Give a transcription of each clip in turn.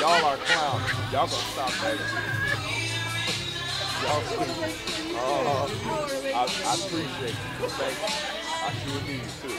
y'all are clowns. Y'all gonna stop that shit. Y'all I appreciate it. Thank you. I sure need too.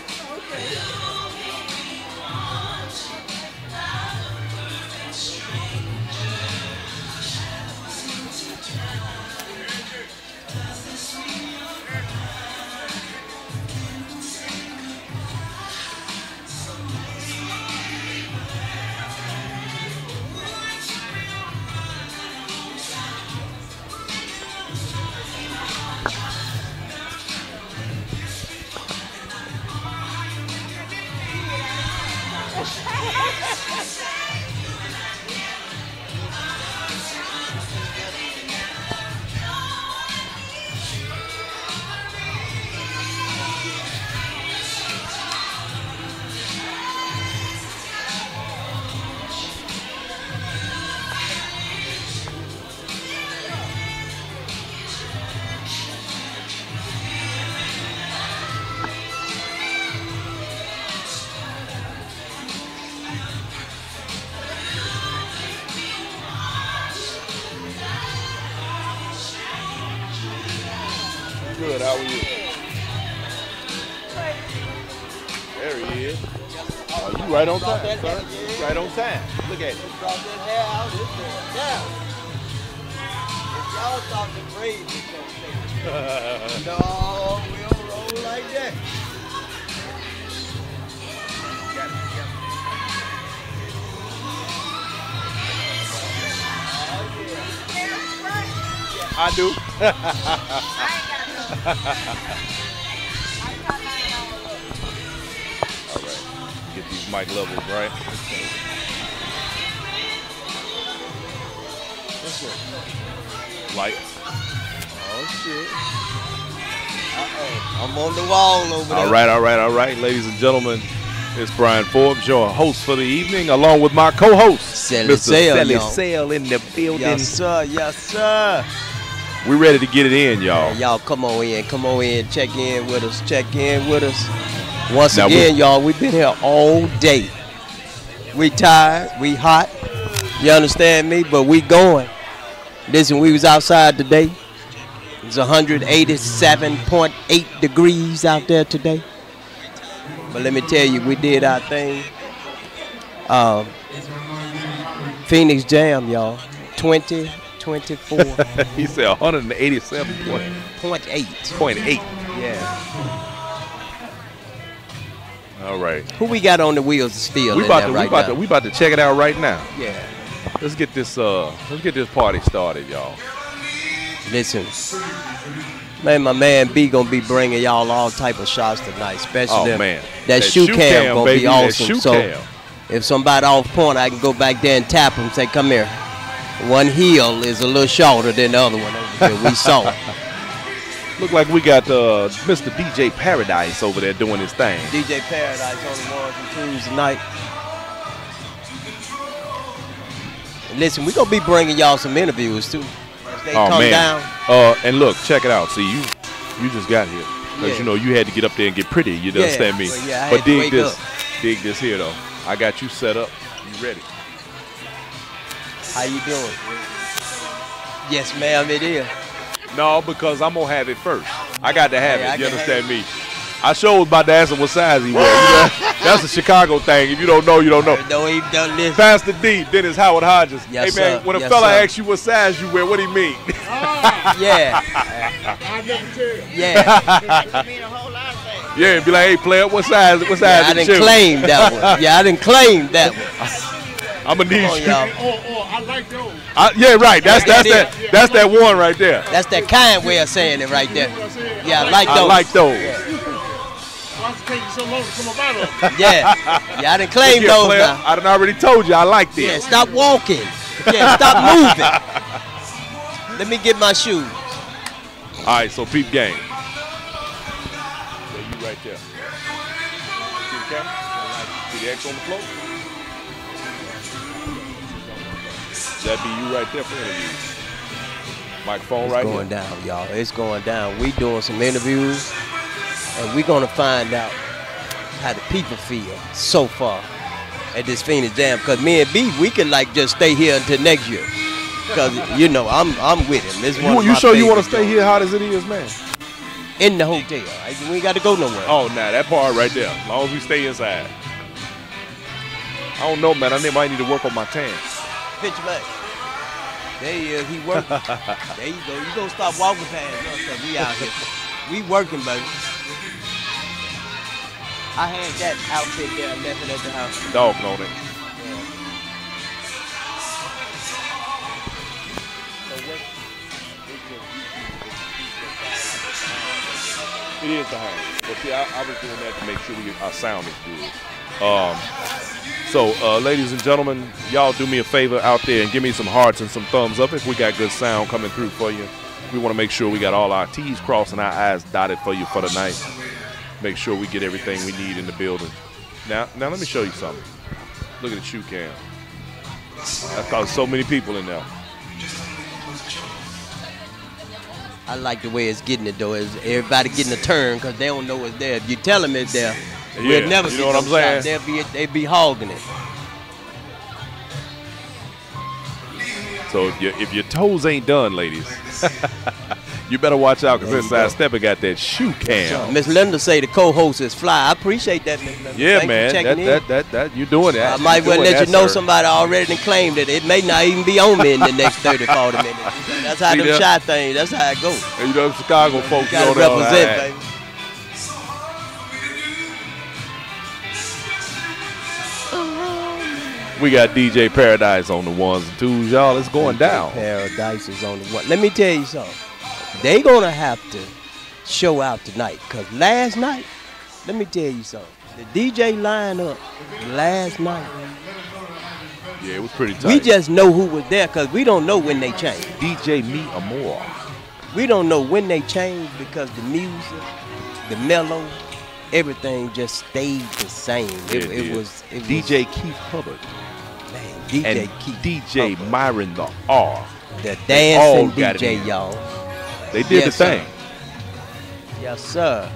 Good, how are you? There he is. Oh, you right on time, sir. You right on time. Look at it. Brought that hair out, it's going down. If y'all thought the braids was gonna no, we don't roll like that. I do. All right. Get these mic levels right. Light. Oh shit. Uh-oh. I'm on the wall over there. All right. Ladies and gentlemen, it's Brian Forbes, your host for the evening, along with my co-host, Mr. Sally Sale in the building. Yes, sir. Yes, sir. We're ready to get it in, y'all. Yeah, y'all come on in, check in with us. Once again, y'all, we've been here all day. We tired, we hot, you understand me? But we going. Listen, we was outside today. It's 187.8 degrees out there today. But let me tell you, we did our thing. Phoenix Jam, y'all, 2024. He said 187.8. Yeah. All right. Who we got on the wheels of steel? We about to check it out right now. Yeah. Let's get this party started, y'all. Listen, man, my man B gonna be bringing y'all all type of shots tonight, especially that shoe cam gonna be awesome. So if somebody off point, I can go back there and tap him. Say, come here. One heel is a little shorter than the other one over here. We saw it. Look like we got Mr. DJ Paradise over there doing his thing. DJ Paradise on the ones and twos tonight. Listen, we gonna be bringing y'all some interviews too. As they come down. And look, check it out. See, you just got here because you know you had to get up there and get pretty. You understand me? But dig this here though. I got you set up. You ready? How you doing? Yes, ma'am, it is. No, because I'm gonna have it first. I got to have it. You understand me? I sure was about to ask him what size he was. You know? That's a Chicago thing. If you don't know, you don't know. No, he done this. Pastor D, Dennis Howard Hodges. Yes, hey man, sir. when a fella asks you what size you wear, what do you mean? Yeah. I never tell. Yeah. It mean a whole lot of things. Yeah, be like, hey player, what size? What size? Yeah, I didn't claim that one. Yeah, I didn't claim that one. I'm gonna need you. I like those. Yeah, right. That's that one right there. That's that kind way of saying it right there. Yeah, I like those. I like those. Why does it take you so long to come up out of them? Yeah, I didn't claim those player, now. I done already told you I like them. Yeah, stop walking. Yeah, stop moving. Let me get my shoes. All right, so peep game. There you right there. See the camera? See the X on the floor? That be you right there for interviews. Microphone right here. It's going down, y'all. It's going down. We doing some interviews, and we're gonna find out how the people feel so far. at this Phoenix Jam, because me and B, we can like just stay here until next year. Because you know I'm with him. This one. You sure you want to stay here hot as it is, man? In the hotel. We ain't got to go nowhere. Oh, nah, that part right there. As long as we stay inside. I don't know, man. I might need to work on my tan. Pitch back. There he is. He working. There you go. You gonna stop walking past us because we out here. We working, baby. I had that outfit there. I left it at the house. Dog on it. It is the home. But see, I was doing that to make sure our sound is good. So, ladies and gentlemen, y'all do me a favor out there and give me some hearts and some thumbs up if we got good sound coming through for you. We want to make sure we got all our T's crossed and our I's dotted for you for the night. Make sure we get everything we need in the building. Now let me show you something. Look at the shoe cam. That's caused so many people in there. I like the way it's getting it, though. Is everybody getting a turn because they don't know it's there. If you tell them it's there, we'll never you know what I'm saying? They be hogging it. So if your toes ain't done, ladies, you better watch out because inside Steppin got that shoe cam. Miss Linda say the co-host is fly. I appreciate that, Miss Linda. Yeah, Thank man. That you doing that. I might well let you know somebody already claimed it. It may not even be on me in the next 30, 40 minutes. That's how them shy things. That's how it goes. You know, Chicago folks got to represent, baby. We got DJ Paradise on the ones and twos, y'all. It's going down. Paradise is on the one. Let me tell you something. They gonna have to show out tonight, cause last night, let me tell you something. The DJ lineup last night. Yeah, it was pretty tight. We just know who was there, cause we don't know when they changed. DJ Me Amore. We don't know when they changed because the music, the mellow, everything just stayed the same. It was DJ Keith Hubbard. Man, DJ and Keith DJ Hubbard. Myron the R. The dancing DJ, y'all. They did the thing. Sir. Yes, sir.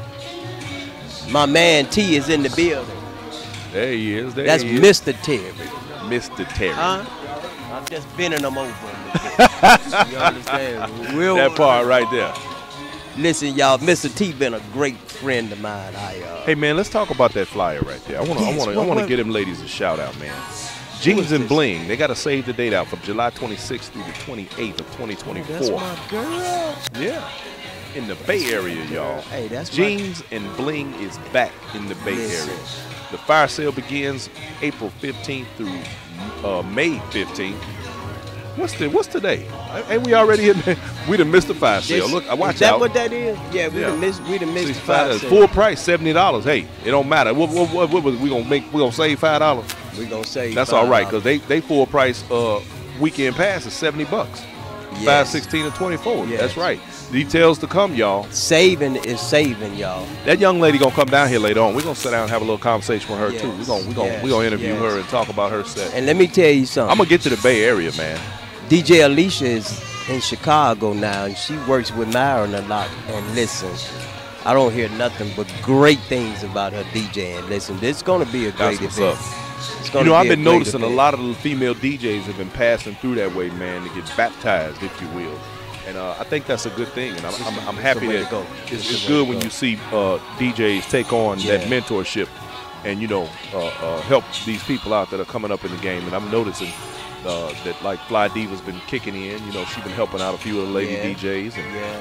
My man T is in the building. There he is. That's Mr. Terry. Mr. Terry. Huh? I'm just bending them over. You understand? That part right there. Listen, y'all, Mr. T been a great friend of mine. Hey man, let's talk about that flyer right there. I want to give them ladies a shout out, man. Jeans and Bling. They got to save the date out from July 26th through the 28th of 2024. That's my girl. Yeah. In the Bay Area, y'all. Hey, that's Jeans and Bling is back in the Bay Area. The fire sale begins April 15th through May 15th. What's today? Ain't we already in there? We done missed the fire sale. Look, watch out. Is that what that is? Yeah, we done missed the fire sale. Full price, $70. Hey, it don't matter. What was we gonna make? We gonna save $5. We gonna save. That's all right, cause they full price weekend pass is $70. Yes. 5, 16, and 24. Yes. That's right. Details to come, y'all. Saving is saving, y'all. That young lady gonna come down here later on. We're gonna sit down and have a little conversation with her too. We're gonna interview her and talk about her set. And let me tell you something. I'm gonna get to the Bay Area, man. DJ Alicia is in Chicago now, and she works with Myron a lot. And listen, I don't hear nothing but great things about her DJing. Listen, this is gonna be a great event. You know, I've been noticing a lot of the female DJs have been passing through that way, man, to get baptized, if you will. And I think that's a good thing, and I'm happy that it's good when you see DJs take on that mentorship and, you know, help these people out that are coming up in the game. And I'm noticing that, like, Fly Diva's been kicking in. You know, she's been helping out a few of the lady DJs.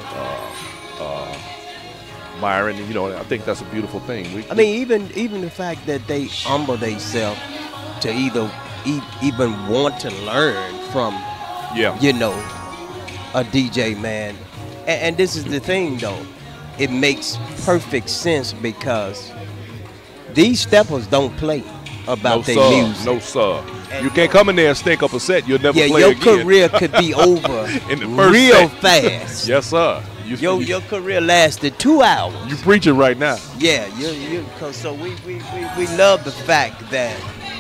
And Myron, and, you know, I think that's a beautiful thing. I mean, even the fact that they humble themselves to even want to learn from, you know, a DJ, man. And this is the thing, though. It makes perfect sense because these steppers don't play about their music. No, sir. You can't come in there and stink up a set. You'll never play your again. Career could be over in the first real set. fast. Yes, sir. Your career lasted 2 hours. You preaching right now. Yeah, so we love the fact that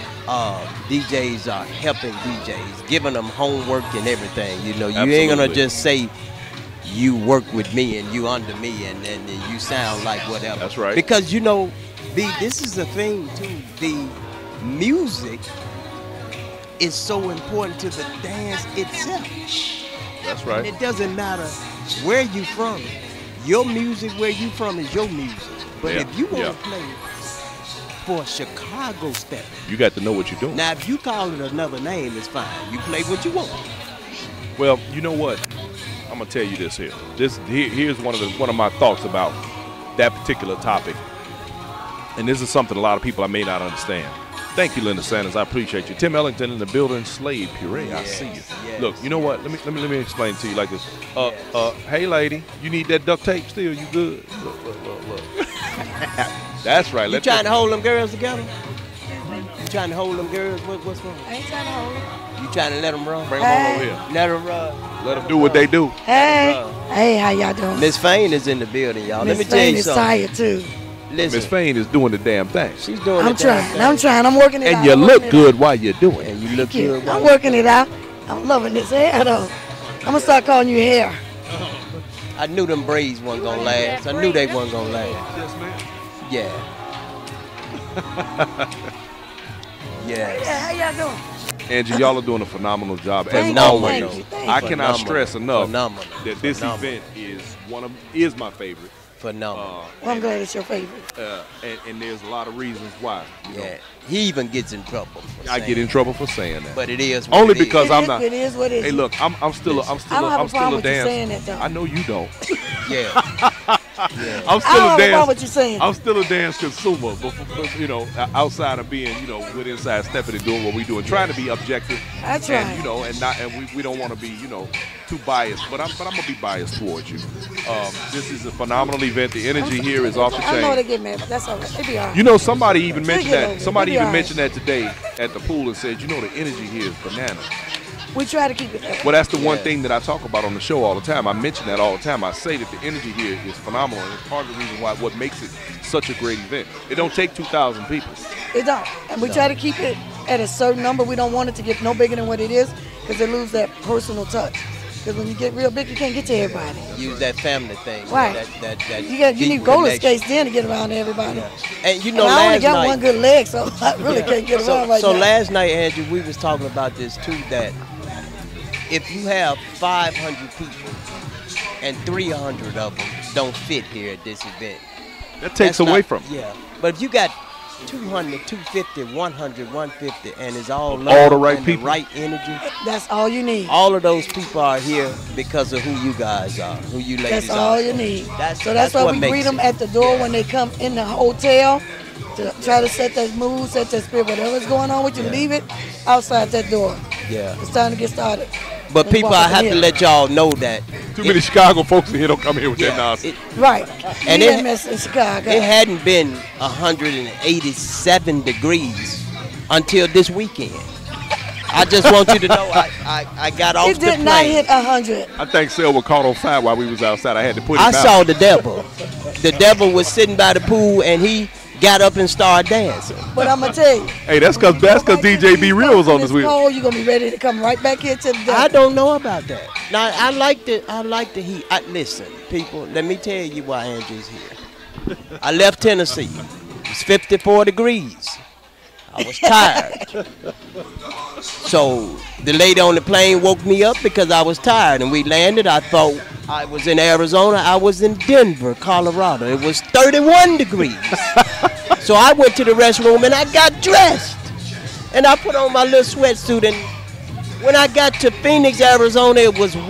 DJs are helping DJs, giving them homework and everything. You know, you ain't gonna just say you work with me and you under me and you sound like whatever. That's right. Because, you know, this is the thing too. music is so important to the dance itself. That's right. And it doesn't matter where you from. Your music, where you from, is your music. But if you want to play for Chicago Steppin', you got to know what you're doing. Now, if you call it another name, it's fine. You play what you want. Well, you know what? I'm gonna tell you this here. Here's one of my thoughts about that particular topic. And this is something a lot of people I may not understand. Thank you, Linda Sanders. I appreciate you. Tim Ellington in the building. Slave Puree. I see you. Yes. Look, you know what? Let me explain to you like this. Hey, lady, you need that duct tape still? You good? Look. That's right. You trying to hold them girls together? You trying to hold them girls? What's wrong? I ain't trying to hold them. You trying to let them run? Bring them on over here. Let them run. Let them do what they do. Hey, how y'all doing? Miss Fain is in the building, y'all. Let me tell you something. Miss Fain is tired too. Miss Fain is doing the damn thing. She's doing I'm trying. I'm working it out. And you look good while you're doing it. And you look good. I'm working it out. I'm loving this hair though. I'm gonna start calling you hair. I knew them braids wasn't gonna last. I knew they wasn't gonna last. Yes, ma'am. Yeah. Yes. Yeah, how y'all doing? Angie, y'all are doing a phenomenal job. Thank As you, always, thank you. I cannot stress enough that this Phenomenal. event is my favorite. Phenomenal. Well, I'm glad it's your favorite. And there's a lot of reasons why. Yeah. He even gets in trouble. I get in trouble for saying that. But it is what only because I'm not. It is what it is. Hey, look, I'm still a I don't have a problem with you saying that, though. I know you don't. Yeah. I'm still I don't have a problem with you saying. I'm still a dance consumer, but you know, outside of being, you know, with inside Steppin' and doing what we doing, trying to be objective. That's and, right. You know, and we don't want to be, you know, too biased. But I'm gonna be biased towards you. This is a phenomenal event. The energy here is off the chain. I know they get mad, but that's all right. They be all right. You know, somebody even mentioned that. Somebody even mentioned that today at the pool and said, you know, the energy here is bananas. We try to keep it that way. Well, that's the one thing that I talk about on the show all the time. I mention that all the time. I say that the energy here is phenomenal, and it's part of the reason why what makes it such a great event. It don't take 2,000 people. It don't. And we try to keep it at a certain number. We don't want it to get no bigger than what it is because it lose that personal touch. Because when you get real big, you can't get to everybody. Use that family thing. Right. You need roller skates then to get around to everybody. Yeah. And you know, and I only got night, one good leg, so I really can't get around right now. So last night, Andrew, we was talking about this too, that if you have 500 people and 300 of them don't fit here at this event, that takes away from it. Yeah. But if you got 200, 250, 100, 150, and it's all the right people, the right energy. That's all you need. All of those people are here because of who you guys are, who you ladies are. That's all you need. So that's why what we greet them at the door when they come in the hotel to try to set that mood, set that spirit. Whatever's going on with you, leave it outside that door. Yeah. It's time to get started. But people, I have to let y'all know that too many Chicago folks in here don't come here with that nonsense. Right. And it mess in Chicago. It hadn't been 187 degrees until this weekend. I just want you to know I got off the plane. It did not hit 100. I think Selma caught on fire while we was outside. I had to put him out. I saw the devil. The devil was sitting by the pool and he got up and started dancing. But I'm gonna tell you. Hey, that's cause DJ B Real was on this wheel. Oh, you're gonna be ready to come right back here to the devil. I don't know about that. Now I like the heat. Listen, people, let me tell you why Andrew's here. I left Tennessee. It was 54 degrees. I was tired. So the lady on the plane woke me up because I was tired, and we landed. I thought I was in Arizona. I was in Denver, Colorado. It was 31 degrees. So I went to the restroom and I got dressed. And I put on my little sweatsuit, and when I got to Phoenix, Arizona, it was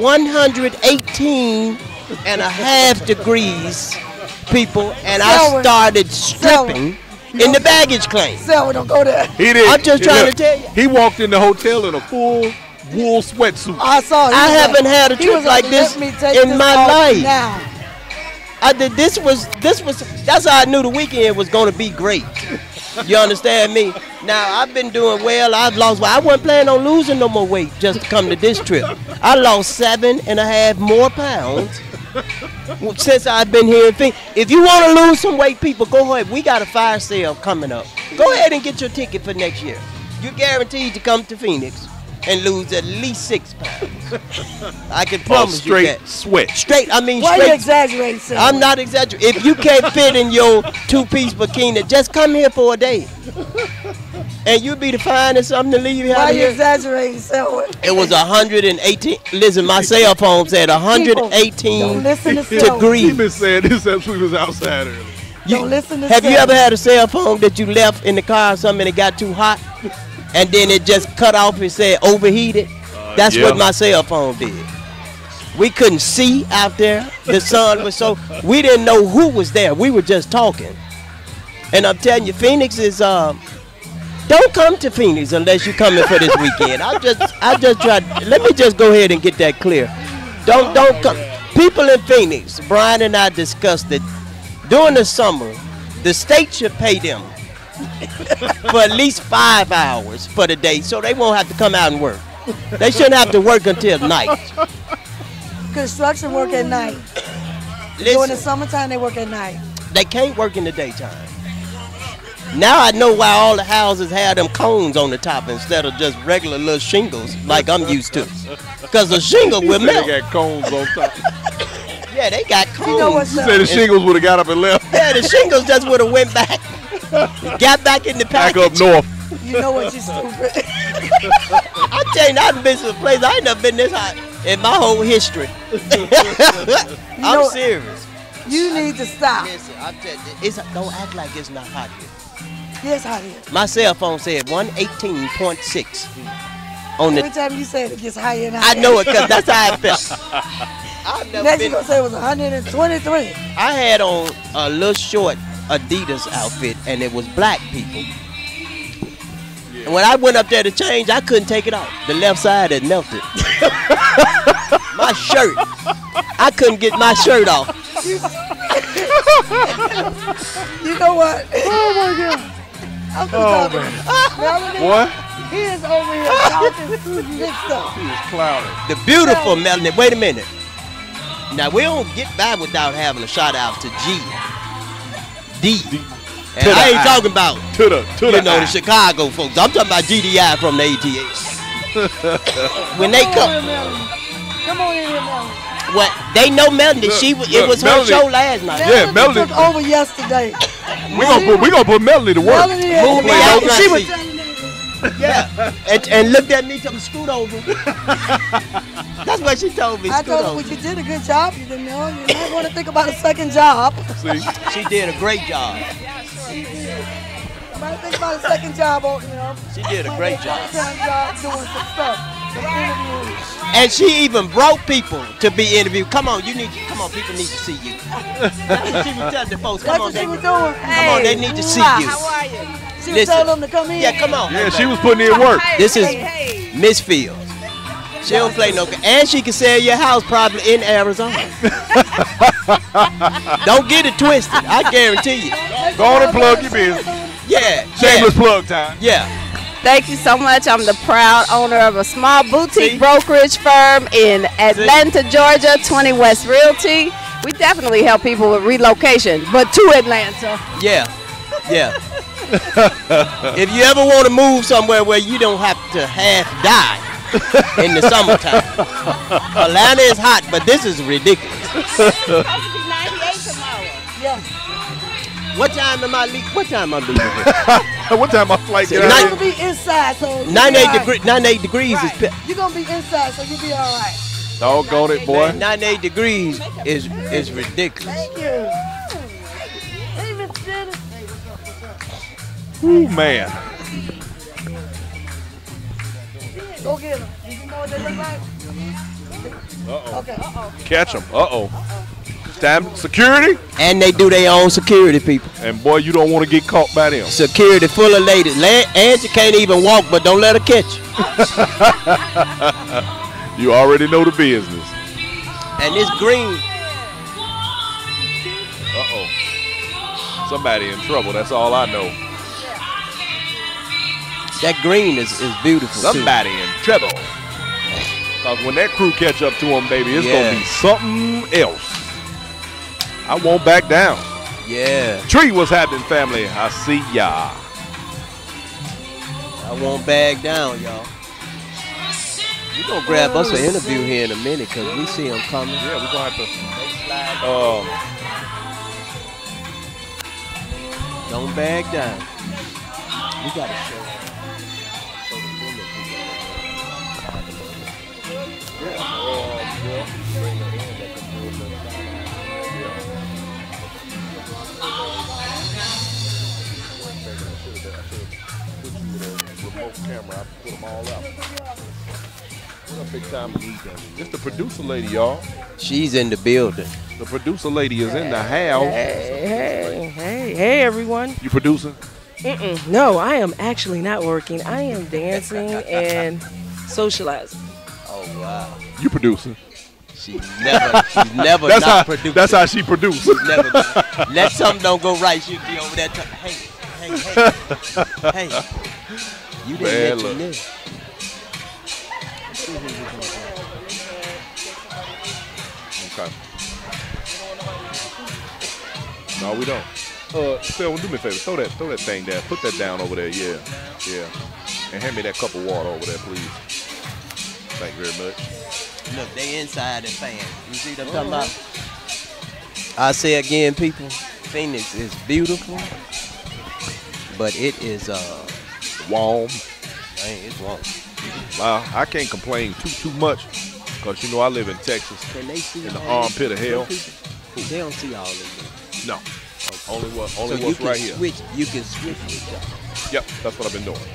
118.5 degrees, people, and I started stripping in the baggage claim. So don't go there. He did. I'm just trying to tell you. He walked in the hotel in a full wool sweatsuit. I saw. I haven't had a trip like this in my life. Now. I did. This was. That's how I knew the weekend was going to be great. You understand me? Now I've been doing well. I've lost. I wasn't planning on losing no more weight just to come to this trip. I lost 7.5 more pounds since I've been here. If you want to lose some weight, people, go ahead. We got a fire sale coming up. Go ahead and get your ticket for next year. You're guaranteed to come to Phoenix and lose at least 6 pounds. I can promise you that. Sweat. Straight. I mean, why straight. You exaggerating, Sam? I'm not exaggerating. If you can't fit in your 2-piece bikini, just come here for a day And you be the finest something to leave out Why here? you exaggerating so? It was 118. Listen, my cell phone said 118 degrees. He been saying this since we was outside earlier. Don't listen to Have you ever had a cell phone that you left in the car or something and it got too hot? And then it just cut off and said overheated? That's what my cell phone did. We couldn't see out there. The sun was so, we didn't know who was there. We were just talking. And I'm telling you, Phoenix is, don't come to Phoenix unless you're coming for this weekend. I just tried, let me just go ahead and get that clear. Don't come. People in Phoenix, Brian and I discussed that during the summer, the state should pay them for at least 5 hours for the day so they won't have to come out and work. They shouldn't have to work until night. Construction work at night. During the summertime, they work at night. They can't work in the daytime. Now I know why all the houses have them cones on the top instead of just regular little shingles like I'm used to. Because the shingle will melt. They got cones on top. Yeah, they got cones. You know what's You said the shingles would have got up and left. Yeah, the shingles just would have went back. Got back in the package. Back up north. You know what, you stupid. I'm telling you, I've been to a place I ain't never been this hot in my whole history. I'm serious. You need to stop. Listen, I'm telling you, don't act like it's not hot here. Yes, hot here. My cell phone said 118.6. Every time you say it gets higher and higher. I know it because that's how I felt. Next you're going to say it was 123. I had on a little short Adidas outfit and it was black people. And when I went up there to change, I couldn't take it off. The left side had melted. My shirt. I couldn't get my shirt off. You know what? Oh my God. I'm just talking. What? He is over here talking mixed up. He is clouded. The beautiful Melanie. Wait a minute. Now we don't get by without having a shout out to D. And I ain't talking about the Chicago folks. I'm talking about GDI from the ATS. When they come on in here, Melanie. What they know Melanie, it was her show last night. Yeah, Melanie took over yesterday. We gonna put Melanie to work. Move me out my seat. Yeah, and looked at me to scoot over. That's what she told me. I told her, well, you did a good job. You didn't know. You might want to think about a second job. See, she did a great job. She did. I might think about a second job, She did a great job. Doing some stuff. And she even brought people to be interviewed. Come on, people need to see you. She was telling the folks, come on, they need to see you. How are you? She was telling them to come in. Yeah, come on. Yeah, she was putting in work. This is Miss Fields. She don't play no game. And she can sell your house probably in Arizona. Don't get it twisted. I guarantee you. Go on and plug your business. Yeah. Shameless plug time. Yeah. Thank you so much. I'm the proud owner of a small boutique brokerage firm in Atlanta, Georgia, 20 West Realty. We definitely help people with relocation, but to Atlanta. Yeah. Yeah. If you ever want to move somewhere where you don't have to half die in the summertime. Atlanta is hot, but this is ridiculous. It's supposed to be 98 tomorrow. Yeah. What time am I leaving? What time am I leaving? What time my flight get out? You're going to be inside, so 98 degrees right. is... You're going to be inside, so you'll be all right. Doggone it, boy. 98 degrees is ridiculous. Thank you. Ooh, man. Go get them. Do you know what they look like? Uh-oh. Okay. Catch them. Uh-oh. Time security. And they do their own security, people. And boy, you don't want to get caught by them. Security full of ladies. And she can't even walk, but don't let her catch you. You already know the business. And this green. Uh-oh. Somebody in trouble. That's all I know. That green is beautiful. Somebody in trouble. Because when that crew catch up to them, baby, it's going to be something else. I won't back down. Yeah. Tree, what's happening, family? I see ya. I won't back down, y'all. We're going to grab us an interview here in a minute because we see them coming. Yeah, we're going to have to. Don't back down. We got to show. put them all out. What up, big time? It's the producer lady, y'all. She's in the building. The producer lady is in the house. Hey, everyone. You producing? No, I am actually not working. I am dancing and socializing. Oh, wow. You producing? She's never not producing. That's how she produces. Let something don't go right, she'll be over there. Hey. You didn't mention this. Okay. No, we don't. Phil, do me a favor. Throw that thing down. Put that down over there. Yeah. And hand me that cup of water over there, please. Thank you very much. Look, they inside the fan. You see what I'm talking about? I say again, people, Phoenix is beautiful, but it is warm. Man, it's warm. Well, I can't complain too much, because you know I live in Texas. Can they see in the armpit of hell? They don't see all of it. No. Okay. Only what's right here. You can switch with y'all. Yep, that's what I've been doing.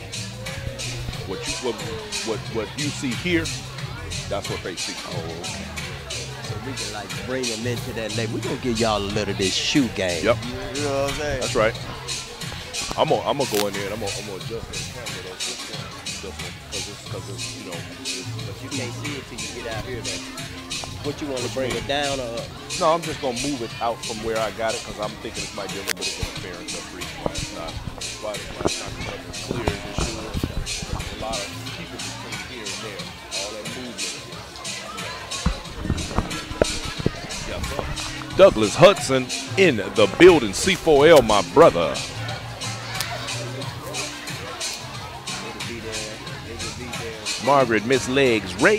What you see here, that's what they see. Oh, okay. So we can like bring them into that label. We're gonna give y'all a little of this shoe game. Yep. You know what I'm saying? That's right. I'm gonna go in there and I'm gonna adjust the camera because it's you know. But you can't see it till you get out here. What you want to bring it down or up? No, I'm just gonna move it out from where I got it because I'm thinking it might be a little bit of interference up reach. It's not quite as clear as it should. There's a lot of people between here and there. All that movement. Yeah, Douglas Hudson in the building. C4L, my brother. Margaret, Miss Legs, Ray.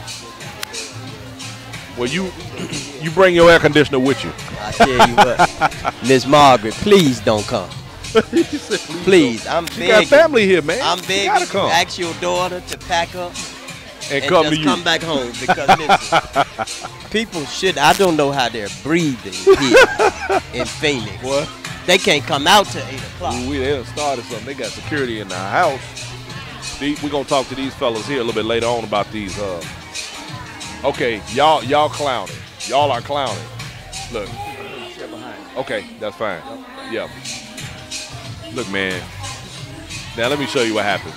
Well, you bring your air conditioner with you. I tell you what, Miss Margaret, please don't come. Please, I'm begging. You got family here, man. I'm begging you to ask your daughter to pack up and come just to you. Come back home because listen, people should. I don't know how they're breathing here in Phoenix. What? They can't come out till 8 o'clock. Ooh, they done started something. They got security in the house. We're gonna talk to these fellas here a little bit later on about these. Okay, y'all clowning. Y'all are clowning. Look. Okay, that's fine. Yeah. Look, man. Now let me show you what happened.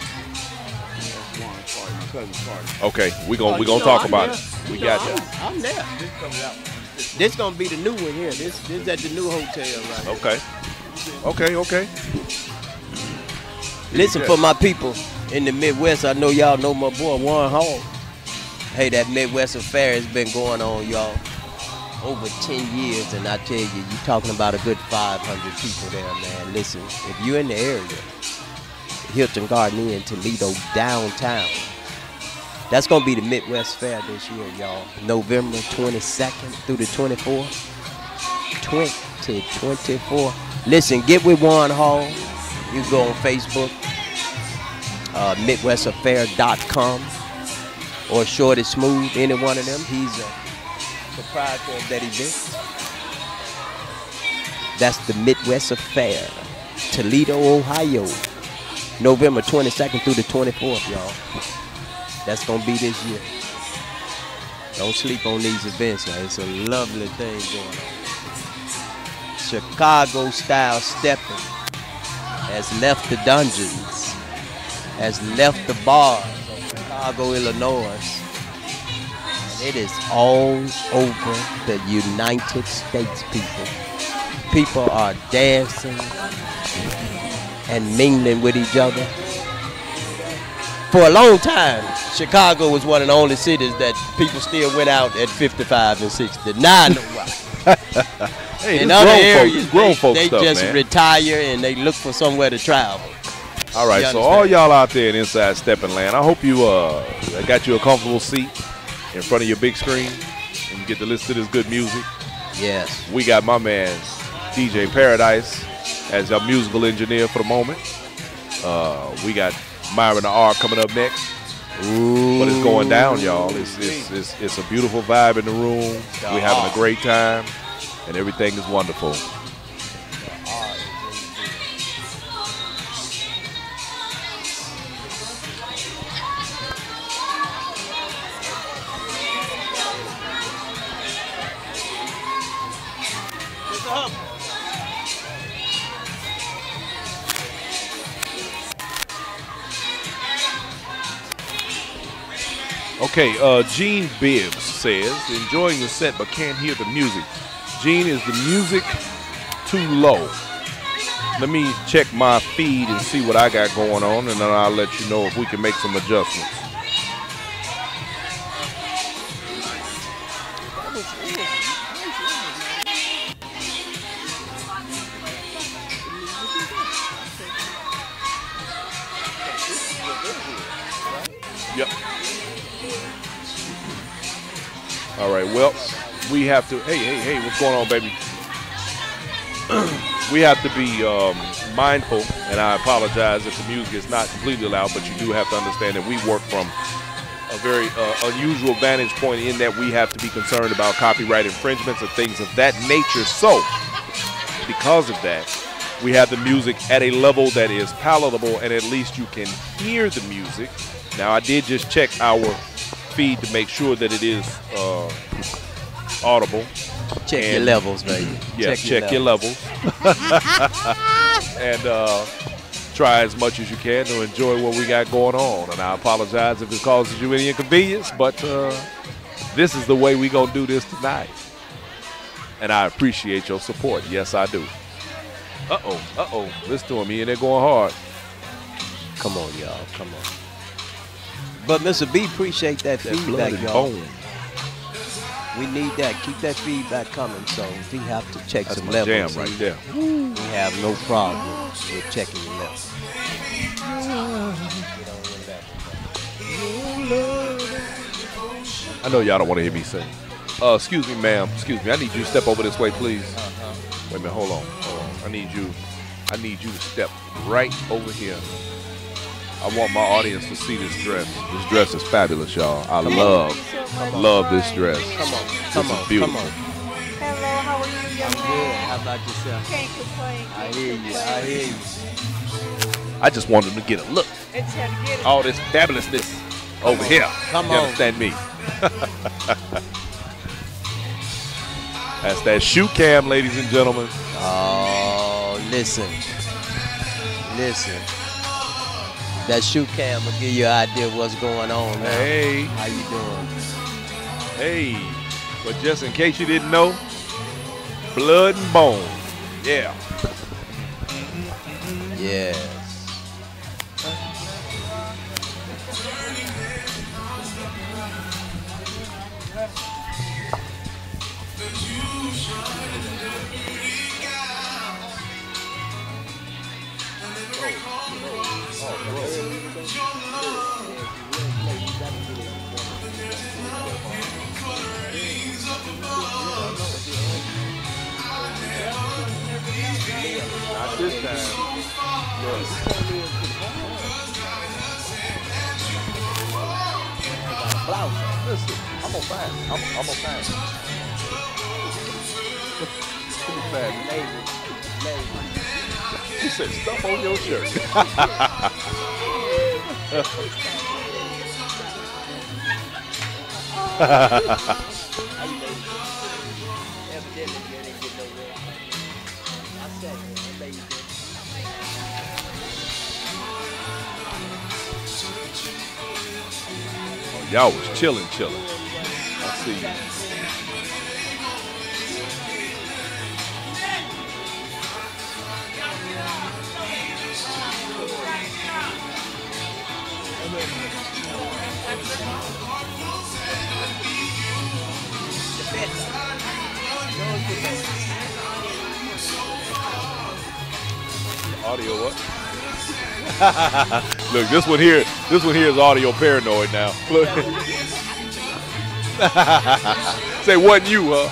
Okay, we gonna talk about it. We got you. I'm there. This gonna be the new one here. This at the new hotel right here. Okay. Listen, for my people in the Midwest, I know y'all know my boy Warren Hall. Hey, that Midwest affair has been going on, y'all, over 10 years, and I tell you, you're talking about a good 500 people there, man. Listen, if you're in the area, Hilton Garden Inn, Toledo, downtown, that's going to be the Midwest Fair this year, y'all. November 22nd through the 24th. 2024. Listen, get with Warren Hall. You go on Facebook, MidwestAffair.com. or Shorty Smooth, any one of them. He's a proprietor of that event. That's the Midwest Affair, Toledo, Ohio, November 22nd through the 24th, y'all. That's gonna be this year. Don't sleep on these events, now. It's a lovely thing going on. Chicago-style Steppin has left the dungeons, has left the bars. Chicago, Illinois. It is all over the United States, people. People are dancing and mingling with each other. For a long time, Chicago was one of the only cities that people still went out at 55 and 60. Now I know why. Hey, in other areas, they just retire and they look for somewhere to travel. All right, so all y'all out there in Inside Steppin' Land, I hope you got you a comfortable seat in front of your big screen and you get to listen to this good music. Yes. We got my man, DJ Paradise, as our musical engineer for the moment. We got Myron the R coming up next. Ooh. But it's going down, y'all. It's a beautiful vibe in the room. We're having a great time, and everything is wonderful. Okay, Gene Bibbs says, enjoying the set but can't hear the music. Gene, is the music too low? Let me check my feed and see what I got going on, and then I'll let you know if we can make some adjustments. Yep. All right, well, we have to, hey, what's going on, baby? We have to be mindful, and I apologize if the music is not completely loud, but you do have to understand that we work from a very unusual vantage point in that we have to be concerned about copyright infringements and things of that nature. So, because of that, we have the music at a level that is palatable, and at least you can hear the music. Now, I did just check our feed to make sure that it is audible. Check your levels, baby. Yeah, check your levels. And try as much as you can to enjoy what we got going on. And I apologize if it causes you any inconvenience, but this is the way we gonna do this tonight. And I appreciate your support. Yes, I do. Uh-oh. Listen to me, and they're going hard. Come on, y'all. Come on. But Mr. B, appreciate that feedback, y'all. We need that. Keep that feedback coming. So if we have to check some levels, jam right there. We have no problem with checking the levels. I know y'all don't want to hear me sing. Excuse me, ma'am. Excuse me. I need you to step over this way, please. Wait a minute. Hold on. I need you to step right over here. I want my audience to see this dress. This dress is fabulous, y'all. I love this dress. Come on. Beautiful. Hello, how are you, young man? Good. How about yourself? Can't complain. I hear you. I just wanted to get a look. It's had to get it. All this fabulousness over here. Come you on. understand me? That's that shoe cam, ladies and gentlemen. Oh, listen. That shoe cam will give you an idea of what's going on now. Hey. How you doing? Hey. But just in case you didn't know, blood and bone. Yeah. Yes. Not this time. Yes. Listen, I'm gonna find. He said, stuff on your shirt. Y'all was chilling. I see you. Audio what? Look, this one here is audio paranoid now. Look. Say, wasn't you, huh?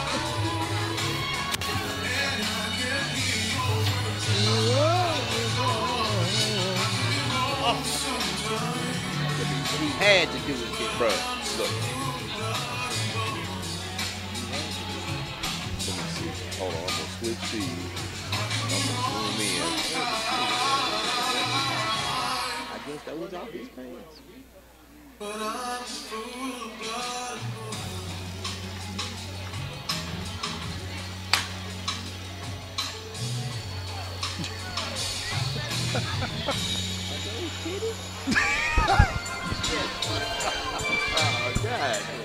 He had to do it, bro. Look. Let me see. Hold on, I'm gonna switch these. I'm gonna zoom in. I guess that was off his pants. But I'm full of blood.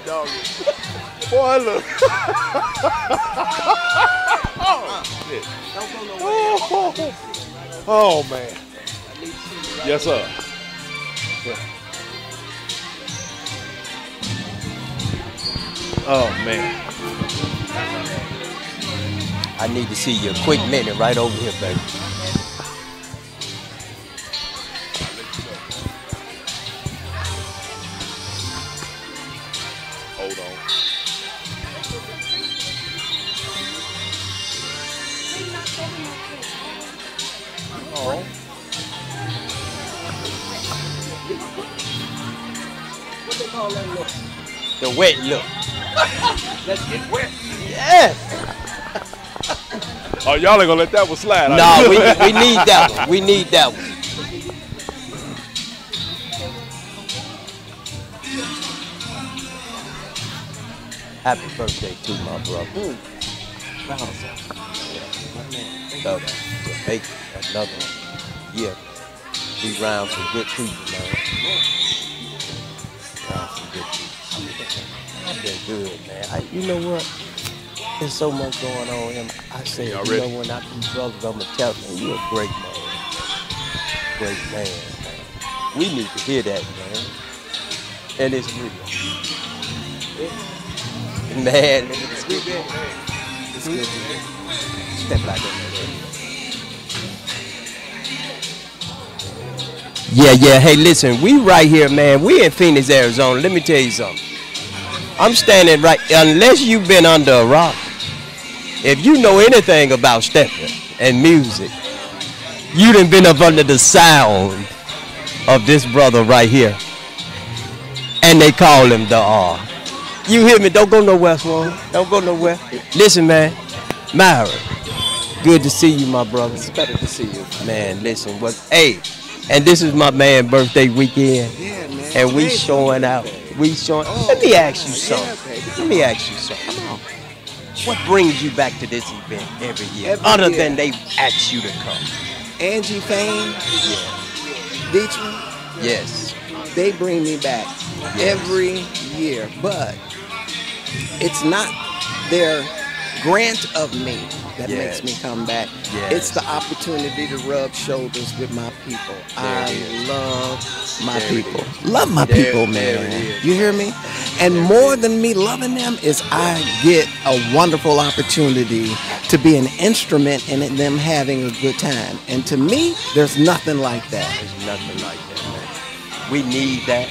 dog. Boy, look. Oh, man. Yes, sir. Oh, man. I need to see you a quick minute right over here, baby. Hold on. Oh. What they call that look? The wet look. Let's get wet. Yes. Oh, y'all ain't gonna let that one slide. No, we need that one. We need that one. Happy birthday to my brother. Jamaica, another one. Yeah. We round some good people, man. Round some good people. I've been good, man. You know what? There's so much going on here. I say, you know, when I do brothers, I'm going to tell them, you're a great man. Great man, man. We need to hear that, man. And it's real. Man, it's good. It's good. Step like that. Yeah. Hey, listen, we right here, man. We in Phoenix, Arizona. Let me tell you something. I'm standing right, unless you've been under a rock. If you know anything about Steppin and music, you done been up under the sound of this brother right here. And they call him the R. You hear me? Don't go nowhere, Swan. Don't go nowhere. Listen, man. Myra, good to see you, my brother. It's better to see you. Man, listen, hey, and this is my man's birthday weekend. Yeah, man. And we showing out. We showing. Let me ask you something. Let me ask you something. Come on. What brings you back to this event every year? Other than they ask you to come. Angie Fame, Dietrich, yes, they bring me back every year, but it's not their grant of me that makes me come back. It's the opportunity to rub shoulders with my people. I love my people. Love my people, man. You hear me? And more than me loving them is I get a wonderful opportunity to be an instrument in them having a good time. And to me, there's nothing like that. There's nothing like that, man. We need that.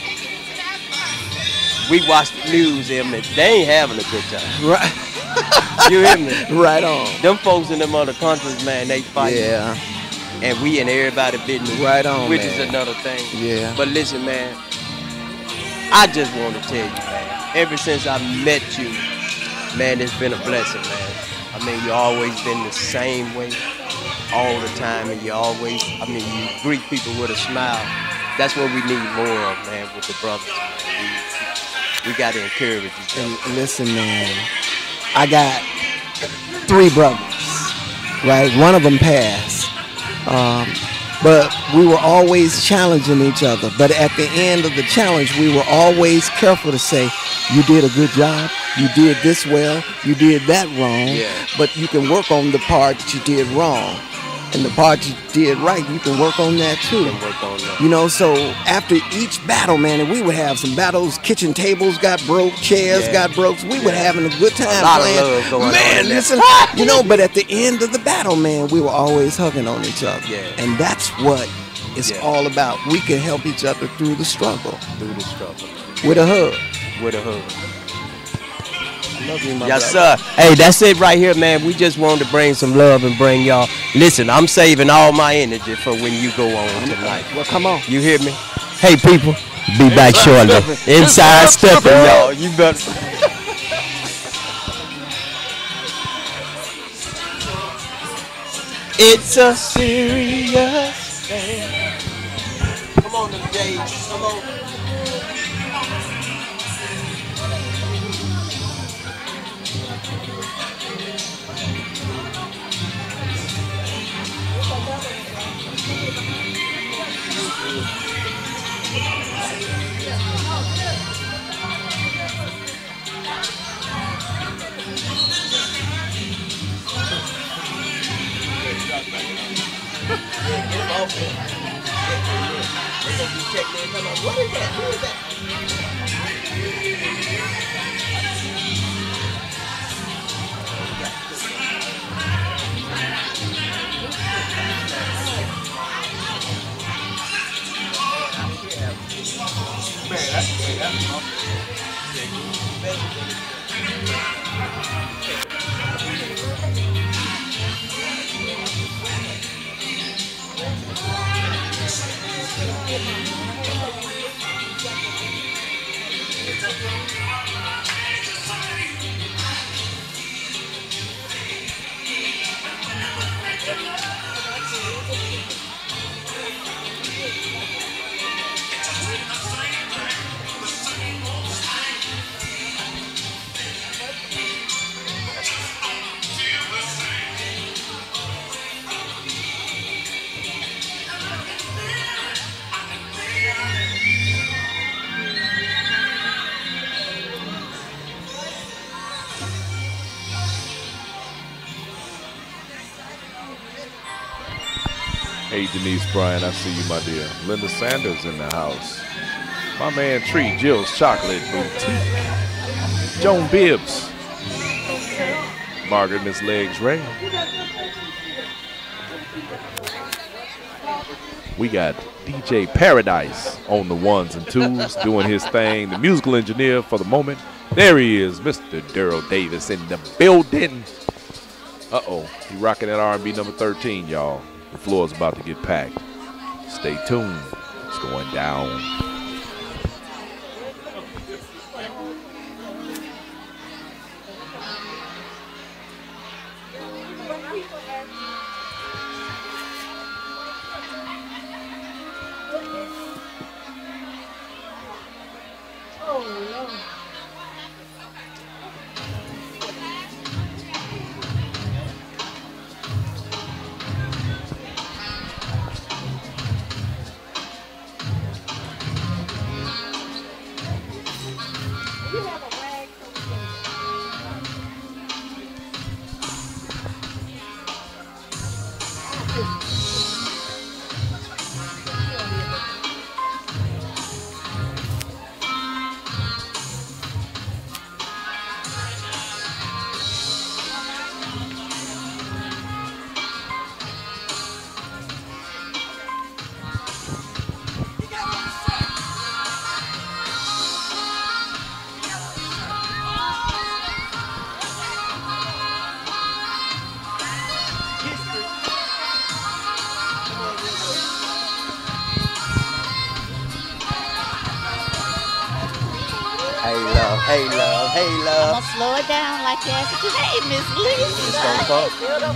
We watch the news, they ain't having a good time. Right. You hear me? Right on. Them folks in them other countries, man, they fight. Yeah. And we in everybody business. Right on, which man. is another thing. Yeah. But listen, man, I just want to tell you, man, ever since I met you, man, it's been a blessing, man. I mean, you always been the same way all the time, and you always, you greet people with a smile. That's what we need more of, man, with the brothers, man. We got to encourage each other. And listen, man, I got 3 brothers, right? One of them passed. But we were always challenging each other. But at the end of the challenge, we were always careful to say, you did a good job. You did this well. You did that wrong. Yeah. But you can work on the part that you did wrong. And the part you did right, you can work on that too. You know, so after each battle, man, and we would have some battles, kitchen tables got broke, chairs got broke. So we were having a good time playing. Love going man, on listen, you know, but at the end of the battle, man, we were always hugging on each other. Yeah. And that's what it's all about. We can help each other through the struggle. Through the struggle. With a hug. With a hug. Love you, my yes, brother. sir. Hey, that's it right here, man. We just wanted to bring some love and bring y'all. Listen, I'm saving all my energy for when you go on tonight. Well, come on. You hear me? Hey, people, be back shortly. Inside Steppin, y'all. You better. It's a serious thing. Come on, them Jays. Come on. What is that? Who is that? Hey, Denise Bryan, I see you, my dear. Linda Sanders in the house. My man Tree, Jill's Chocolate Boutique. Joan Bibbs. Margaret Miss Legs Ray. We got DJ Paradise on the ones and twos doing his thing. The musical engineer for the moment. There he is, Mr. Daryl Davis in the building. Uh-oh, he rocking that R&B number 13, y'all. The floor is about to get packed. Stay tuned. It's going down. Hey, love. Hey, love. I'm gonna slow it down like that. Hey, Miss Lisa. It's gonna come.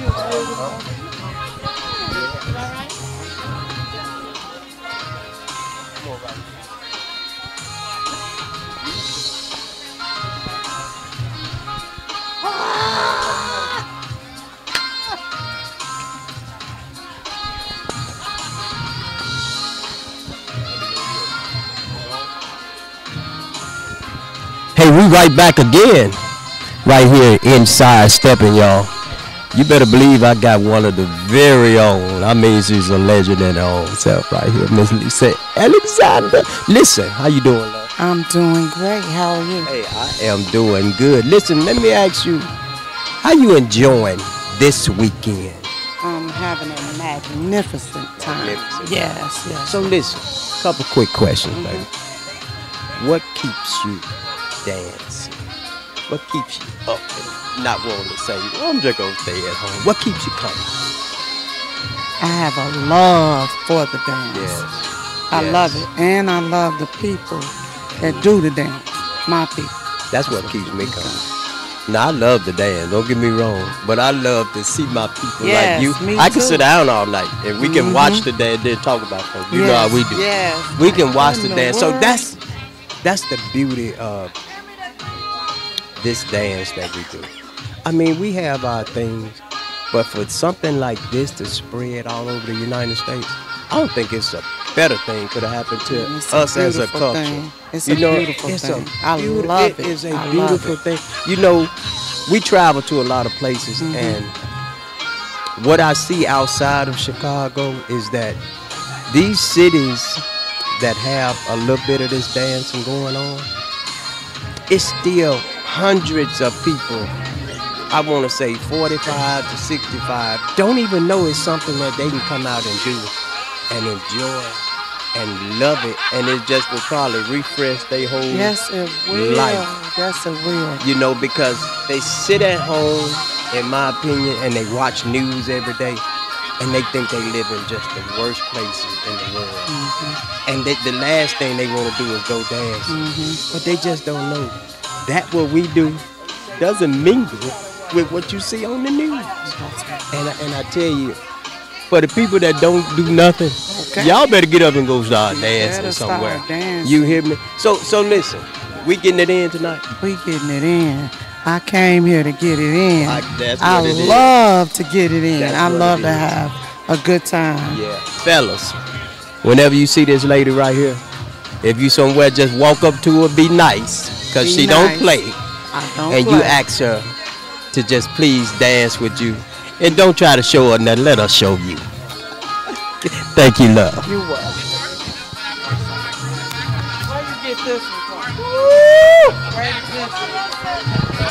Hey, we right back again, right here inside Steppin, y'all. You better believe I got one of the very own. I mean, she's a legend in her own self right here, Miss Lisa Alexander. Listen, how you doing, love? I'm doing great. How are you? Hey, I am doing good. Listen, let me ask you, how you enjoying this weekend? I'm having a magnificent time. Yes, yes. So listen, a couple quick questions, baby. What keeps you dancing? What keeps you up and not wanting to say, I'm just going to stay at home? What keeps you coming? I have a love for the dance. Yes. I love it. And I love the people that do the dance. My people. That's what keeps me coming. Now, I love the dance, don't get me wrong, but I love to see my people like you. I can sit down all night and we can watch the dance and then talk about it. You know how we do. Yes. We can watch the dance. So that's the beauty of this dance that we do. I mean, we have our things, but for something like this to spread all over the United States, I don't think it's a better thing could have happened to us as a culture. Thing. It's a beautiful thing. I love it. It is a beautiful thing. You know, we travel to a lot of places, and what I see outside of Chicago is that these cities that have a little bit of this dancing going on, it's still hundreds of people, I want to say 45 to 65, don't even know it's something that they can come out and do and enjoy and love it, and it just will probably refresh their whole life. Yes, it will. You know, because they sit at home, in my opinion, and they watch news every day, and they think they live in just the worst places in the world. And the last thing they want to do is go dance. But they just don't know that what we do doesn't mingle with what you see on the news. And I tell you, for the people that don't do nothing, y'all better get up and go start dancing somewhere. You hear me? So listen, we getting it in tonight? We getting it in. I came here to get it in. I love to get it in. I love to have a good time. Yeah. Fellas, whenever you see this lady right here, if you somewhere, just walk up to her, be nice, because she don't play. You ask her to just please dance with you. And don't try to show her nothing, let her show you. Thank you, love. You welcome. Where you get this one from? Where you get this one?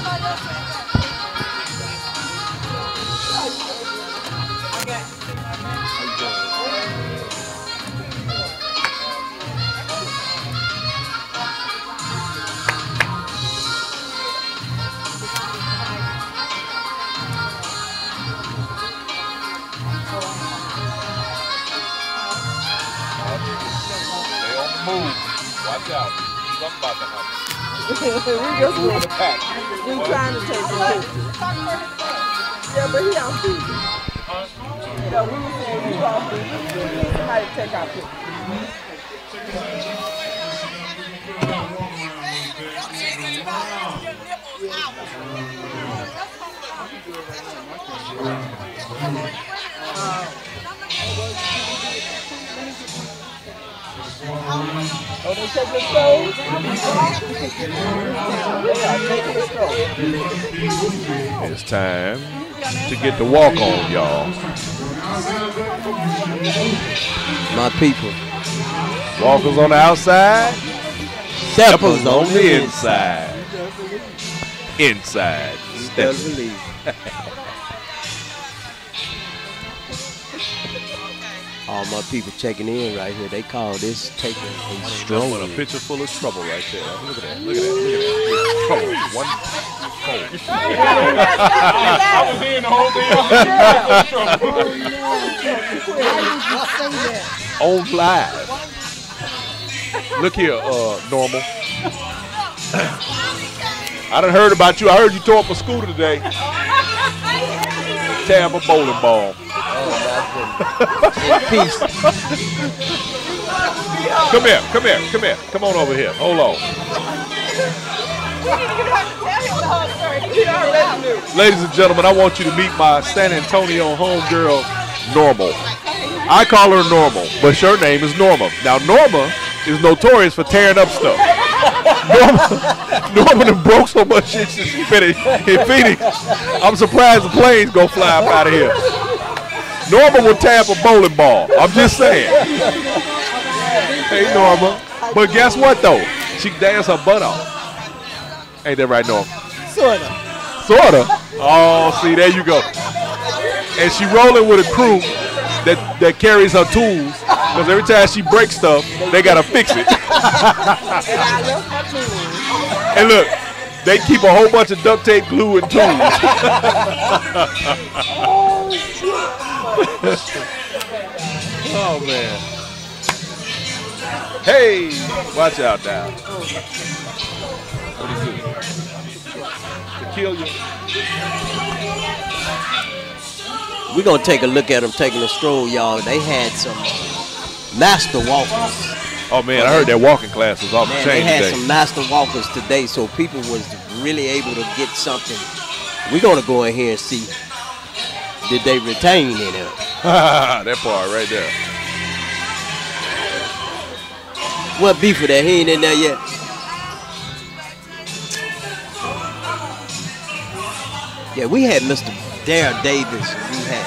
Move. Watch out. Something about to happen. We trying to take some pictures. Yeah, but he on TV. So we were saying you off TV. We need somebody to take our pictures. Oh, they take the stove? It's time to get the walk on, y'all. My people. Walkers on the outside, steppers on the inside. Inside. Steppers. All my people checking in right here. They call this taking a stroll. A picture full of trouble right there. Look at that. Look at that. Look at that. Trouble. One I was hearing the whole thing. On live. Look here, Normal. I done heard about you. I heard you tore up a scooter today. Tampa bowling ball. In peace. Come here, come here, come here. Come on over here. Hold on. Ladies and gentlemen, I want you to meet my San Antonio homegirl, Normal. I call her Normal, but her name is Norma. Now, Norma is notorious for tearing up stuff. Norma done broke so much shit since she been in Phoenix. I'm surprised the planes go fly up out of here. Norma will tap a bowling ball. I'm just saying. Hey, Norma. But guess what, though? She can dance her butt off. Ain't that right, Norma? Sorta. Sorta? Oh, see, there you go. And she rolling with a crew that carries her tools, because every time she breaks stuff, they got to fix it. And look, they keep a whole bunch of duct tape, glue, and tools. Oh, man. Hey, watch out now. What is it? To kill you. We're going to take a look at them taking a stroll, y'all. They had some master walkers. Oh, man, I heard that walking class was off the chain today. They had some master walkers today, so people was really able to get something. We're going to go in here and see, did they retain in it? That part right there. What beef with that? He ain't in there yet. Yeah, we had Mr. Dare Davis. We had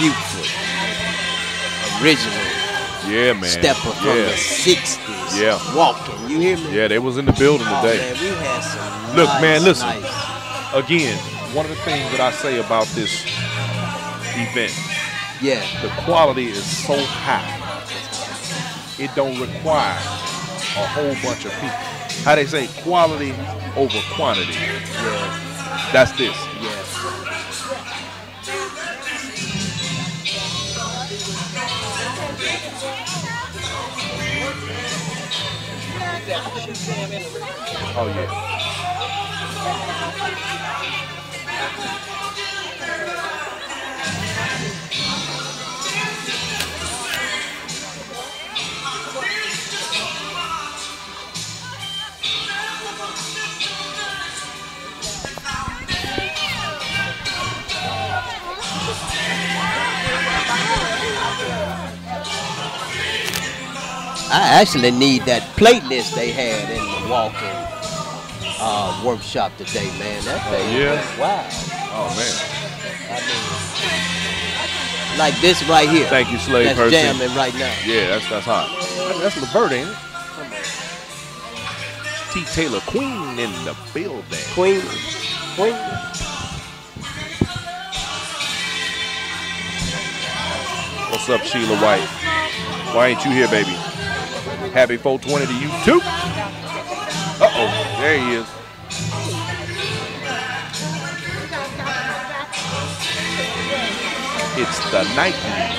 Buford. Original. Yeah, man. Stepper from the 60s. Yeah. Walking. You hear me? Yeah, they was in the building today. Man, we had some Look, man, listen. Again, one of the things that I say about this event, the quality is so high. It don't require a whole bunch of people. How they say, quality over quantity. Yeah. That's this. Yeah. Oh, yeah. I actually need that playlist they had in the walking workshop today, man. That thing was wild. Oh, man. I mean, like this right here. Thank you, Slave That's Person. jamming right now. Yeah, that's hot. That's Levert, ain't it? T. Taylor Queen in the building. Queen. What's up, Sheila White? Why ain't you here, baby? Happy 420 to you too. Uh-oh, there he is. It's the night.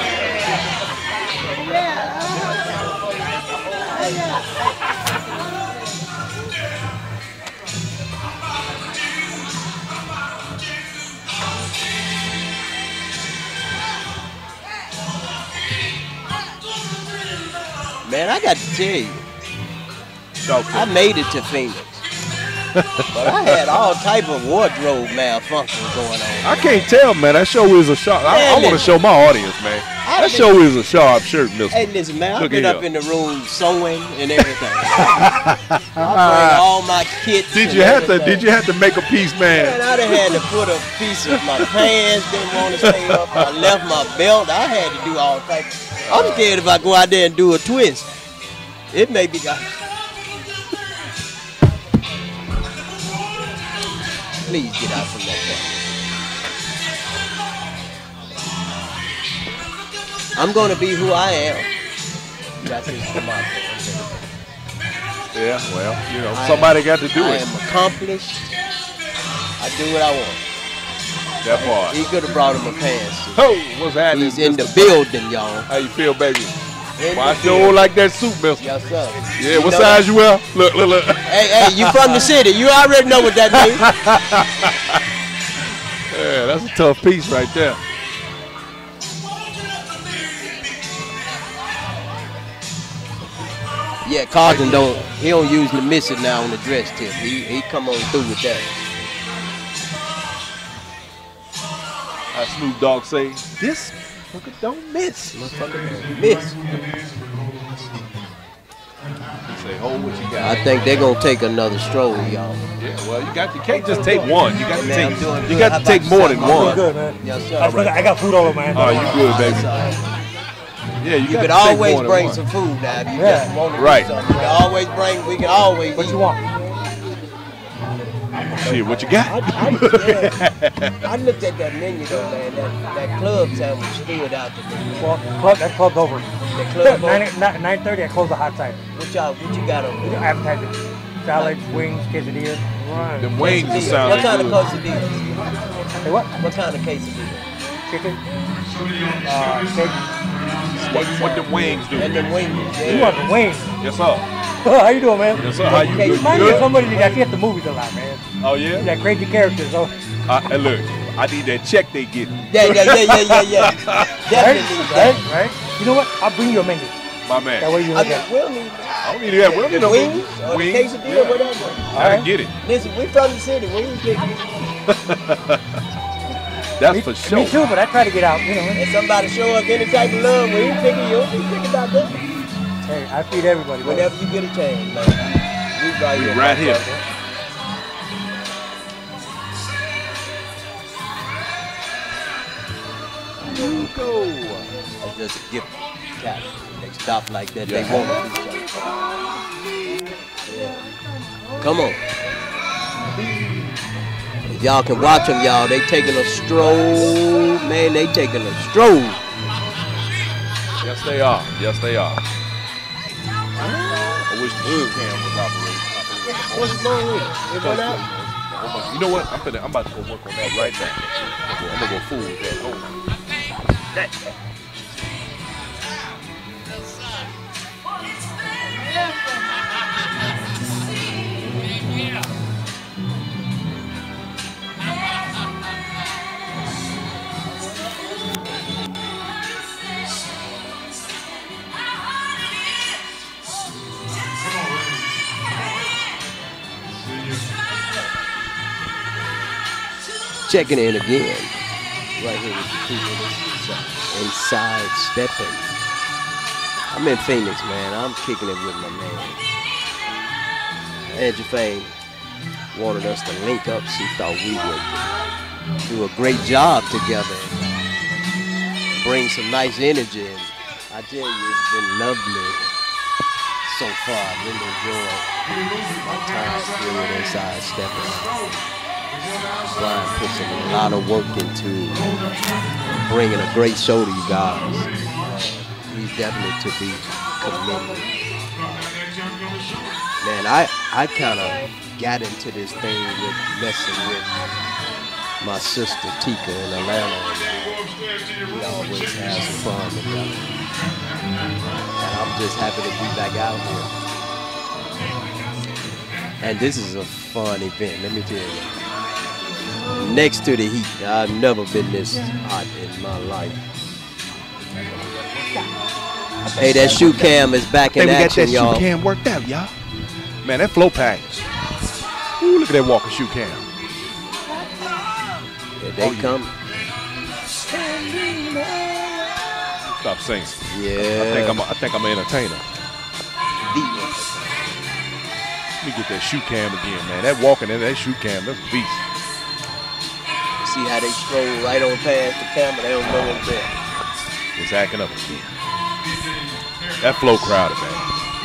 Man, I got to tell you, I made it to Phoenix. But I had all type of wardrobe malfunction going on. I can't tell, man. That show is a sharp. I want to show my audience, man. That show is a sharp shirt, mister. Hey, listen, man. I've been up in the room sewing and everything. I bring all my kits. Did you have to make a piece, man? Man, I done had to put a piece of my pants. Didn't want to stay up. I left my belt. I had to do all types. I'm scared if I go out there and do a twist. It may be. Please get out from that thing. I'm gonna be who I am. That's his tomorrow. Yeah, well, you know, somebody got to do it. I am accomplished. I do what I want. That part. He could have brought him a pants. Oh, what's happening? He's in the building, y'all. How you feel, baby? Why you like that suit, mister? Yes, sir. Yeah, what size you wear? Look. Hey, you from the city. You already know what that means. Yeah, that's a tough piece right there. Yeah, Carlton don't usually miss it now on the dress tip. He come on through with that. How Snoop Dogg say, this motherfucker don't miss. Motherfucker don't miss. Say, hold what you got. I think they're gonna take another stroll, y'all. Yeah, well, you can't just take one. You got to take more than one. I'm good, man. Yes, sir. I got food over, man. Oh, you good, baby. Yeah, you can always bring some food now. If you just want to do something. We can always what eat. you want? Shit, what you got? I looked at that menu though, man. That club sandwich stood out to me. Well, that club's over. The club 9:30, I close the hot side. What you got over there? Appetizers, salads, wings, quesadillas. Right. The wings quesadillas. sound What kind good. of quesadillas? Hey, what? What kind of quesadillas? Chicken. Steak. What the wings do? And the wings. Yeah. You want the wings? Yes, sir. How you doing, man? Yes, sir. How you doing? Remind me of somebody that I see at the movies a lot, man. Oh, yeah? That crazy character. So. Hey, look, I need that check they get. Yeah. Definitely. Right. You know what? I'll bring you a menu. My man. That way you look at it. I don't need that. We'll need the wings or wings. the quesadilla, whatever. I get it. Listen, we from the city. We ain't pick That's for sure. Me too, but I try to get out, you know. If somebody show us any type of love, we ain't picking you. We pick about that. Hey, I feed everybody. Whenever you get a chance, man. We right here. Go. That's just a gift cap. They stop like that. They want to do something. Yeah. Come on. If y'all can watch them, y'all. They taking a stroll. Man, they taking a stroll. Yes, they are. Yes, they are. I wish the shoe cam was operating. What's wrong with it? It went out? You know what? I'm about to go work on that right now. I'm gonna go fool with that. Hold on. Checking in again, right here with the people inside Steppin. I'm in Phoenix, man. I'm kicking it with my man. Andrew Fane wanted us to link up. She thought we would do a great job together and bring some nice energy. And I tell you, it's been lovely so far. I really enjoyed my time here inside Steppin. Brian puts a lot of work into bringing a great show to you guys. He's definitely to be commended. Man, I kind of got into this thing with messing with my sister Tika in Atlanta. We always have some fun together. And I'm just happy to be back out here. And this is a fun event, let me tell you. Next to the heat, I've never been this hot in my life. Hey, that shoe cam is back in action, y'all. We got that shoe cam worked out, y'all. Man, that flow package. Ooh, look at that walking shoe cam. Yeah, they come. Stop singing. Yeah. I think I'm an entertainer. Let me get that shoe cam again, man. That walking in that shoe cam, that's a beast. See how they stroll right on past the camera, they don't know what's there. It's acting up again. That flow crowded, man.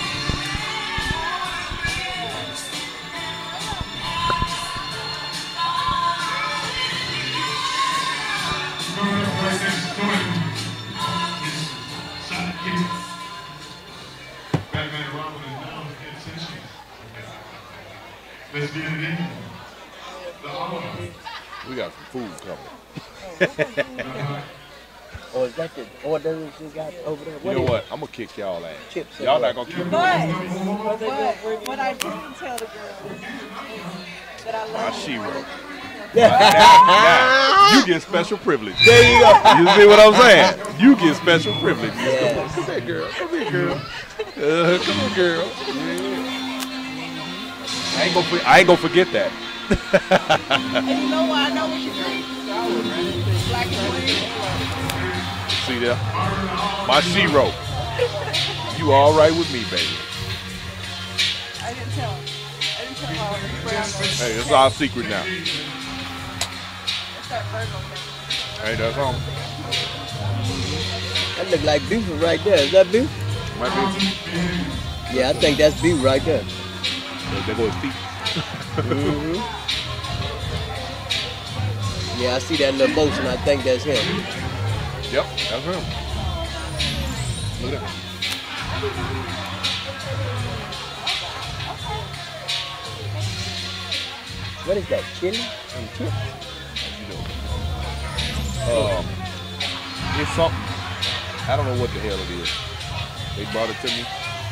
Let's get it in. We got some food coming. Or is that the orders you got over there? You know what? I'm going to kick y'all ass. Chips. Y'all not going to keep But what I didn't tell the girls that I love my shero. Now, you get special privilege. There you go. You see what I'm saying? You get special privilege. Yes. Come here, girl. Come here, girl. Come here, girl. I ain't gonna forget that. And you know why I know what you drink? Black and green. See there? My shero. You all right with me, baby. I didn't tell him. I didn't tell him all the brown. Hey, it's our secret now. It's that Virgo thing. Hey, that's home. That look like beef right there. Is that beef? Might be. Yeah, I think that's beef right there. There go his feet. Yeah, I see that little motion. I think that's him. Yep, that's him. Look at that. What is that? Chili and chips? It's something. I don't know what the hell it is. They brought it to me.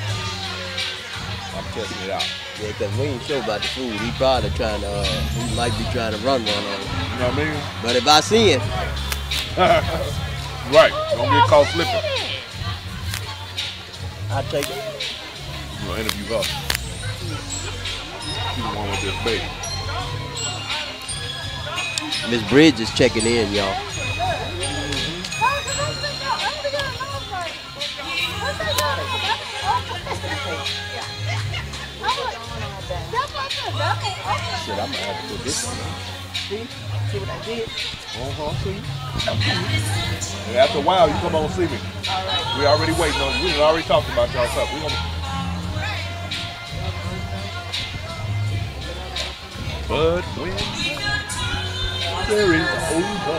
I'm testing it out. Yeah, because we ain't sure about the food. He probably trying to, he might be trying to run one on it. You know what I mean? But if I see it. Right. Don't get caught slipping. I'll take it. I'm going to interview her. She's the one with this baby. Miss Bridge is checking in, y'all. Shit, I'm gonna have to put this on. See what I did? See you. And after a while, you come on and see me. We already waiting on you. We already talked about y'all stuff. We gonna. But when there is over.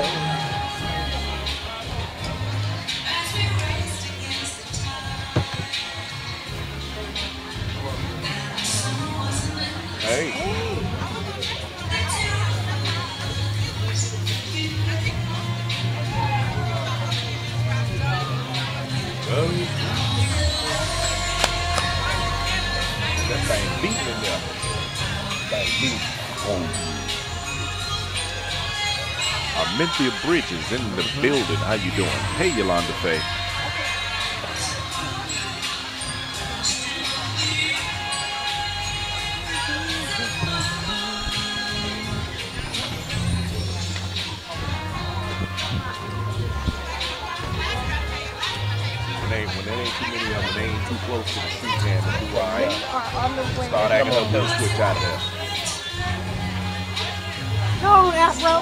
Hey. That thing beating in there. That beat. Armentia Bridges in the building. How you doing? Hey, Yolanda Faye. When there ain't too many of them, they ain't too close to the street cam to do all right. Start acting up, we'll switch out of there. Go, Afro.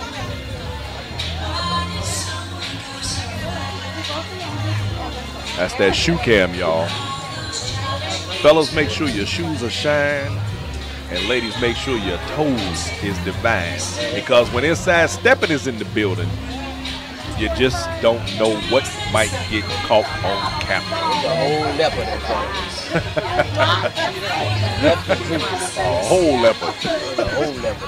That's that shoe cam, y'all. Fellas, make sure your shoes are shine. And ladies, make sure your toes is divine. Because when inside Steppin is in the building, you just don't know what might get caught on camera. There's a whole leopard. A whole leopard. A whole leopard.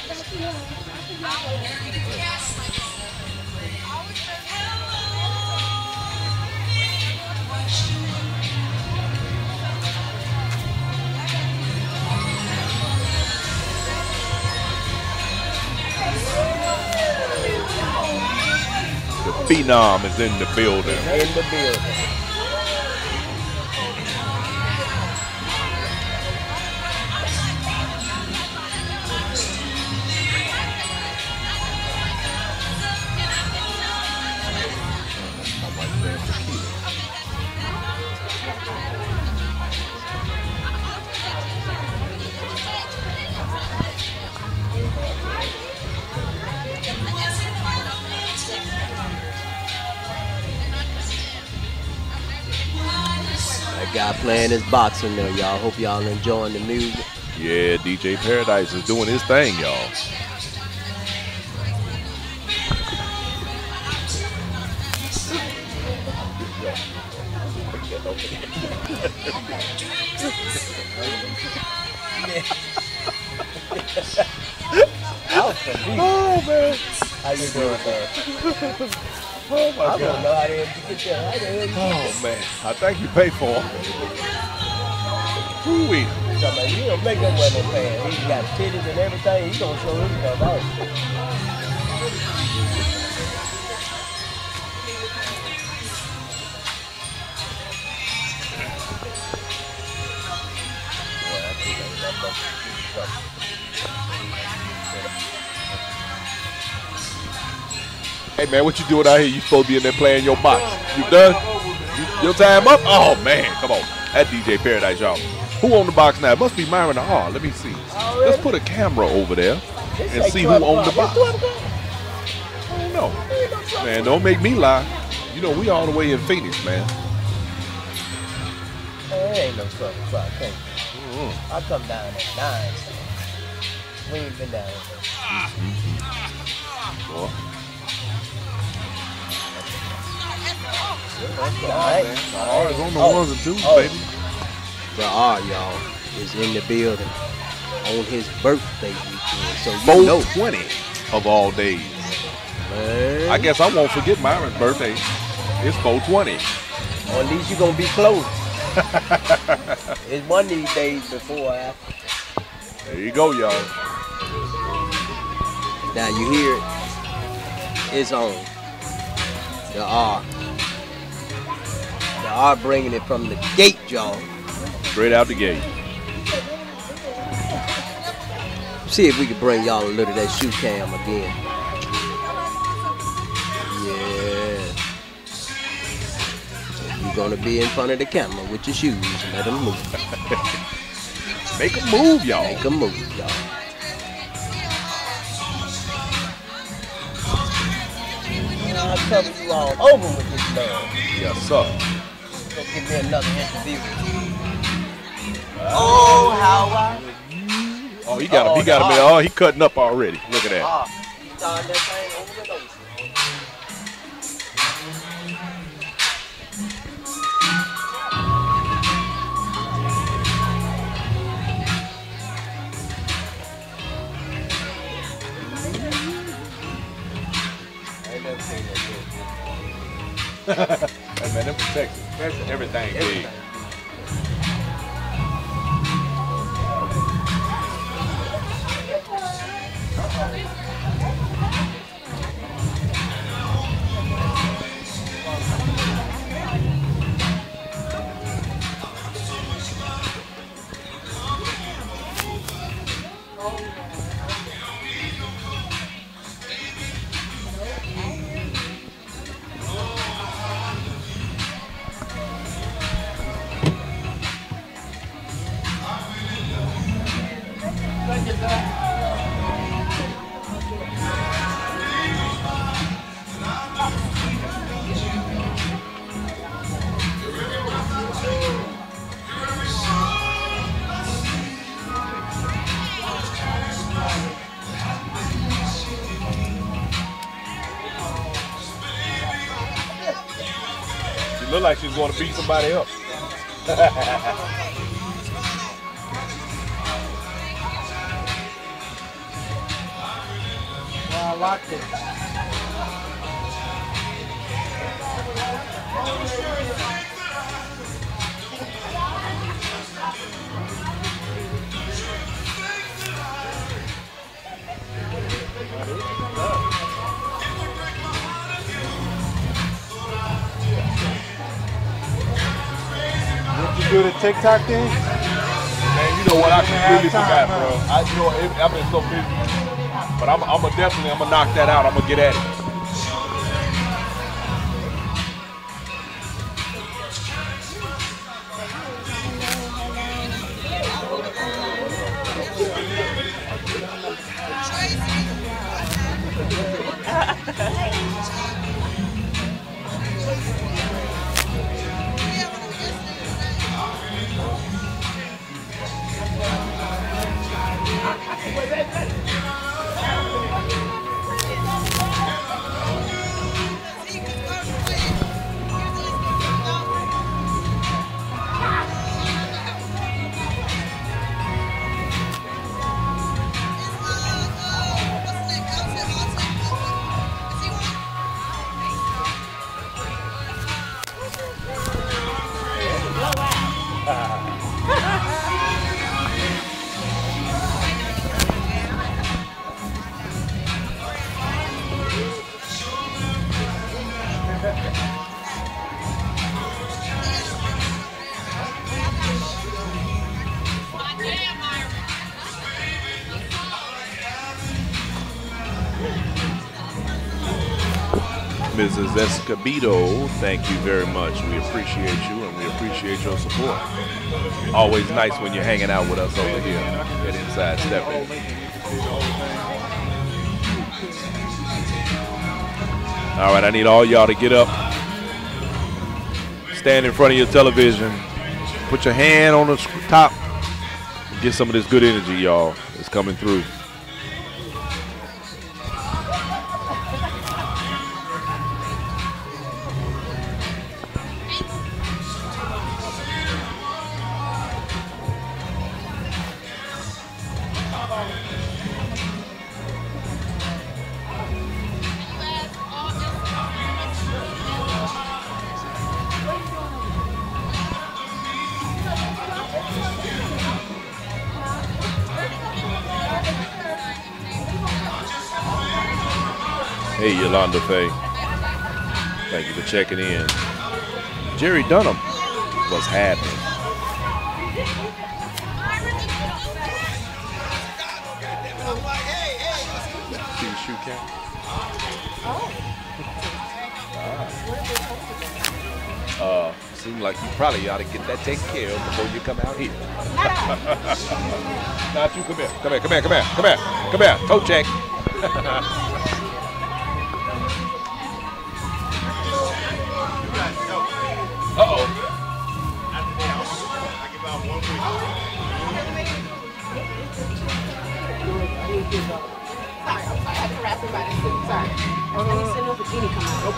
The Phenom is in the building. In the building. That guy playing his boxing there, y'all. Hope y'all enjoying the music. Yeah, DJ Paradise is doing his thing, y'all. Oh, man. How you doing, man? Oh, my God. I don't know how to get that. Oh, man. I think you pay for him. Woo-wee. You don't make that wear no pants. He's got titties and everything. He's going to show himself out. Hey, man, what you doing out here? You supposed to be in there playing your box. You done? Your time up? Oh, man, come on. That DJ Paradise, y'all. Who on the box now? It must be Myron the R. Let me see. Let's put a camera over there and see who on the box. I don't know. Man, don't make me lie. You know, we all the way in Phoenix, man. It ain't no 12 o'clock, thank you. I come down at 9. We ain't been down there. Well, R is on the ones and twos, baby. The R, y'all, is in the building on his birthday weekend. So you 420 of all days. Man. I guess I won't forget Myron's birthday. It's 420. Or at least you're going to be close. It's one of these days before or after. There you go, y'all. Now you hear it. It's on. The R. The R bringing it from the gate, y'all. Straight out the gate. See if we can bring y'all a little of that shoe cam again. Yeah. You're going to be in front of the camera with your shoes. Let them move. Make them move, y'all. Make them move, y'all. cover you all over with this love. Yes, sir. Go give me another interview. Oh, how I. Oh, he got him. He got him. Oh, he cutting up already. Look at that. He started that thing over the nose. Hey man, them protections. Everything big. She look like she's going to beat somebody up. I like it. Did you do the TikTok thing? Man, you know what? I completely forgot, bro. I've been so busy. But I'm gonna knock that out. I'm gonna get at it. Mrs. Escobedo, thank you very much. We appreciate you and we appreciate your support. Always nice when you're hanging out with us over here at Inside Steppin. All right, I need all y'all to get up, stand in front of your television, put your hand on the top, and get some of this good energy, y'all. It's coming through. Hey, Yolanda Faye. Thank you for checking in. Jerry Dunham, what's happening? See the shoe cam? Seems like you probably ought to get that taken care of before you come out here. Not you, come here. Come here, come here, come here, come here. Come here, toe check.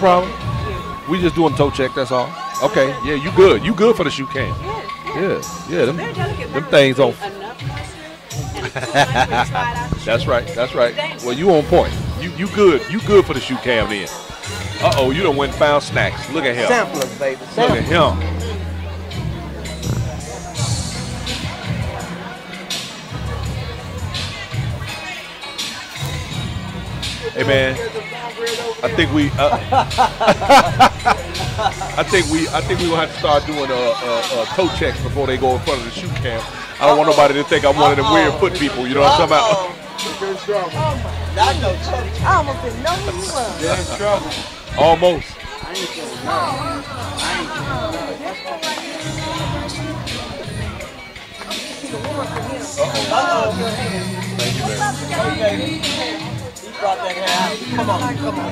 problem. We just doing toe check, that's all. Okay, yeah, you good. You good for the shoe cam. Yeah, them things on. That's right, that's right. Well, you on point. You good. You good for the shoe cam then. Uh-oh, you done went and found snacks. Look at him. Samplers, baby. Look at him. Hey man, I think we gonna have to start doing toe checks before they go in front of the shoe cam. I don't want nobody to think I'm one of them weird foot people. You know what I'm talking about? I almost didn't know who you were. You're in trouble. Almost. Thank you, man. Brought that hair out. Come on.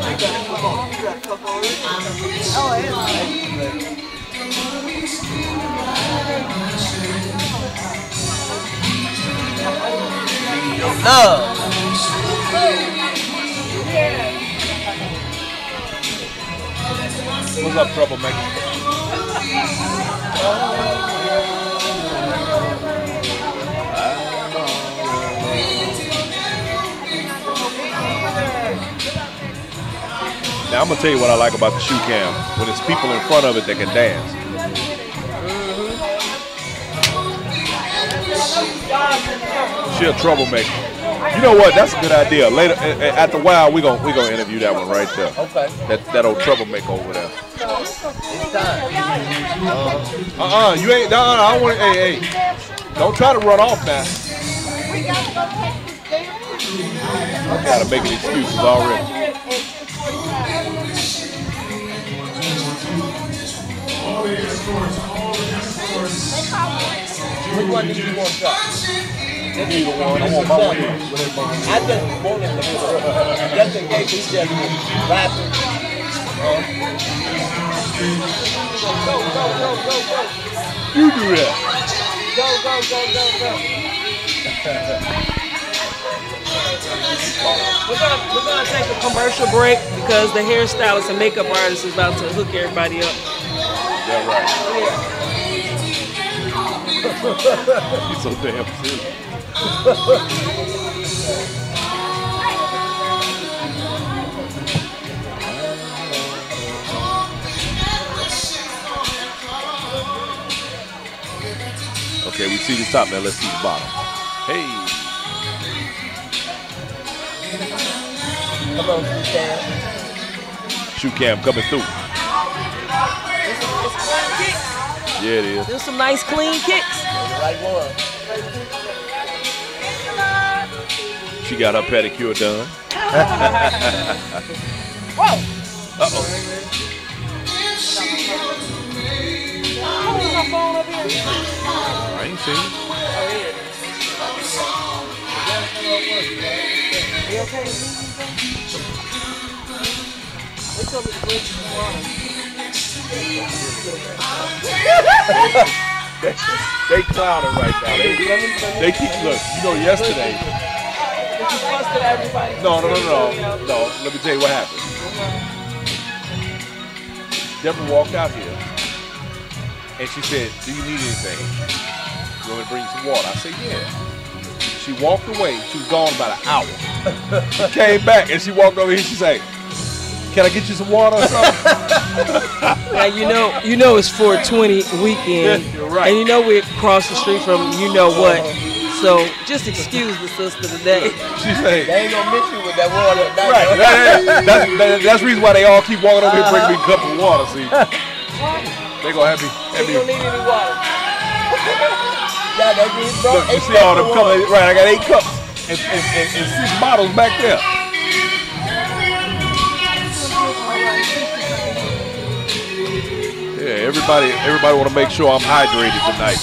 Love. What's up, troublemaker? Now I'm gonna tell you what I like about the shoe cam. When there's people in front of it that can dance. She a troublemaker. You know what? That's a good idea. Later, at the while, we gonna interview that one right there. Okay. That old troublemaker over there. It's time. You ain't. I don't want. Hey. Don't try to run off now. I gotta make excuses already. Which one did you want to try? Neither one. I want my wings. I just wanted to just in case he's just rapping. Go. You do that. Go. We're gonna take a commercial break because the hairstylist and makeup artist is about to hook everybody up. That's right. He's so damn serious. Okay, we see the top now. Let's see the bottom. Hey. Come on, shoe cam. Shoe cam coming through. Yeah, it is. There's some nice clean kicks. Right one. She got her pedicure done. Whoa. Uh-oh. I ain't seen it. You okay? They told me to bring some water. They clowning right now. They keep, look, you know, yesterday. No. Let me tell you what happened. Deborah walked out here and she said, "Do you need anything? You want me to bring you some water?" I said, "Yeah." She walked away. She was gone about an hour. She came back and she walked over here. She said, "Can I get you some water or something?" Now you know it's 420 weekend, yeah, you're right. And you know we're across the street from you know what. So just excuse the sister today. She said, "They ain't gonna miss you with that water." Right. That's the reason why they all keep walking over here and bringing me a cup of water. See, they gonna have me. You don't need any water. Yeah, they just brought Look, you see all them coming. Right, I got 8 cups and 6 bottles back there. Yeah, everybody want to make sure I'm hydrated tonight.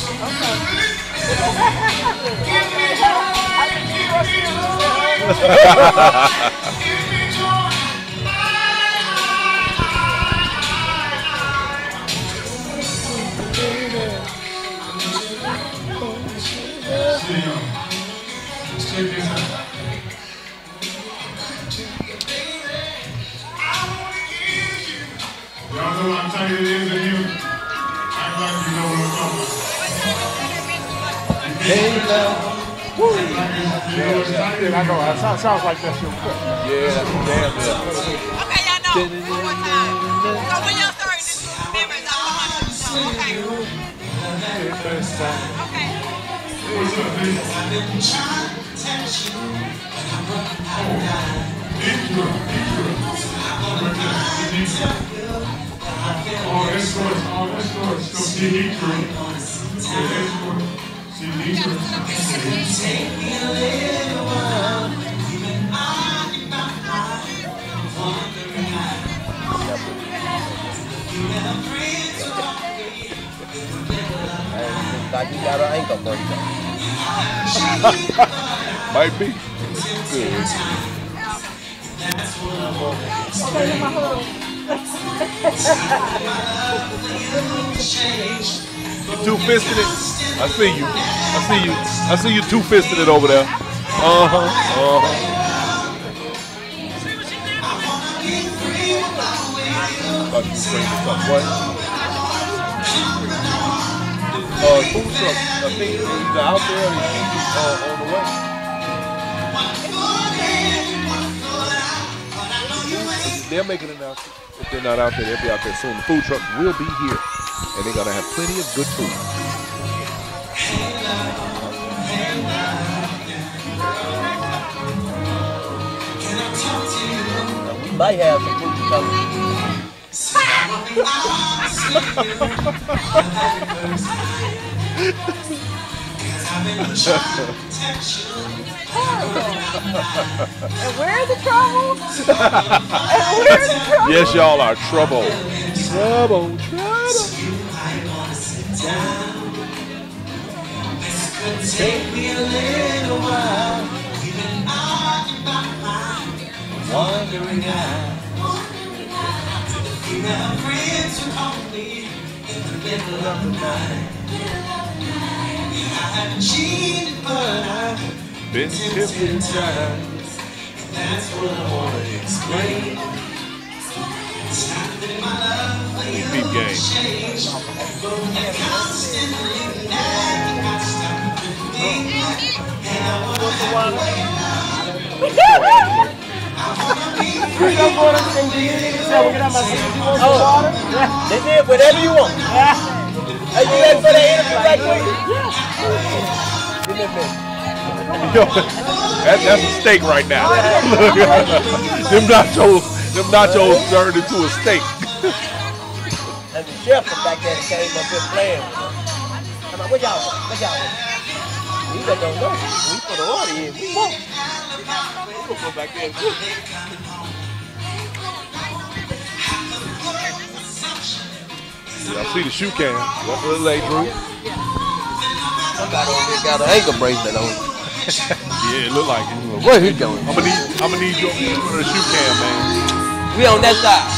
know what time it is in you? Act like you know what I'm talking about. Hey, love. Woo! Yeah, I know. It sounds like that's your quick. Yeah, that's damn good. Okay, y'all know. One more time. So when y'all start this memories, I want you to know. Okay. All escorts, go see Detroit. See Detroit. Take me a little while, even I in my heart, wondering how. You have friends who are like you got an ankle breaker. Might be. Good. You two-fisted it? I see you. I see you two-fisted it over there. Food truck. I think either out there or on the way. They're making an announcement. If they're not out there, they'll be out there soon. The food truck will be here, and they're gonna have plenty of good food. We might have some food coming. And where's the trouble? Yes, y'all are trouble. Take me a little while, even I in my mind, wondering how. You have friends who call me in the middle of the night. I haven't cheated, but I've been tempted times. That's what I want to explain. It's time that my love for you has changed. And constantly nagging my stuff with me. And I want to They did whatever you want. Are you ready for the interview right quick? Yo, that's a steak right now. them nachos turned into a steak. And the chef from back there came up here playing with us. I'm like, what y'all want? We just don't know. We put the order in. We won't. We'll go back there and cook. Y'all see the shoe cam. What little late, Drew? Somebody over here got an ankle bracelet on. Yeah, it look like it. Where he going? I'm gonna need you on the shoe cam, man. We on that side.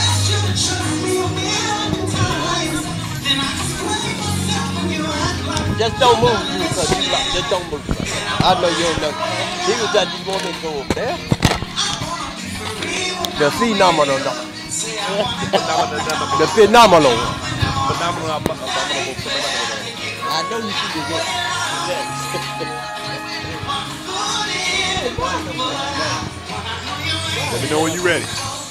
Just don't move, because you like, just don't move. I know you don't know. He was like, you want me to go over there? The phenomenal. The phenomenal. I know you should be good. Let me know when you're ready.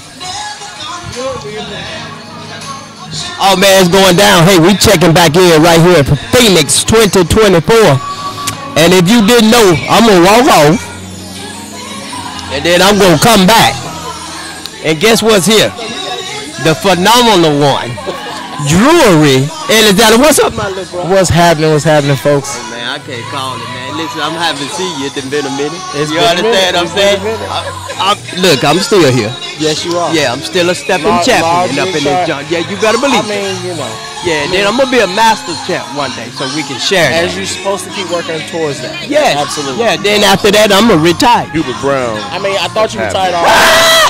Oh man, it's going down. Hey, we checking back in right here for Phoenix 2024. And if you didn't know, I'm gonna walk off, and then I'm gonna come back. And guess what's here? The phenomenal one, Drury. Alexander, what's up, my little bro? What's happening, folks? Hey, man, I can't call it, man. Listen, I'm happy to see you. It's been a minute. You been understand what I'm saying? Look, I'm still here. Yes, you are. Yeah, I'm still a Steppin champion up in this joint. Yeah, you better believe it. I mean, you know. Yeah, and then I'm going to be a master champ one day so we can share that. As you're supposed to keep working towards that. Yes. Absolutely. Yeah, then after that, I'm going to retire. Hubert Brown. I mean, I thought you retired already.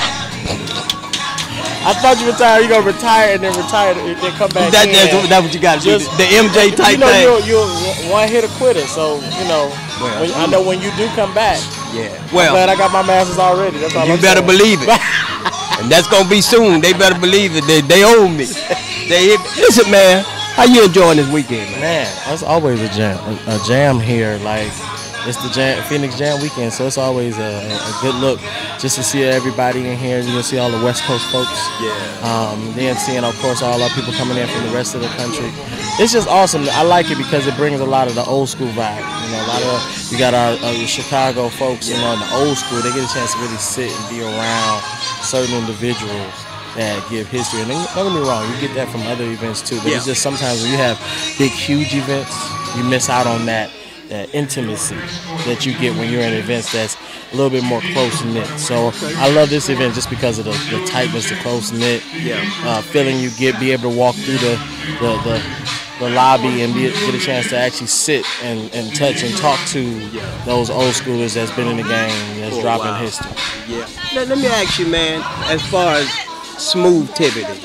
I thought you retired. You're gonna retire and then retire and then come back. That's what you got to do. The MJ type thing. You're one hit a quitter. So I know when you do come back. Yeah. I'm glad I got my masters already. That's all. You better believe it. And that's gonna be soon. They better believe it. They owe me. Listen, man. How you enjoying this weekend, man? Man, it's always a jam here. Like, it's the Phoenix Jam weekend, so it's always a good look just to see everybody in here. You can see all the West Coast folks. Yeah. Then seeing, of course, all our people coming in from the rest of the country. It's just awesome. I like it because it brings a lot of the old school vibe. You know, a lot of you got our Chicago folks. You know, in the old school, they get a chance to really sit and be around certain individuals that give history. And don't get me wrong, you get that from other events too. But it's just sometimes when you have big, huge events, you miss out on that intimacy that you get when you're in events that's a little bit more close-knit. So I love this event just because of the tightness, the close-knit feeling you be able to walk through the lobby and get a chance to actually sit and touch and talk to those old schoolers that's been in the game, that's dropping history. Yeah. Let me ask you, man, as far as smooth Tibbity,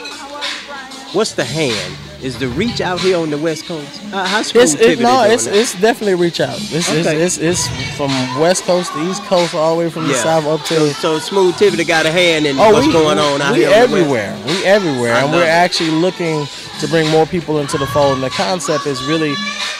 what's the hand? Is the reach out here on the West Coast? How smooth it's definitely reach out. It's from West Coast to East Coast, all the way from the South up to. So smooth Tibbity got a hand in what's going on out here. Everywhere. We everywhere, and we're actually looking to bring more people into the fold. And the concept is really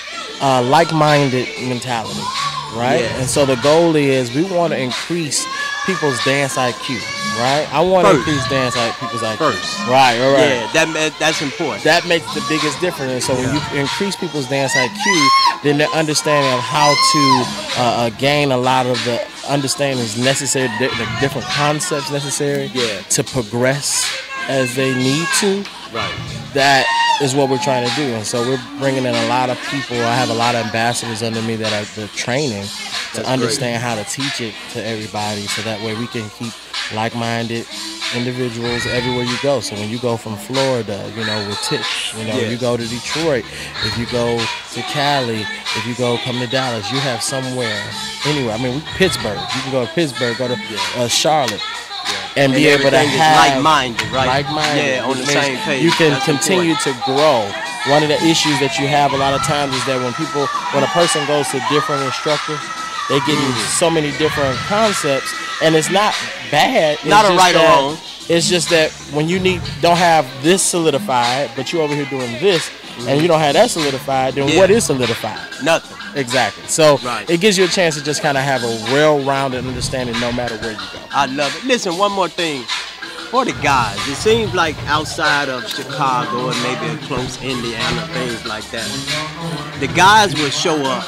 like-minded mentality, right? Yeah. And so the goal is we want to increase people's dance IQ, right? I want to increase people's IQ. Right. Yeah, that's important. That makes the biggest difference. And so when you increase people's dance IQ, then their understanding of how to gain a lot of the understandings necessary, the different concepts necessary to progress as they need to. Right. That is what we're trying to do. And so we're bringing in a lot of people. I have a lot of ambassadors under me that are the training to understand how to teach it to everybody, so that way we can keep like-minded individuals everywhere you go. So when you go from Florida, you know, with Tish, you know, you go to Detroit, if you go to Cali, if you come to Dallas, you have somewhere, anywhere. I mean, Pittsburgh, you can go to Pittsburgh, go to Charlotte. And be able to have like-minded, right? Like-minded. Yeah, on the same page. You can continue to grow. One of the issues that you have a lot of times is that when a person goes to different instructors, they get so many different concepts, and it's not bad. It's not a right or wrong. It's just that when you don't have this solidified, but you're over here doing this, and you don't have that solidified, then what is solidified? Nothing. Exactly. So it gives you a chance to just kind of have a well-rounded understanding no matter where you go. I love it. Listen, one more thing. For the guys, it seems like outside of Chicago and maybe close Indiana, things like that, the guys will show up,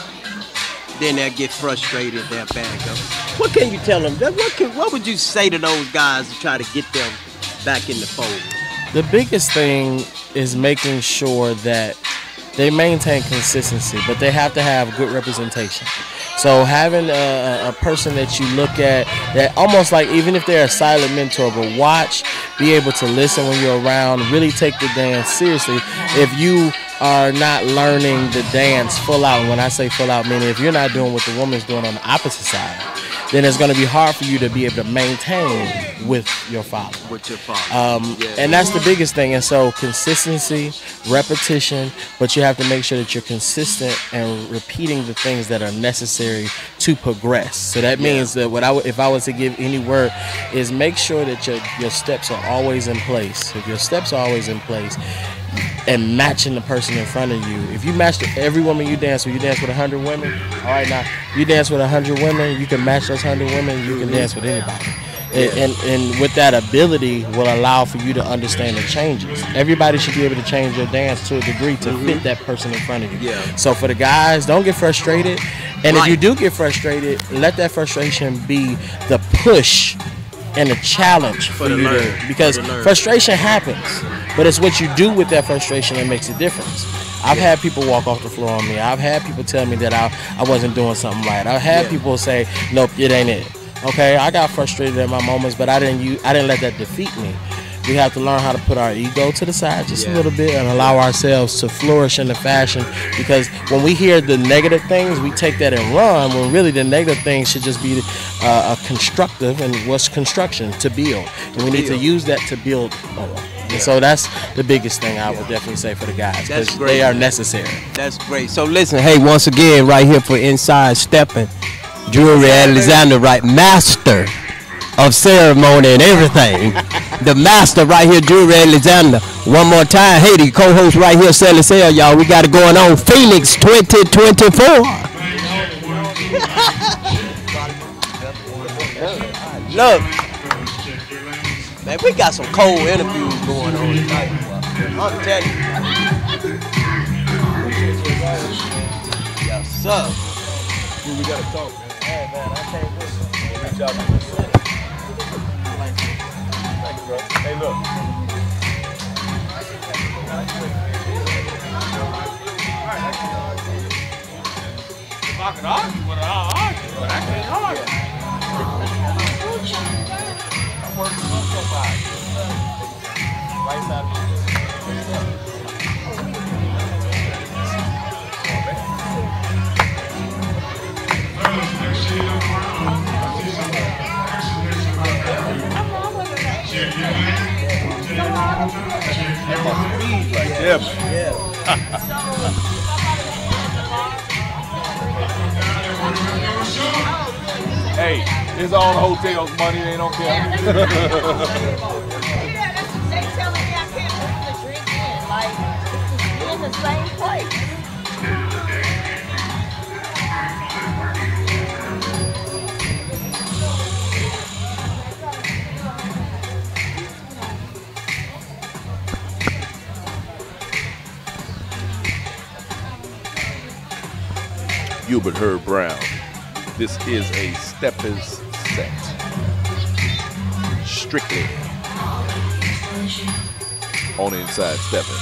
then they'll get frustrated, they'll back up. What can you tell them? What would you say to those guys to try to get them back in the fold? The biggest thing is making sure that they maintain consistency, but they have to have good representation. So having a person that you look at that almost like, even if they're a silent mentor, but watch, be able to listen when you're around, really take the dance seriously. If you are not learning the dance full out, and when I say full out, meaning if you're not doing what the woman's doing on the opposite side, then it's going to be hard for you to be able to maintain with your father. And that's the biggest thing. And so consistency, repetition, but you have to make sure that you're consistent and repeating the things that are necessary to progress. So that means that if I was to give any word, is make sure that your steps are always in place. If your steps are always in place, and matching the person in front of you. If you match every woman you dance with 100 women, all right, now you dance with 100 women, you can match those 100 women, you can dance with anybody. And with that ability will allow for you to understand the changes. Everybody should be able to change their dance to a degree to fit that person in front of you. So for the guys, don't get frustrated. And if you do get frustrated, let that frustration be the push and a challenge for you to, because frustration happens, but it's what you do with that frustration that makes a difference. I've had people walk off the floor on me. I've had people tell me that I wasn't doing something right. I've had people say, nope, it ain't it. Okay, I got frustrated at my moments, but I didn't let that defeat me. We have to learn how to put our ego to the side just a little bit and allow ourselves to flourish in the fashion, because when we hear the negative things, we take that and run, when really the negative things should just be a constructive, and what's construction? To build. And we need to use that to build more. And so that's the biggest thing I would definitely say for the guys, because they are necessary. That's great. So listen, hey, once again, right here for Inside Steppin, Jewelry Alexander, right, master of ceremony and everything. The master right here, Drew Alexander. One more time. Hey, the co-host right here, Sally Sale, y'all. We got it going on. Phoenix 2024. Look, man, we got some cold interviews going on tonight. I'm telling you. Yes, sir. Dude, we gotta talk, man. Hey, man, I can't wait. Reach out to you. Thank you, bro. Hey, look. If I could argue with her, I'll argue, but I can't argue. I'm working myself out. Right side of me. Right there, man. Hey, it's all the hotel's money. They don't care. They telling me I can't bring the drink in. Like, we're in the same place. Hubert Herb Brown. This is a Steppin's set. Strictly on Inside Steppin.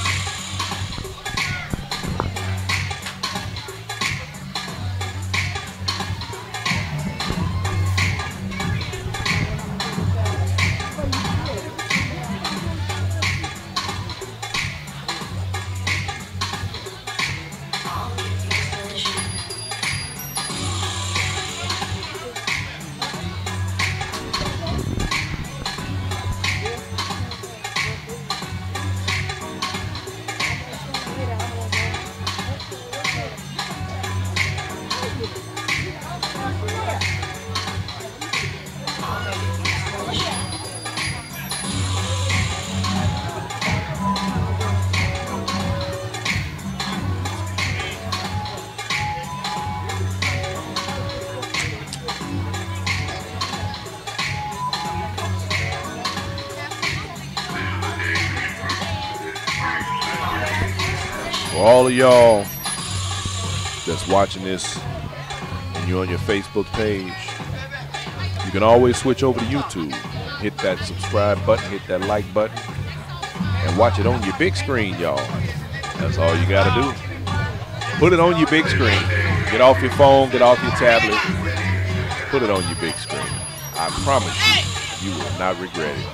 For all of y'all that's watching this and you're on your Facebook page, you can always switch over to YouTube. Hit that subscribe button, hit that like button, and watch it on your big screen, y'all. That's all you gotta do. Put it on your big screen. Get off your phone, get off your tablet. Put it on your big screen. I promise you, you will not regret it.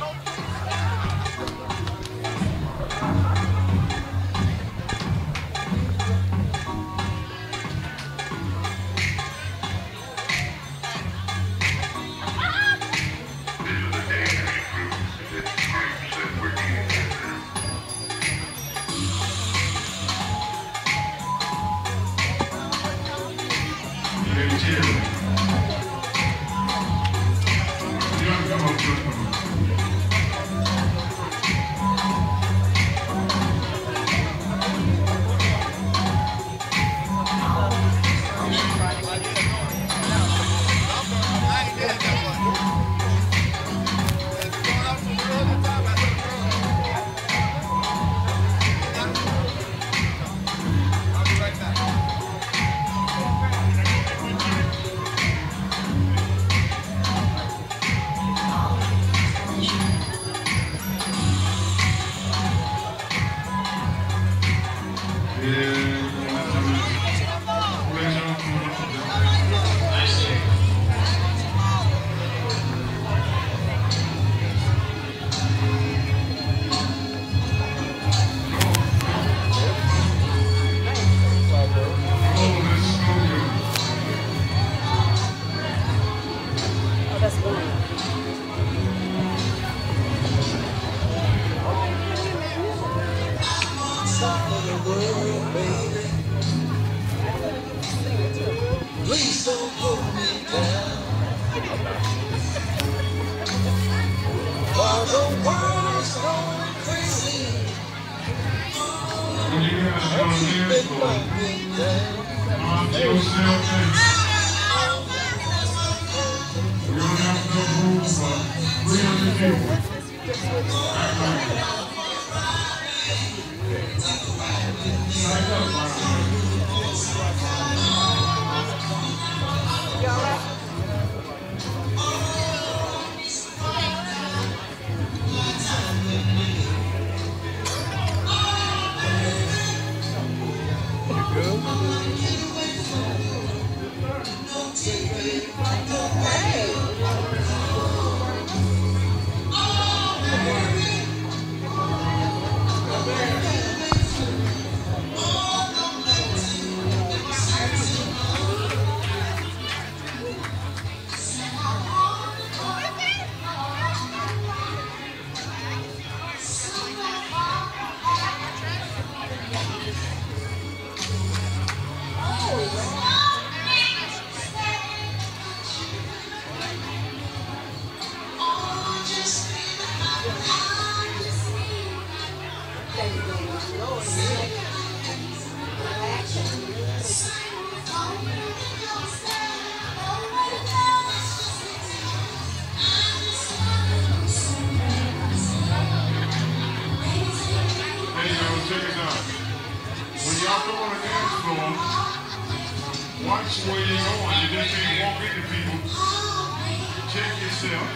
Watch where you're going. You just can't walk into people. Check yourself.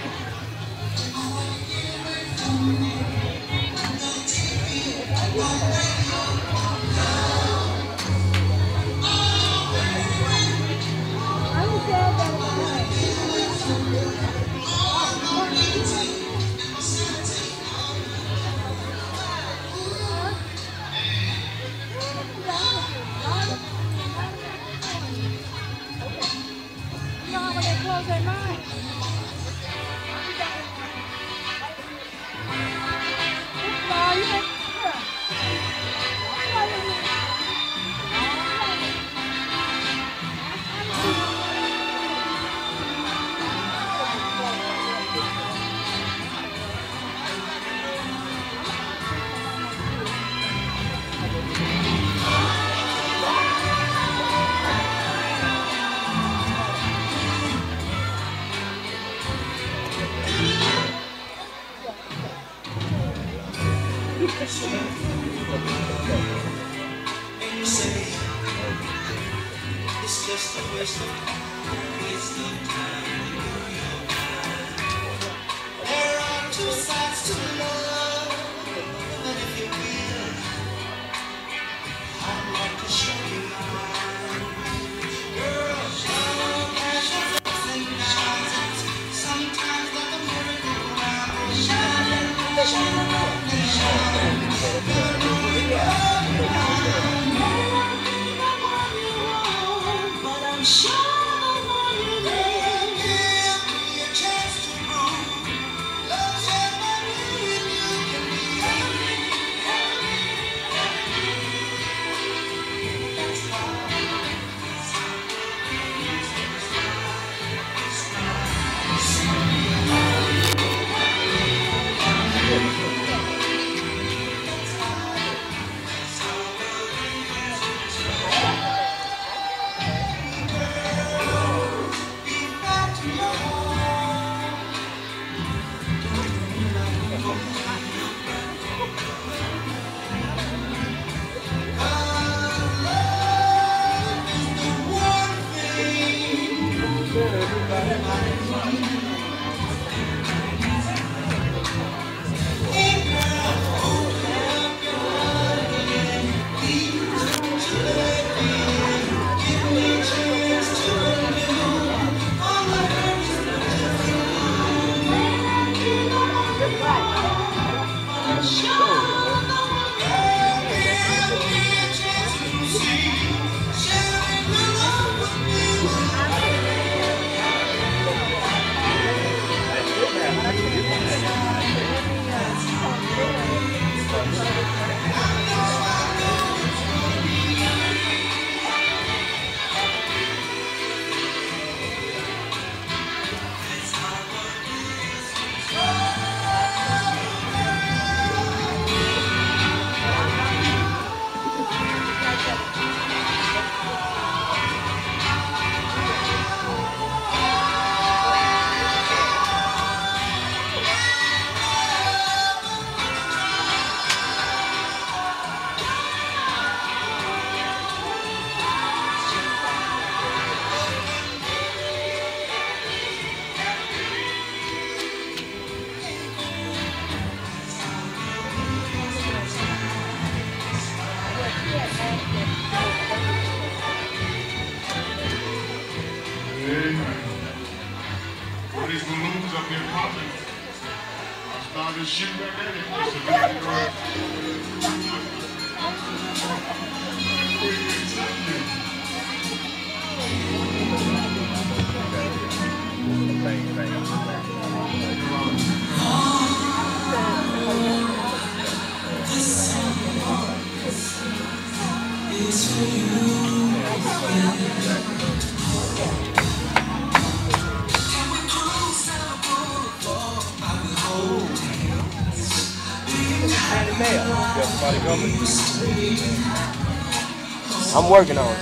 started shooting back at I'm working on it.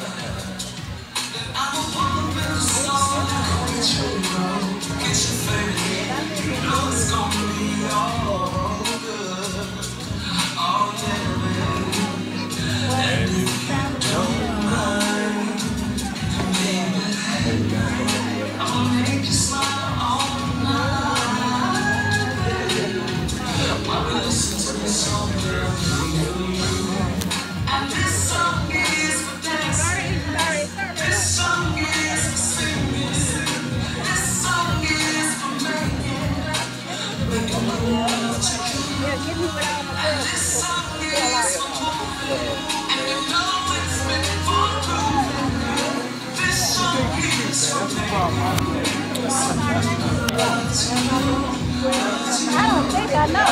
I don't think I know.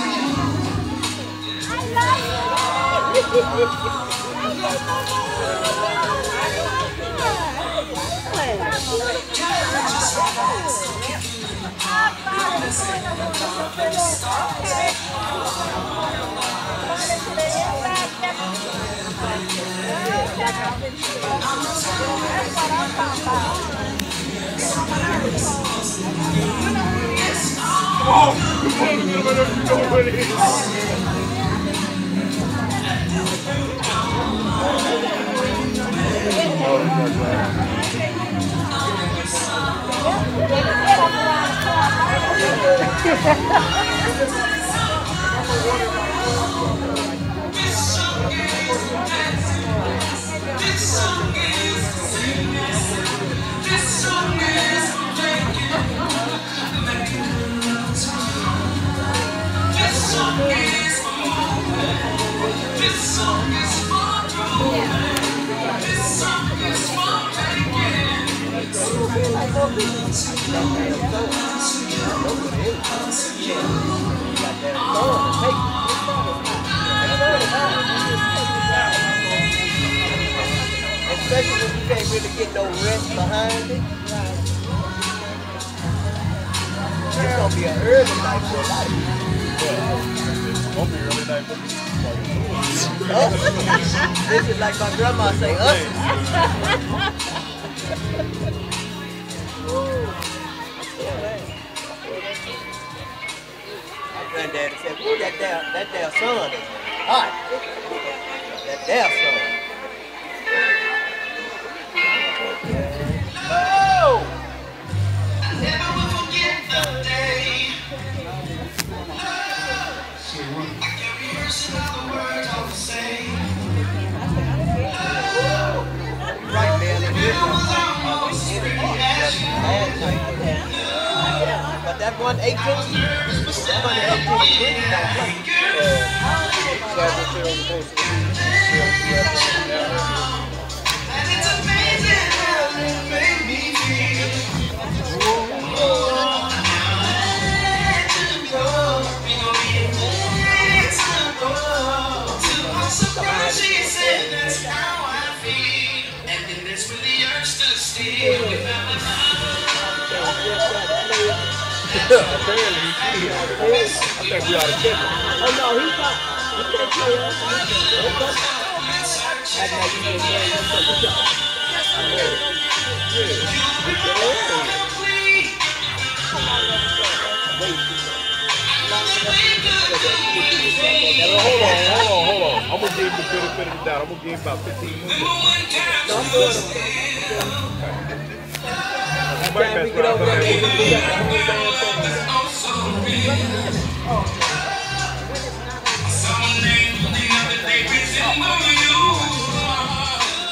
Especially when you can't really get no rest behind it. It's gonna be an early night for a lot of you. It's gonna be early night for me. This is like my grandma say, us. My granddaddy said, "Ooh, that damn sun is hot. That damn sun." Oh! I never will forget the day. I can rehearse all the words I will say. Right, man. But that 118, And it's amazing how it made me feel. She said that's how I feel. And then that's when the urge stood still. We fell in Apparently, I think we ought to check him. Oh no, he's not. He can't play us. Hold on. I'm gonna give him the benefit of the doubt. I'm gonna give him about 15 minutes. Time we get over there, we got the whole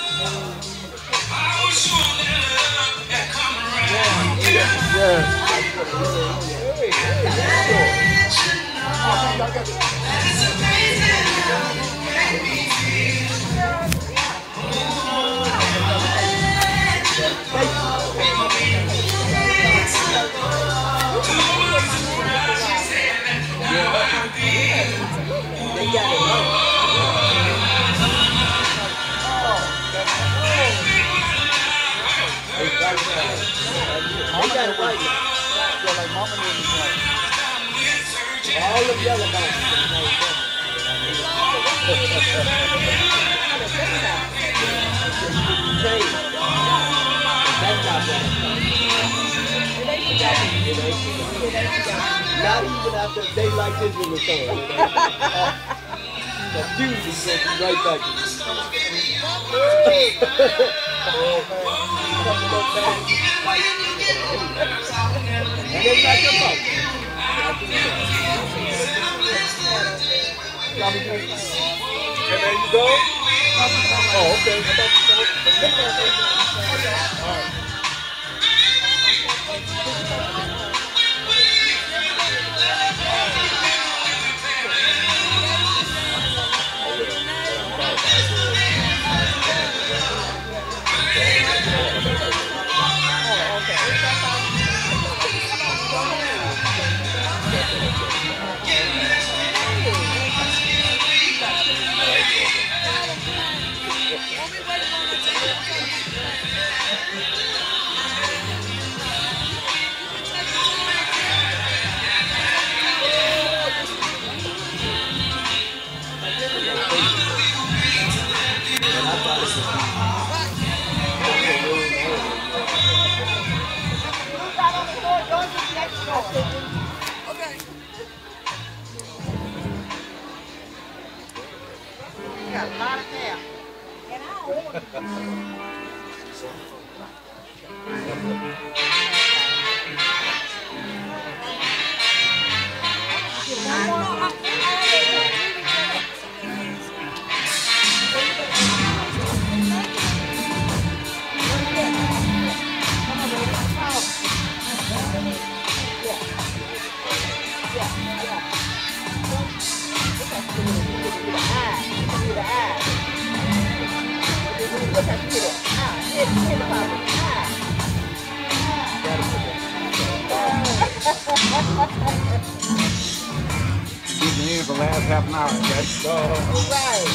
yeah. All the yellow bones. Not even after a day like this when we're throwing. The fuse is going to be right back to and it's not your fault. And there you go. Oh, okay. All right. In for the last half an hour, okay? Right.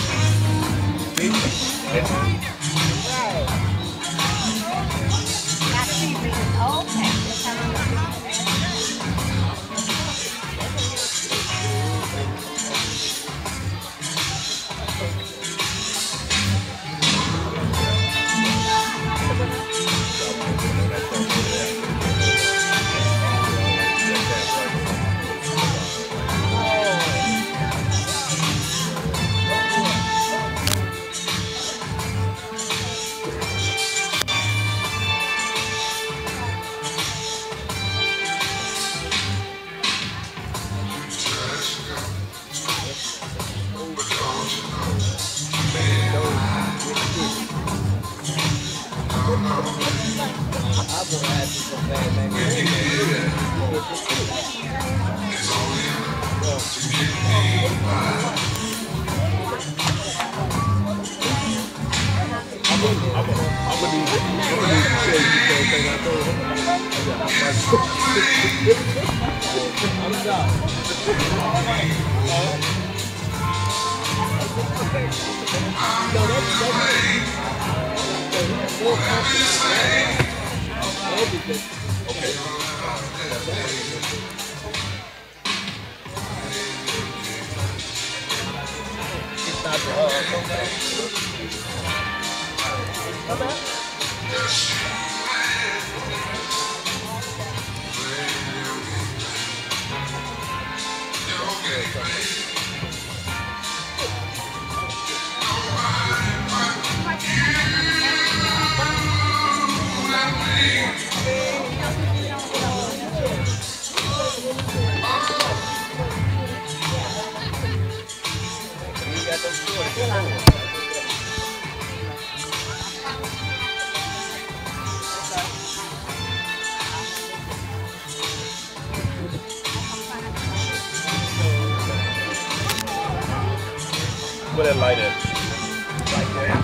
Where that light at? Right there.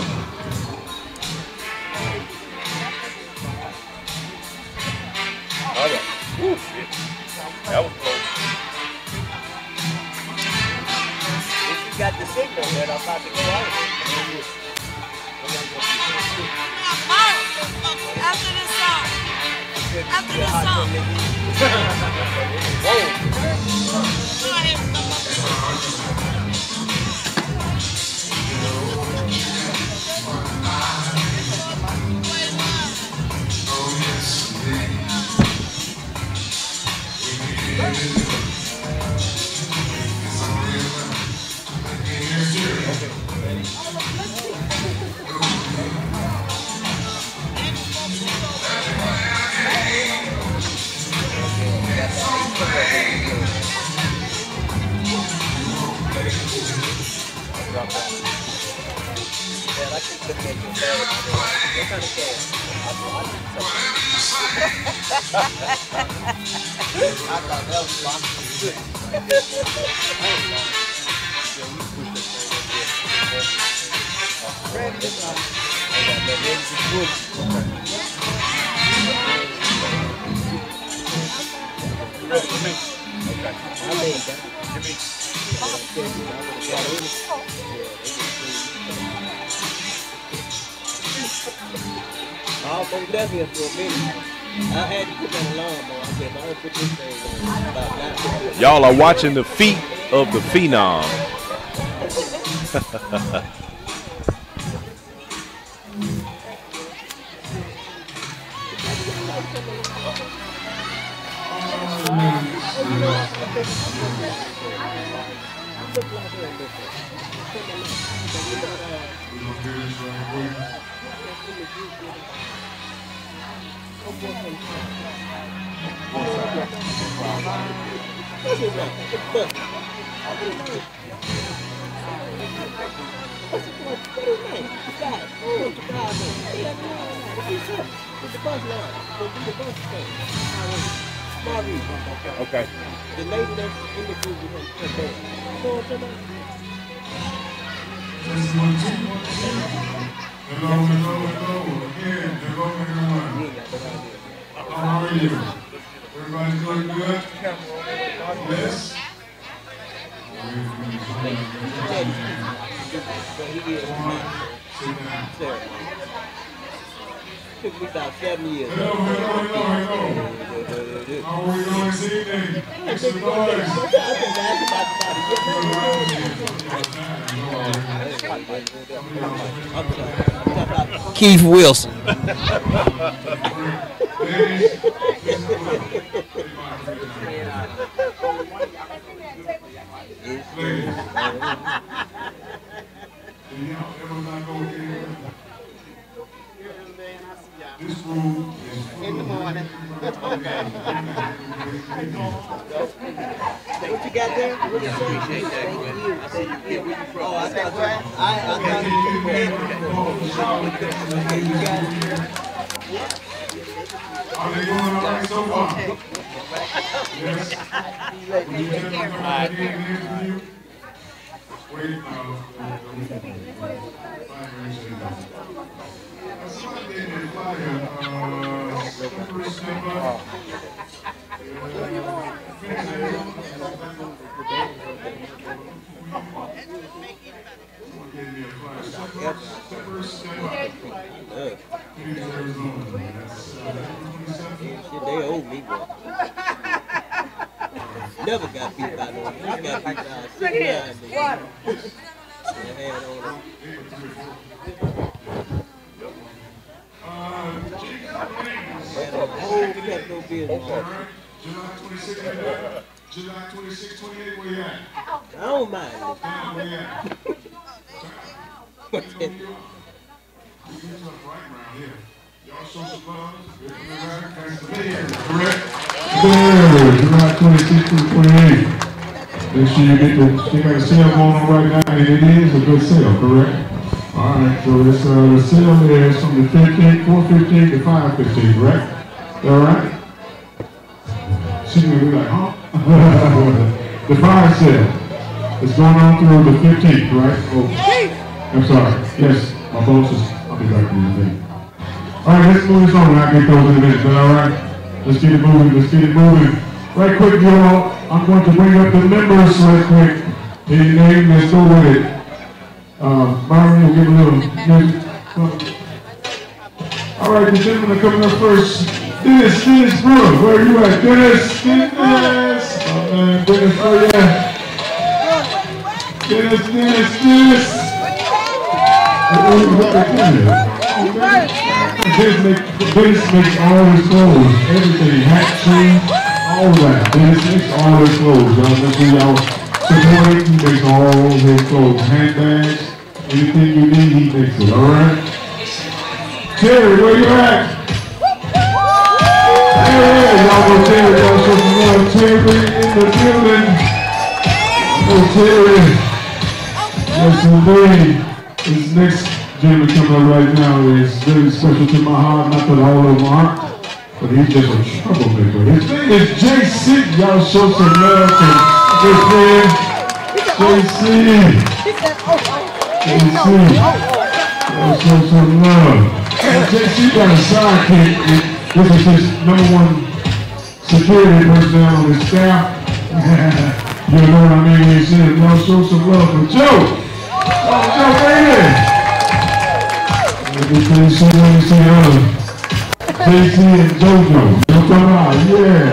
All right. Woo, shit. That was close. If you got the signal, then I'm about to go out. After this song. After this song. Almost left here for a minute. I had to put that alarm on. I said, I don't put this thing on about now. Y'all are watching the feet of the Phenom. Okay. The lady that's in the group with him. How are you? Everybody doing good? Yes. Took me about 7 years. Hello. How are we doing this evening? Mr. Boys. Keith Wilson. This room is in the morning. What you got there? What you say? Oh, I thought you got it. Are they going all right so far? Yes. Wait, They owe me one. Never got beat by no one. I got beat by 69. What? July 26, 28, where you at? I don't mind. Where you at? What's that? Y'all show some love. Correct? There, July 26 to 28. Make sure you get the, they got a sale going on right now, and it is a good sale, correct? Alright, so this, the sale is from the 4:15 to 5:15, correct? Alright? She's gonna be like, huh? The fire sale. The It's going on through the 15th, right? Oh, I'm sorry. Yes, my boss is, I'll be back in a minute. All right, let's move this on and I'll get those in a minute. Is that all right? Let's get it moving, let's get it moving. Right quick, y'all, I'm going to bring up the members right quick. Any name, let's go with it. Byron will give a little music. All right, the gentlemen are coming up first. Dennis Brewer, where are you at? Dennis. Oh man, Dennis, oh yeah. Dennis. Dennis makes all his clothes, everything, hat, shoes, all that. Dennis makes all his clothes, y'all. Make sure y'all support him. He makes all his clothes, handbags, anything you need, he makes it, all right? Terry, where you at? Hey, y'all go Terry, y'all show some love. Terry in the building. Oh, Terry. Yes, indeed. This next gentleman coming up right now is very special to my heart. Not that all of them aren't, but he's just a troublemaker. His name is JC. Y'all show some love to this man. JC. Y'all show some love. JC got a sidekick. This is his #1 security personnel on his staff. You know what I mean when he said, y'all show some love for Joe. Oh, Joe, baby. Everything so when you see JC and JoJo. You know what I'm talking about? Yeah.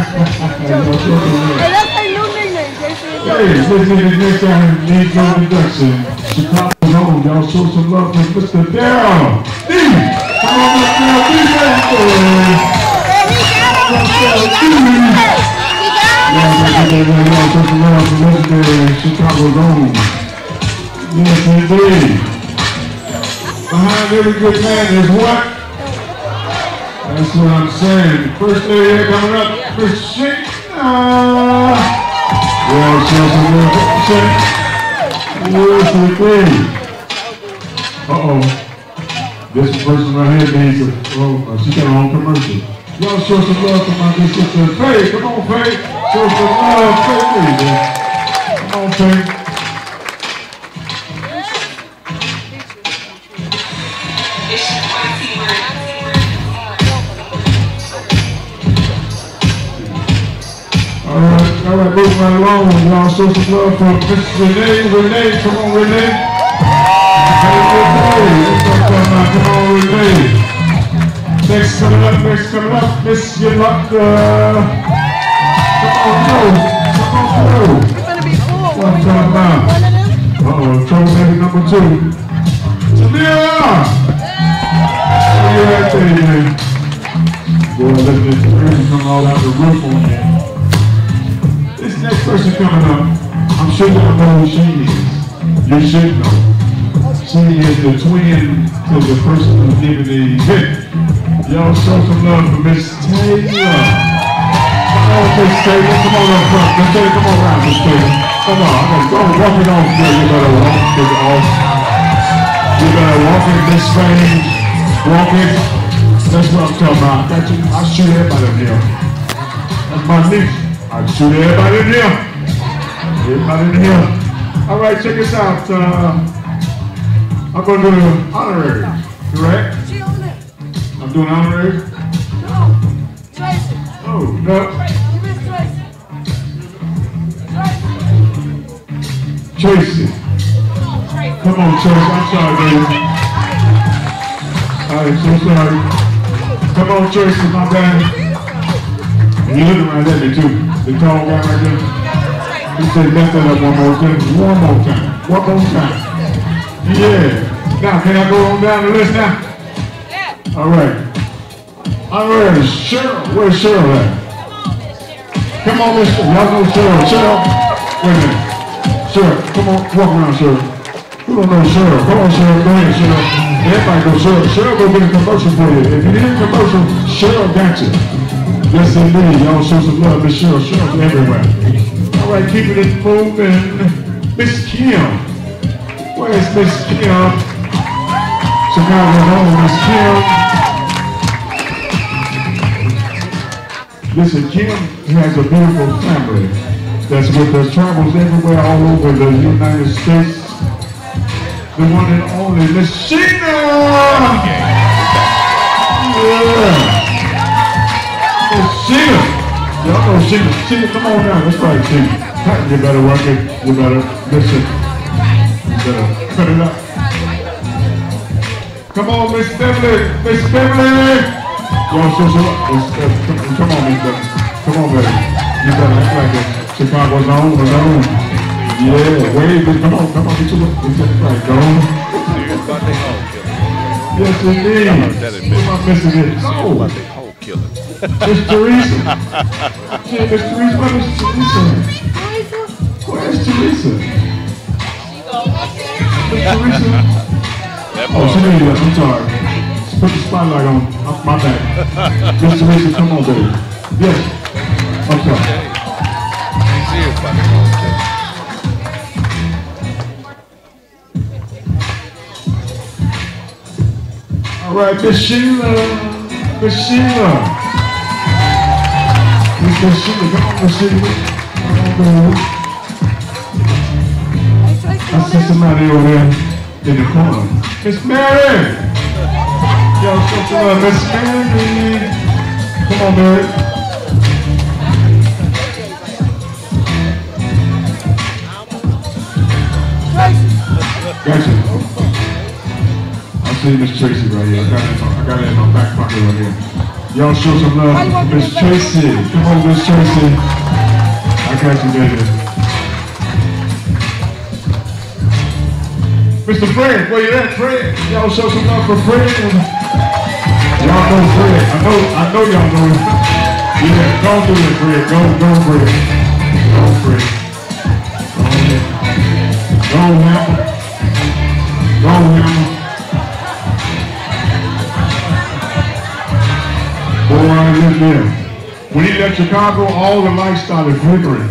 Hey, that's a new nickname, JC and JoJo. Hey, this nigga next time needs no introduction. Chicago's own. Y'all show some love for Mr. Darryl. Come on, Mr. Chicago's own. Yes, indeed. Behind every good man is what? That's what I'm saying. First day here coming up, Christian. Yeah, show some love for Christian. Yes, indeed. Uh-oh. This person right here needs a, she got her own commercial. Y'all show some love for my good sister, Faye. Come on, Faye. Show some love, Faye, baby. Come on, Faye. All right, moving right along. Y'all show some love for Miss Renee. Come on, Renee. Come on, Renee. Next coming up, Miss Yolanda. Come on, Joe. What I'm talking about? Trouble baby #2. Tamira! Where you at there, man? Boy, let this person come all out the roof on you. This next person coming up, I'm sure y'all know who she is. You should know. She is the twin to the person who's giving the hit. Y'all show some love for Miss Taylor. Come on, Miss Taylor. Come on up front. Miss Taylor, come on around, Miss Taylor. Come on, go walk it off there. You better walk it off. You better walk it this thing. Walk it. That's what I'm talking about. I shoot everybody in here. That's my niece. I shoot everybody in here. Everybody in here. All right, check this out. I'm going to do honorary, correct? I'm doing honorary? No, Tracy. Oh, no. Tracy. Come on, Tracy. I'm sorry, baby. I'm so sorry. Come on, Tracy, my bad. You looking right at me, too. The tall guy right there. He said, mess that up one more time. One more time. Yeah. Now, can I go on down the list now? All right. Cheryl. Where's Cheryl at? Come on, Miss. Y'all know Cheryl. Cheryl. Wait a minute. Cheryl, come on. Walk around, Cheryl. Who don't know Cheryl? Come on, Cheryl. Go ahead, Cheryl. Everybody knows Cheryl. Cheryl go get a commercial for you. If you need a commercial, Cheryl got you. Yes, indeed. Y'all show some love, Miss Cheryl. Cheryl's everywhere. All right, keeping it moving. Miss Kim. Where's Miss Kim? Chicago home, Miss Kim. Listen, Kim has a beautiful family. that's with us, travels everywhere all over the United States. The one and only Miss Sheena! Yeah! Miss Sheena! Y'all know Sheena. Sheena, come on down. That's right, Sheena. You better work it. You better listen. You better cut it up. Come on, Miss Steppin. Miss Steppin! Y'all show some up. Come on, Miss Steppin. Come on, baby. You better act like it. Chicago's on. Yeah, wave it. Come on, get you up. Right, go on. Yes, indeed. Who am I missing it? No. Miss Teresa. Yeah, Miss Teresa. Where's Miss Teresa? Where's Teresa? Miss Teresa? Oh, she made it. I'm sorry. Put the spotlight on my back. Miss Teresa, come on, baby. Yes. I'm sorry. All right, Miss Sheila. Miss Sheila. Miss Sheila, come on, Miss Sheila. Come on, I see somebody over there in the corner. Miss Mary. Yo, show some love, Miss Mary. Come on, Mary. Gotcha. I see Miss Tracy right here. I got it in my back pocket right here. Y'all show some love to Miss Tracy. Come on, Miss Tracy. I got you, baby. Mr. Fred, where you at, Fred? Y'all show some love for Fred. Y'all know Fred. I know y'all know him. Yeah, go do it, Fred. Go, Fred. Go, Fred. Go, Hammer. Go, Hammer. Boy, listen. When he left Chicago, all the lights started flickering.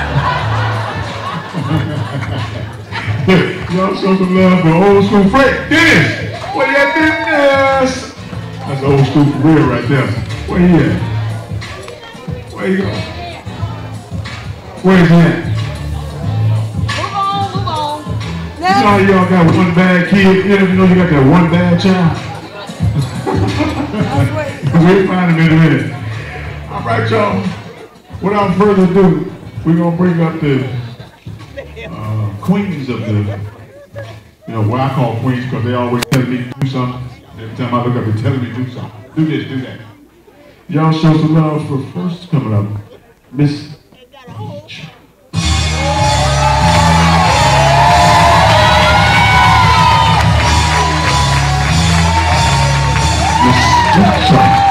Y'all show some love for old school Fred. Dennis! Where you at, Dennis? That's old school for real right there. Where he at? Where you go? Where's he at? Move on. You know how y'all got one bad kid? You know you got that one bad child? We'll find him in a minute. All right, y'all. Without further ado, we're going to bring up the queens of the, what I call queens, because they always tell me to do something. Every time I look up, they're telling me to do something. Do this, do that. Y'all show some love for first coming up, Miss Peach. Miss Peach.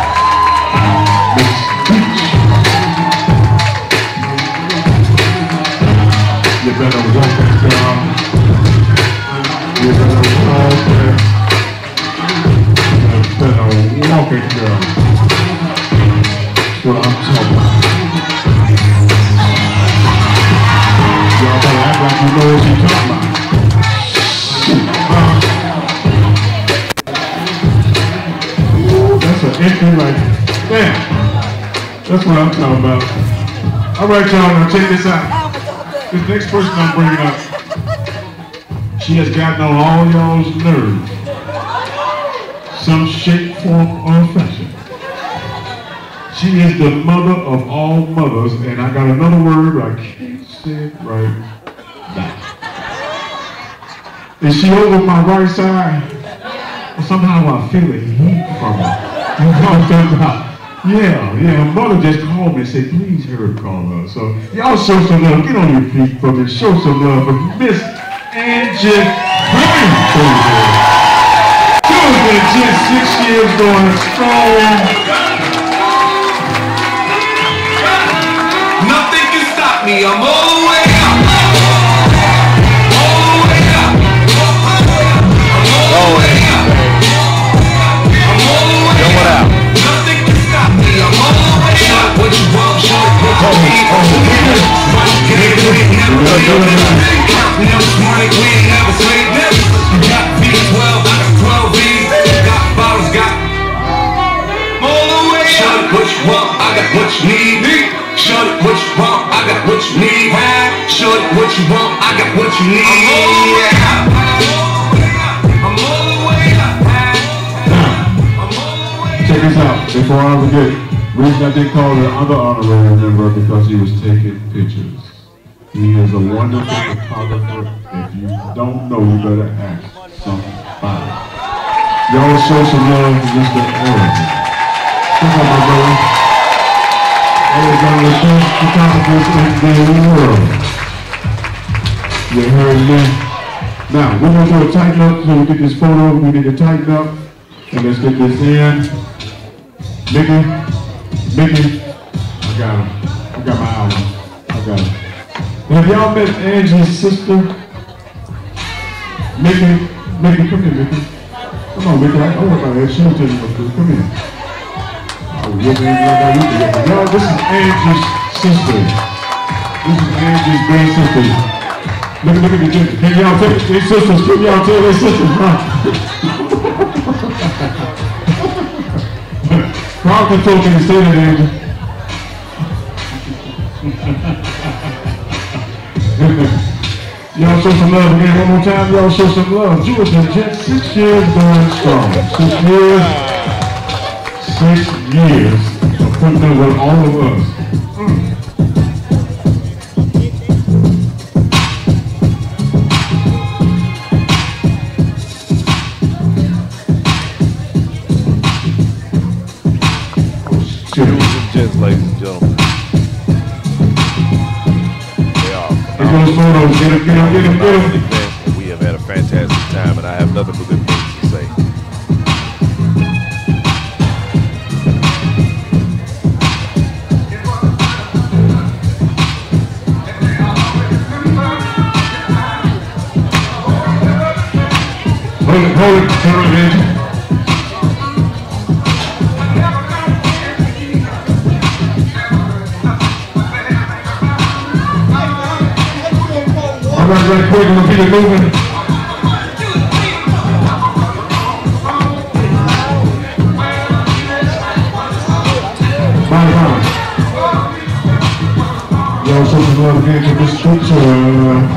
You better walk it, girl. You better walk it. You better walk it, girl. That's what I'm talking about. Y'all better act like you know what you're talking about. That's an empty like, damn. That's what I'm talking about. All right, y'all, now check this out. This next person I'm bringing up, she has gotten on all y'all's nerves. Some shape, form, or fashion. She is the mother of all mothers, and I got another word, but I can't say it right now. Is she over my right side? Well, somehow I feel a heat from her. You know what I'm talking about? Yeah, her mother just called me and said, please hurry call her. So y'all show some love. Get on your feet for me. Show some love for Miss Angie Green. She was been just 6 years going strong. Nothing can stop me. I'm all the way up. All the way up. I'm all the way up. I'm all the way up. Nothing can stop me. I'm all the way up. What you want, show it. What you need. Counting up money, we ain't never seen this. You got V12, I got 12 V's. Got bottles, got all the way up. Show it what you want, I got what you need. Show it what you want, I got what you need. what you want, I got what you need. I'm all the way up. I'm all the way up. Now, check this out. Before I forget, the reason I did call the other honorary member because he was taking pictures. He is a wonderful photographer. If you don't know, you better ask somebody. Y'all show some love to Mr. Aaron. What's up, my brother? He's one of the best photographers in the world. You heard me? Now, we're going to do a tighten up so we get this photo. We need to tighten up. And let's get this in. Mickey, I got him. I got my album. I got him. Have y'all met Angie's sister? Mickey, come here, Mickey. Come on, Mickey. I don't worry about that. She'll tell you what to do. Come here. Oh, y'all, this is Angie's sister. This is Angie's big sister. Look at the children. Can y'all tell their sisters? Can y'all tell their sisters, huh? Crowd control, can you say that, Angie? Y'all show some love again one more time. Y'all show some love. Jewish and Gents, 6 years going strong. 6 years. 6 years of putting up with all of us. Jewish and Gents, ladies and gentlemen. Those photos, get them. We have had a fantastic time, and I have nothing but good things to say. Hold it, right quick, we'll keep it moving. Y'all show some love again to this picture.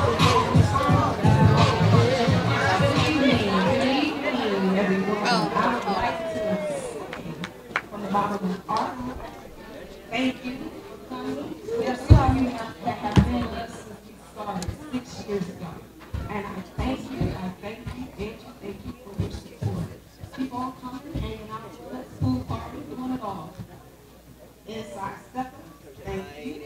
Thank you for coming. We are sorry that have been with us since we started 6 years ago. And I thank you, and thank you for your support. Keep on coming, hanging out with us, pool party, doing it all. Inside Steppin, thank you.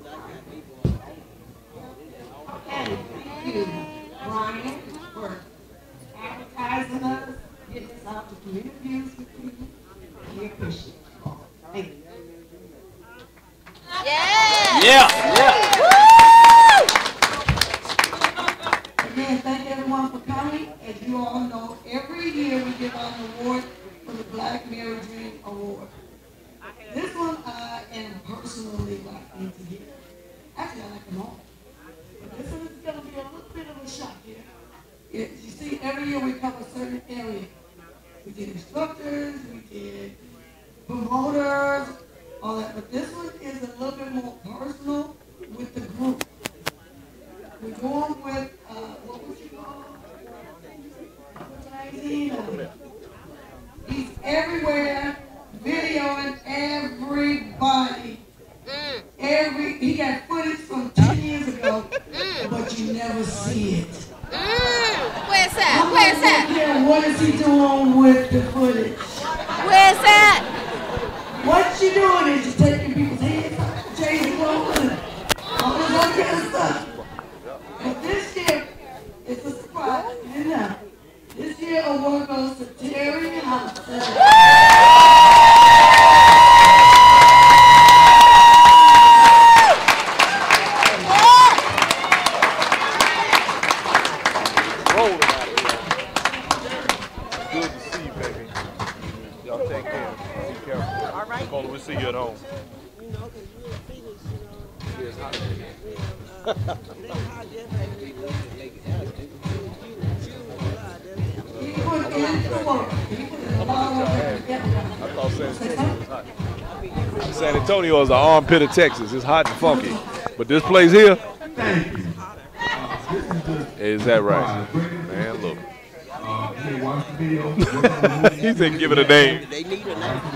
And thank you, Brian, for advertising us, getting us out to do interviews with you. We appreciate you all. Thank you. Yeah. Again, thank everyone for coming. As you all know, every year we give out an award for the Black Mary Dream Award. This one I am personally liking to give. Actually, I like them all. But this one is going to be a little bit of a shock here. You see, every year we cover a certain area. We did instructors, we did promoters, all that. But this one is a little bit more personal with the group. We're going with, what was he called? He's everywhere, videoing everybody. He got footage from 10 years ago, but you never see it. Where's that? Where's that? What is he doing with the footage? Where's that? What you doing is you taking people's heads off, changing clothes, and all this other kind of stuff. But this year, it's a surprise. You didn't know. This year, award goes to Terry Hudson. Good to see you, baby. Y'all take care. Be careful. All right. Nicola, we'll see you at home. It's hot. I thought San Antonio was hot. San Antonio is the armpit of Texas. It's hot and funky. But this place here, Is that right? Man, look. He said give it a name. They need a name.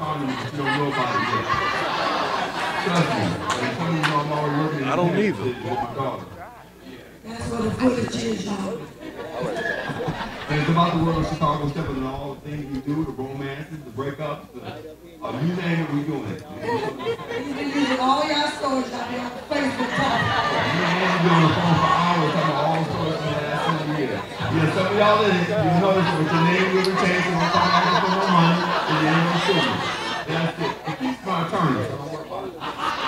I don't either. That's what the footage is, y'all. And it's about the world of Chicago, Steppin, and all the things we do, the romances, the breakups, you name it, we doing it. You've been using all y'all stories out there on Facebook talking. We've been on the phone for hours talking about all the stories from the last 7 years. Yeah, some of y'all in it, you notice that your name will be changed, and I'm talking about no money, and you ain't gonna sue me. That's it. It keeps my attorney, so don't worry about it.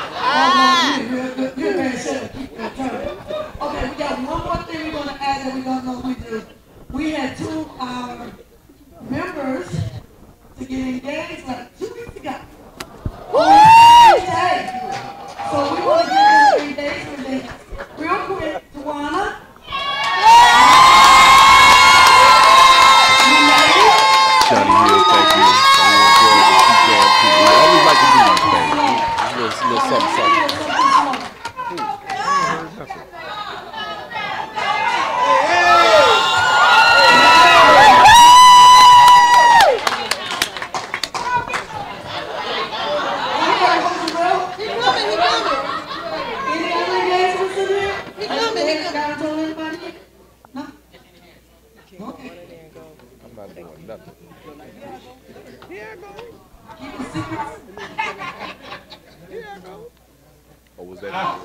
Good man said keep your attorney. Okay, we got one more thing we're going to add that we don't know we do. We had 2 of our members to get engaged like 2 weeks ago. So we want to give them engagement dates real quick. Tawana. Johnny Hill, thank you. We always like to do these things. A little something. Or was that? All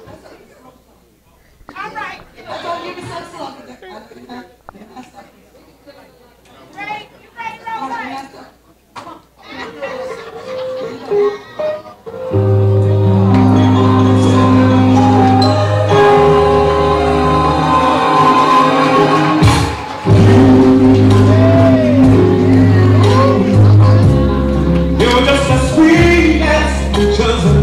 right. I'm going to give you some song. Ready? You ready, Rosa? You're just as sweet as chosen.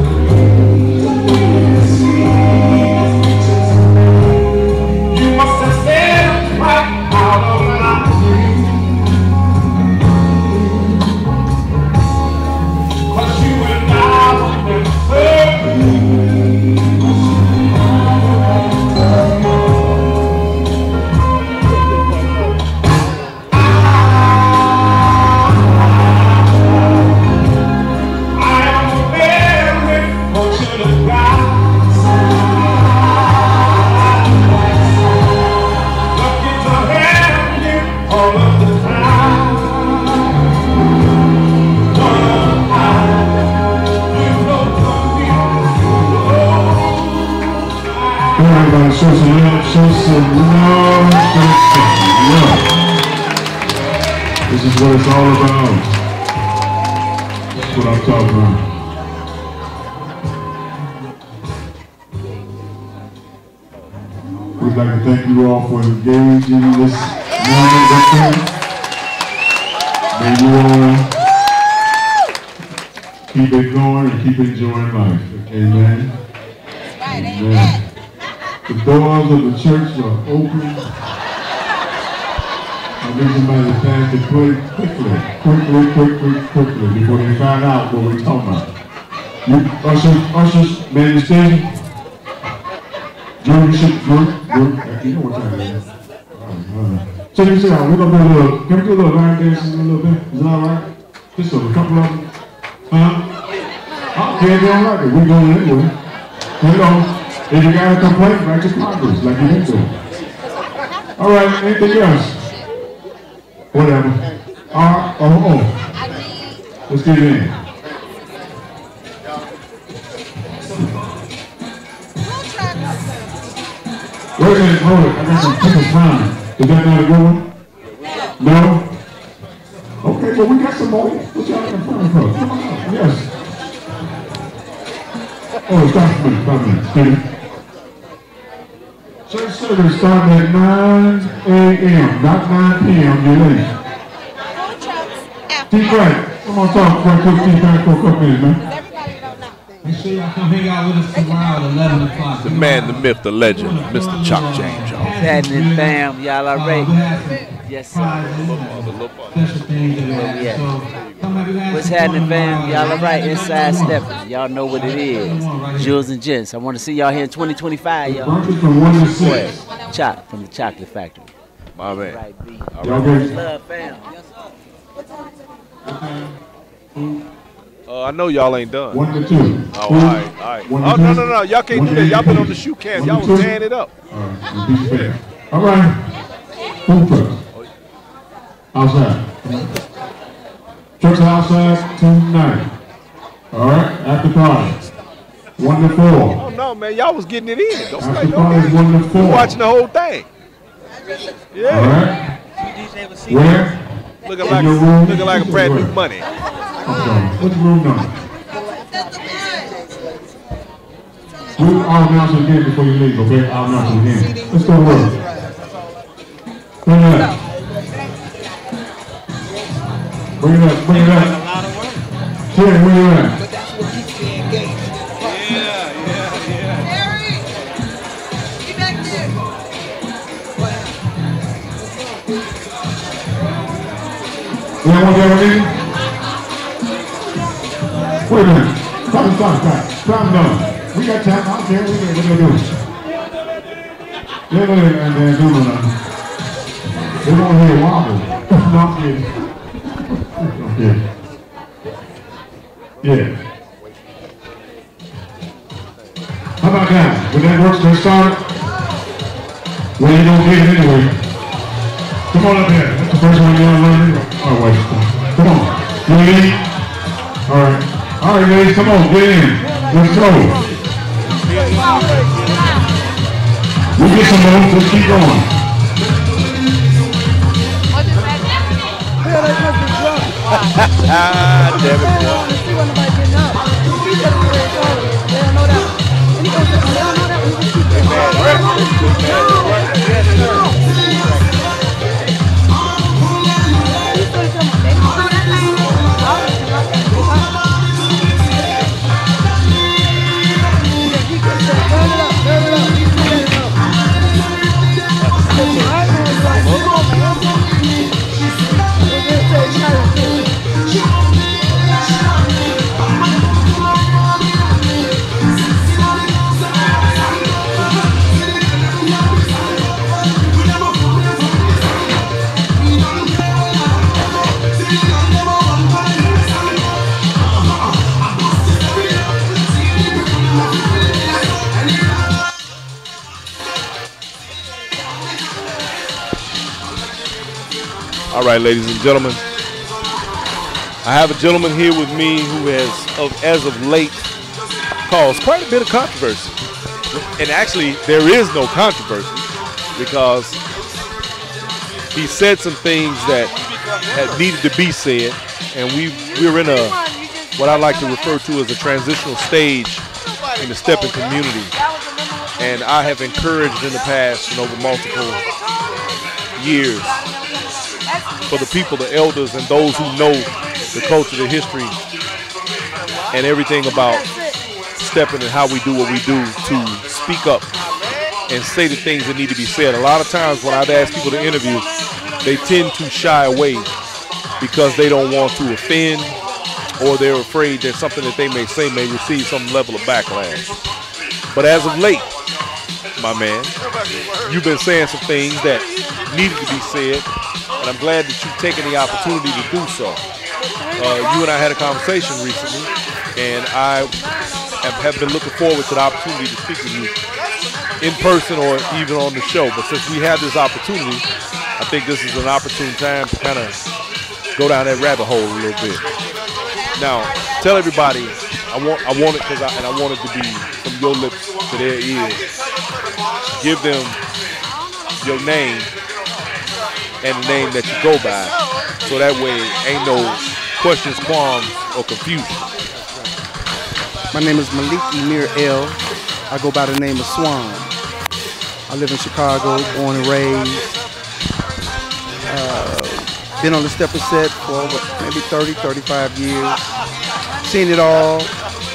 Show some love, show some love, show some love. This is what it's all about. That's what I'm talking about. We'd like to thank you all for engaging this moment with us. May you all keep it going and keep enjoying life. Amen. Amen. The doors of the church are open. I need somebody to pass the plate quickly, before they find out what we're talking about. You, ushers, man the station. Drew, you should, Drew, you know what time it is. All right. Check this out, we're gonna do a little, can we do a little line dancing a little bit? Is that all right? Just a couple of them. Huh? Okay, they don't like it. We're going anyway. Hang on. If you got a complaint, write to Congress like you need to. All right, anything else? Whatever. Let's get it in. Wait a minute, hold it. I got some tickets fine. Is that not a good one? No? Okay, well we got some more. What y'all looking for? Come on out. Yes. Oh, stop a minute, Steady. Church service starting at 9 a.m., not 9 p.m. You're late. Deep right. Come on, talk for a quick deep right for a couple minutes, man. Make sure y'all come hang out with us tomorrow at 11 o'clock. The man, the myth, the legend, Mr. Chuck James, y'all. What's happening, fam? Y'all all right? Yes, sir. special things that Where we at? So, come on, we got What's some happening, fun. fam? Y'all all right? Inside Steppin. Y'all know what it is. Jules and Gents. I want to see y'all here in 2025, y'all. Breakfast from 1 to 6. Chop from the Chocolate Factory. My man. Right, B. Y'all ready? Love, fam. I know y'all ain't done. 1 to 2. Oh, all right. Oh, no. Y'all can't do that. Y'all been on the shoe cam. Y'all was tearing it up. All right, be fair. All right. Who first? Outside. Church outside tonight. All right, after party. 1 to 4. Oh, no, man. Y'all was getting it in. Don't play After no party is games. 1 to 4. You watching the whole thing. Yeah. All right. Where? Looking In your like room? a brand new money. Okay. What's the room number? I'll announce it again before you leave, okay? I'll announce it again. Let's go to work. Bring it up. Bring it up. Terry, where you at? You want to get with me? Wait a minute. Stop. Calm down. We got time. I don't care. We're going to do it. No. They won't hear wobble. No, I'm kidding. Okay. Yeah. How about that? When that works, let's start. Well, you don't get it anyway. Come on up here. That's the first one you want to learn. Oh, wait. Come on. You ready? All right. All right, ladies, come on. Get in. Let's go. We'll get some more. Let's keep going. All right, ladies and gentlemen, I have a gentleman here with me who has, as of late, caused quite a bit of controversy. And actually, there is no controversy because he said some things that had needed to be said, and we're in what I like to refer to as a transitional stage in the Steppin community. And I have encouraged in the past and over multiple years for the people, the elders, and those who know the culture, the history, and everything about Steppin and how we do what we do to speak up and say the things that need to be said. A lot of times when I've asked people to interview, they tend to shy away because they don't want to offend or they're afraid that something that they may say may receive some level of backlash. But as of late, my man, you've been saying some things that needed to be said, and I'm glad that you've taken the opportunity to do so. You and I had a conversation recently, and I have been looking forward to the opportunity to speak with you in person or even on the show. But since we have this opportunity, I think this is an opportune time to kind of go down that rabbit hole a little bit. Now, tell everybody, I want it because I want it to be from your lips to their ears. Give them your name and the name that you go by, so that way ain't no questions, qualms, or confusion. My name is Malik Emir L. I go by the name of Swan. I live in Chicago, born and raised. Been on the Steppin set for over maybe 30, 35 years. Seen it all,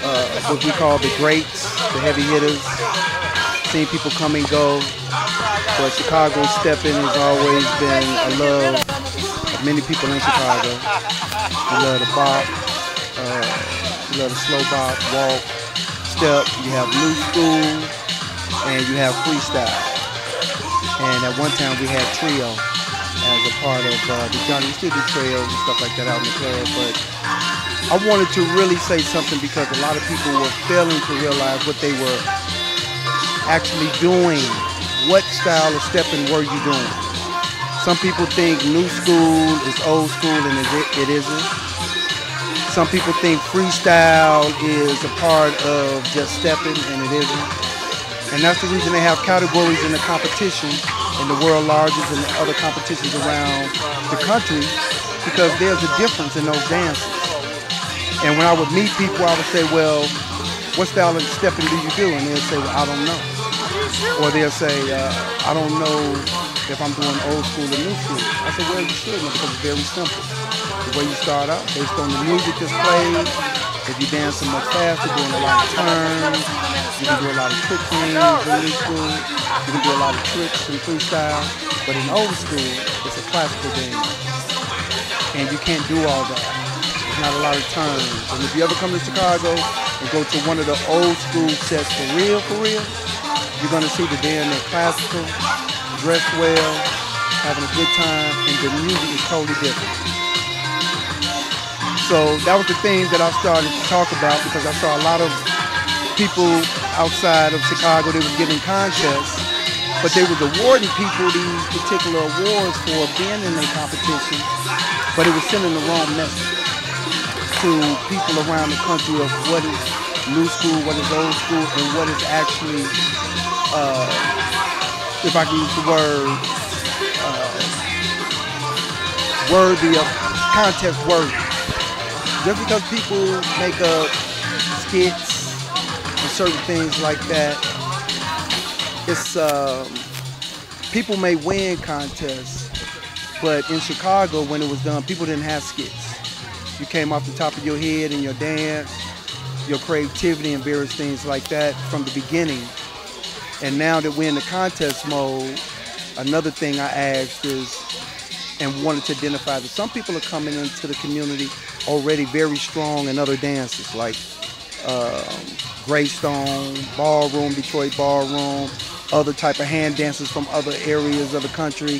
what we call the greats, the heavy hitters. Seen people come and go. But Chicago Steppin has always been a love of many people in Chicago. We love the bop, we love the slow bop, walk, step. You have new school, and you have freestyle. And at one time we had trio as a part of the Johnny. We still do trios and stuff like that out in the club, but I wanted to really say something because a lot of people were failing to realize what they were actually doing. What style of stepping were you doing? Some people think new school is old school, and it isn't. Some people think freestyle is a part of just stepping, and it isn't. And that's the reason they have categories in the competition, in the world largest and other competitions around the country, because there's a difference in those dances. And when I would meet people, I would say, well, what style of stepping do you do? And they'll say, well, I don't know. Or they'll say, I don't know if I'm doing old school or new school. I said, well, you should know, because it's very simple. The way you start out, based on the music that's played, if you're dancing much faster, doing a lot of turns, you can do a lot of trick things in new school, you can do a lot of tricks in freestyle, but in old school, it's a classical dance. And you can't do all that. There's not a lot of turns. And if you ever come to Chicago and go to one of the old school sets for real, you're gonna see that they're in their classical, dressed well, having a good time, and the music is totally different. So that was the thing that I started to talk about, because I saw a lot of people outside of Chicago, they was giving contests, but they was awarding people these particular awards for being in their competition, but it was sending the wrong message to people around the country of what is new school, what is old school, and what is actually, if I can use the word, worthy of, contest worthy. Just because people make up skits and certain things like that, it's people may win contests, but in Chicago when it was done, people didn't have skits. You came off the top of your head in your dance, your creativity and various things like that from the beginning. And now that we're in the contest mode, another thing I asked is, and wanted to identify that some people are coming into the community already very strong in other dances like Greystone, Ballroom, Detroit Ballroom, other type of hand dances from other areas of the country,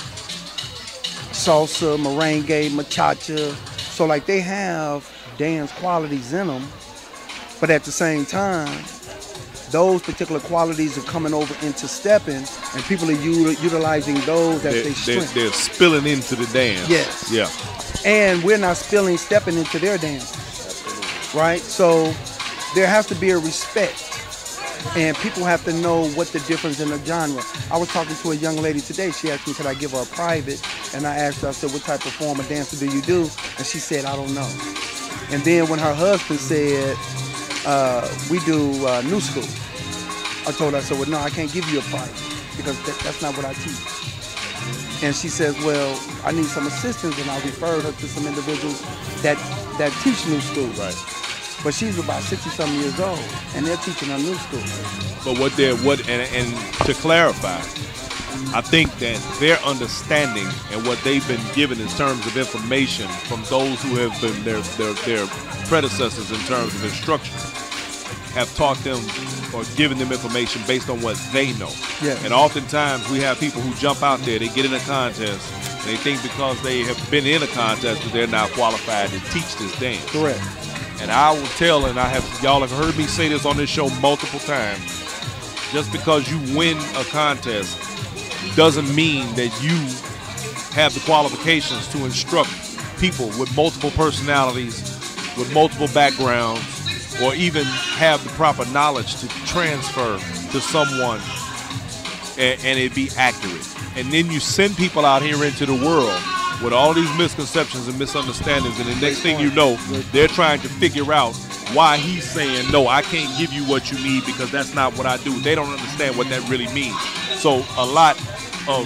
salsa, merengue, machacha. So like they have dance qualities in them, but at the same time, those particular qualities are coming over into stepping, and people are utilizing those as they strength. They're spilling into the dance. Yes. Yeah. And we're not stepping into their dances. Right? So there has to be a respect. And people have to know what the difference in the genre. I was talking to a young lady today. She asked me, could I give her a private? And I asked her, I said, what type of form of dancer do you do? And she said, I don't know. And then when her husband said, we do new school, I told her, I said, well, no, I can't give you a private because that's not what I teach. And she says, well, I need some assistance, and I referred her to some individuals that teach new school. Right. But she's about 60-something years old, and they're teaching her new school. But and to clarify, I think that their understanding and what they've been given in terms of information from those who have been their predecessors in terms of instruction have taught them or given them information based on what they know. Yes. And oftentimes we have people who jump out there, they get in a contest, and they think because they have been in a contest that they're now qualified to teach this dance. Correct. And I will tell, and y'all have heard me say this on this show multiple times, just because you win a contest doesn't mean that you have the qualifications to instruct people with multiple personalities, with multiple backgrounds, or even have the proper knowledge to transfer to someone and it be accurate. And then you send people out here into the world with all these misconceptions and misunderstandings, and the next thing you know, they're trying to figure out why he's saying, no, I can't give you what you need because that's not what I do. They don't understand what that really means. So a lot of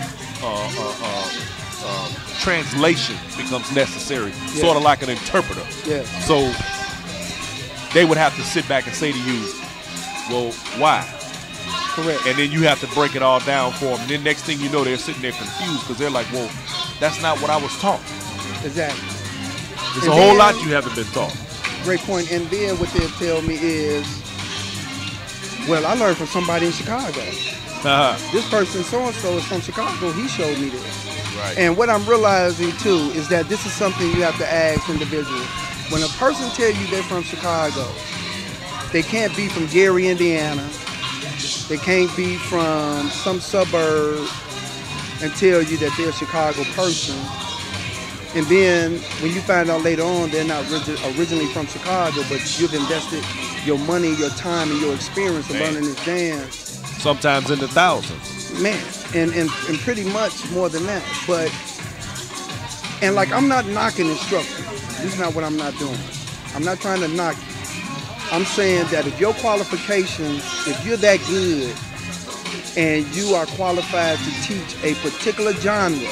translation becomes necessary, sort of like an interpreter. Yeah. So they would have to sit back and say to you, well, why? Correct. And then you have to break it all down for them. And then next thing you know, they're sitting there confused because they're like, well, that's not what I was taught. Exactly. There's a whole lot you haven't been taught. Great point. And then what they'll tell me is, well, I learned from somebody in Chicago. This person so-and-so is from Chicago. He showed me this. Right. And what I'm realizing, too, is that this is something you have to ask individuals. When a person tell you they're from Chicago, they can't be from Gary, Indiana. They can't be from some suburb and tell you that they're a Chicago person. And then when you find out later on they're not originally from Chicago, but you've invested your money, your time, and your experience of learning this dance. Sometimes in the thousands. Man, and pretty much more than that. But, and like, I'm not knocking instructors. This is not what I'm not doing. I'm not trying to knock you. I'm saying that if your qualifications, if you're that good and you are qualified to teach a particular genre,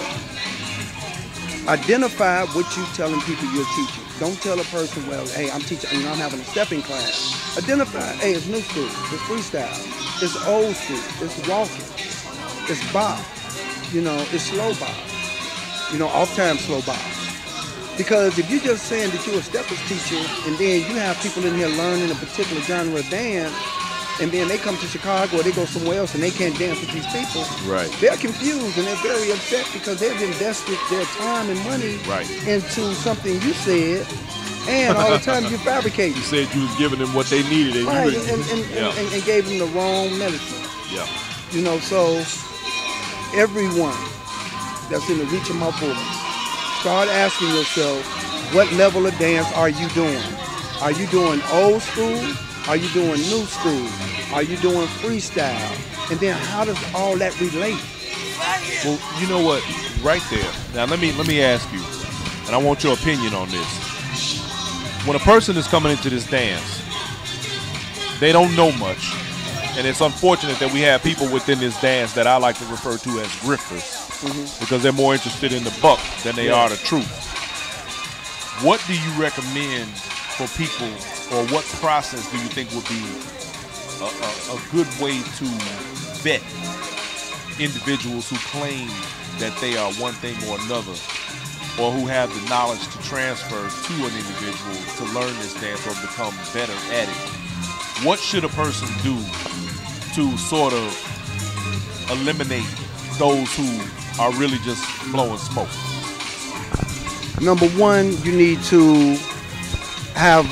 identify what you're telling people you're teaching. Don't tell a person, well, hey, I'm teaching, I'm having a Steppin class. Identify, hey, it's new school, it's freestyle, it's old school, it's walking, it's bop, it's slow bop, off-time slow bop. Because if you're just saying that you're a Steppin teacher and then you have people in here learning a particular genre of dance, and then they come to Chicago or they go somewhere else and they can't dance with these people, right? They're confused and they're very upset because they've invested their time and money into something you said, and all the time you fabricate. You said you was giving them what they needed, and right, and and gave them the wrong medicine. Yeah. So everyone that's in the reach of my voice, start asking yourself, what level of dance are you doing? Are you doing old school? Are you doing new school? Are you doing freestyle? And then how does all that relate? Well, you know what? Right there. Now let me ask you, and I want your opinion on this. When a person is coming into this dance, they don't know much. And it's unfortunate that we have people within this dance that I like to refer to as grifters, because they're more interested in the buck than they are the truth. What do you recommend for people, or what process do you think would be a good way to vet individuals who claim that they are one thing or another, or who have the knowledge to transfer to an individual to learn this dance or become better at it? What should a person do to sort of eliminate those who are really just blowing smoke? Number one, you need to have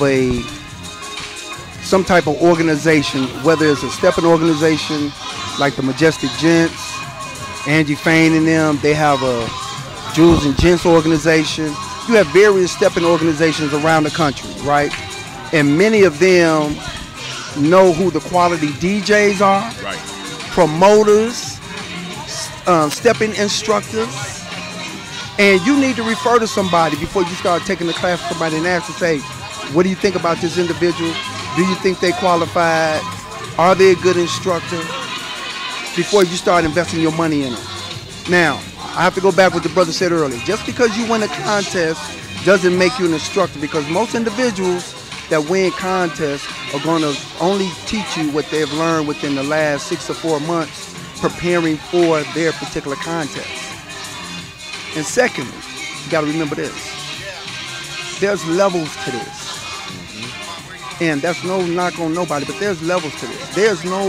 some type of organization, whether it's a Steppin organization like the Majestic Gents, Angie Fain and them. They have a Jules and Gents organization. You have various Steppin organizations around the country, right? And many of them know who the quality DJs are, right? Promoters, Steppin instructors. And you need to refer to somebody before you start taking the class with somebody and ask to say, what do you think about this individual? Do you think they qualified? Are they a good instructor? Before you start investing your money in them. Now, I have to go back what the brother said earlier. Just because you win a contest doesn't make you an instructor, because most individuals that win contests are going to only teach you what they've learned within the last 6 or 4 months preparing for their particular contest. And secondly, you got to remember this. There's levels to this. And that's no knock on nobody, but there's levels to this. There's no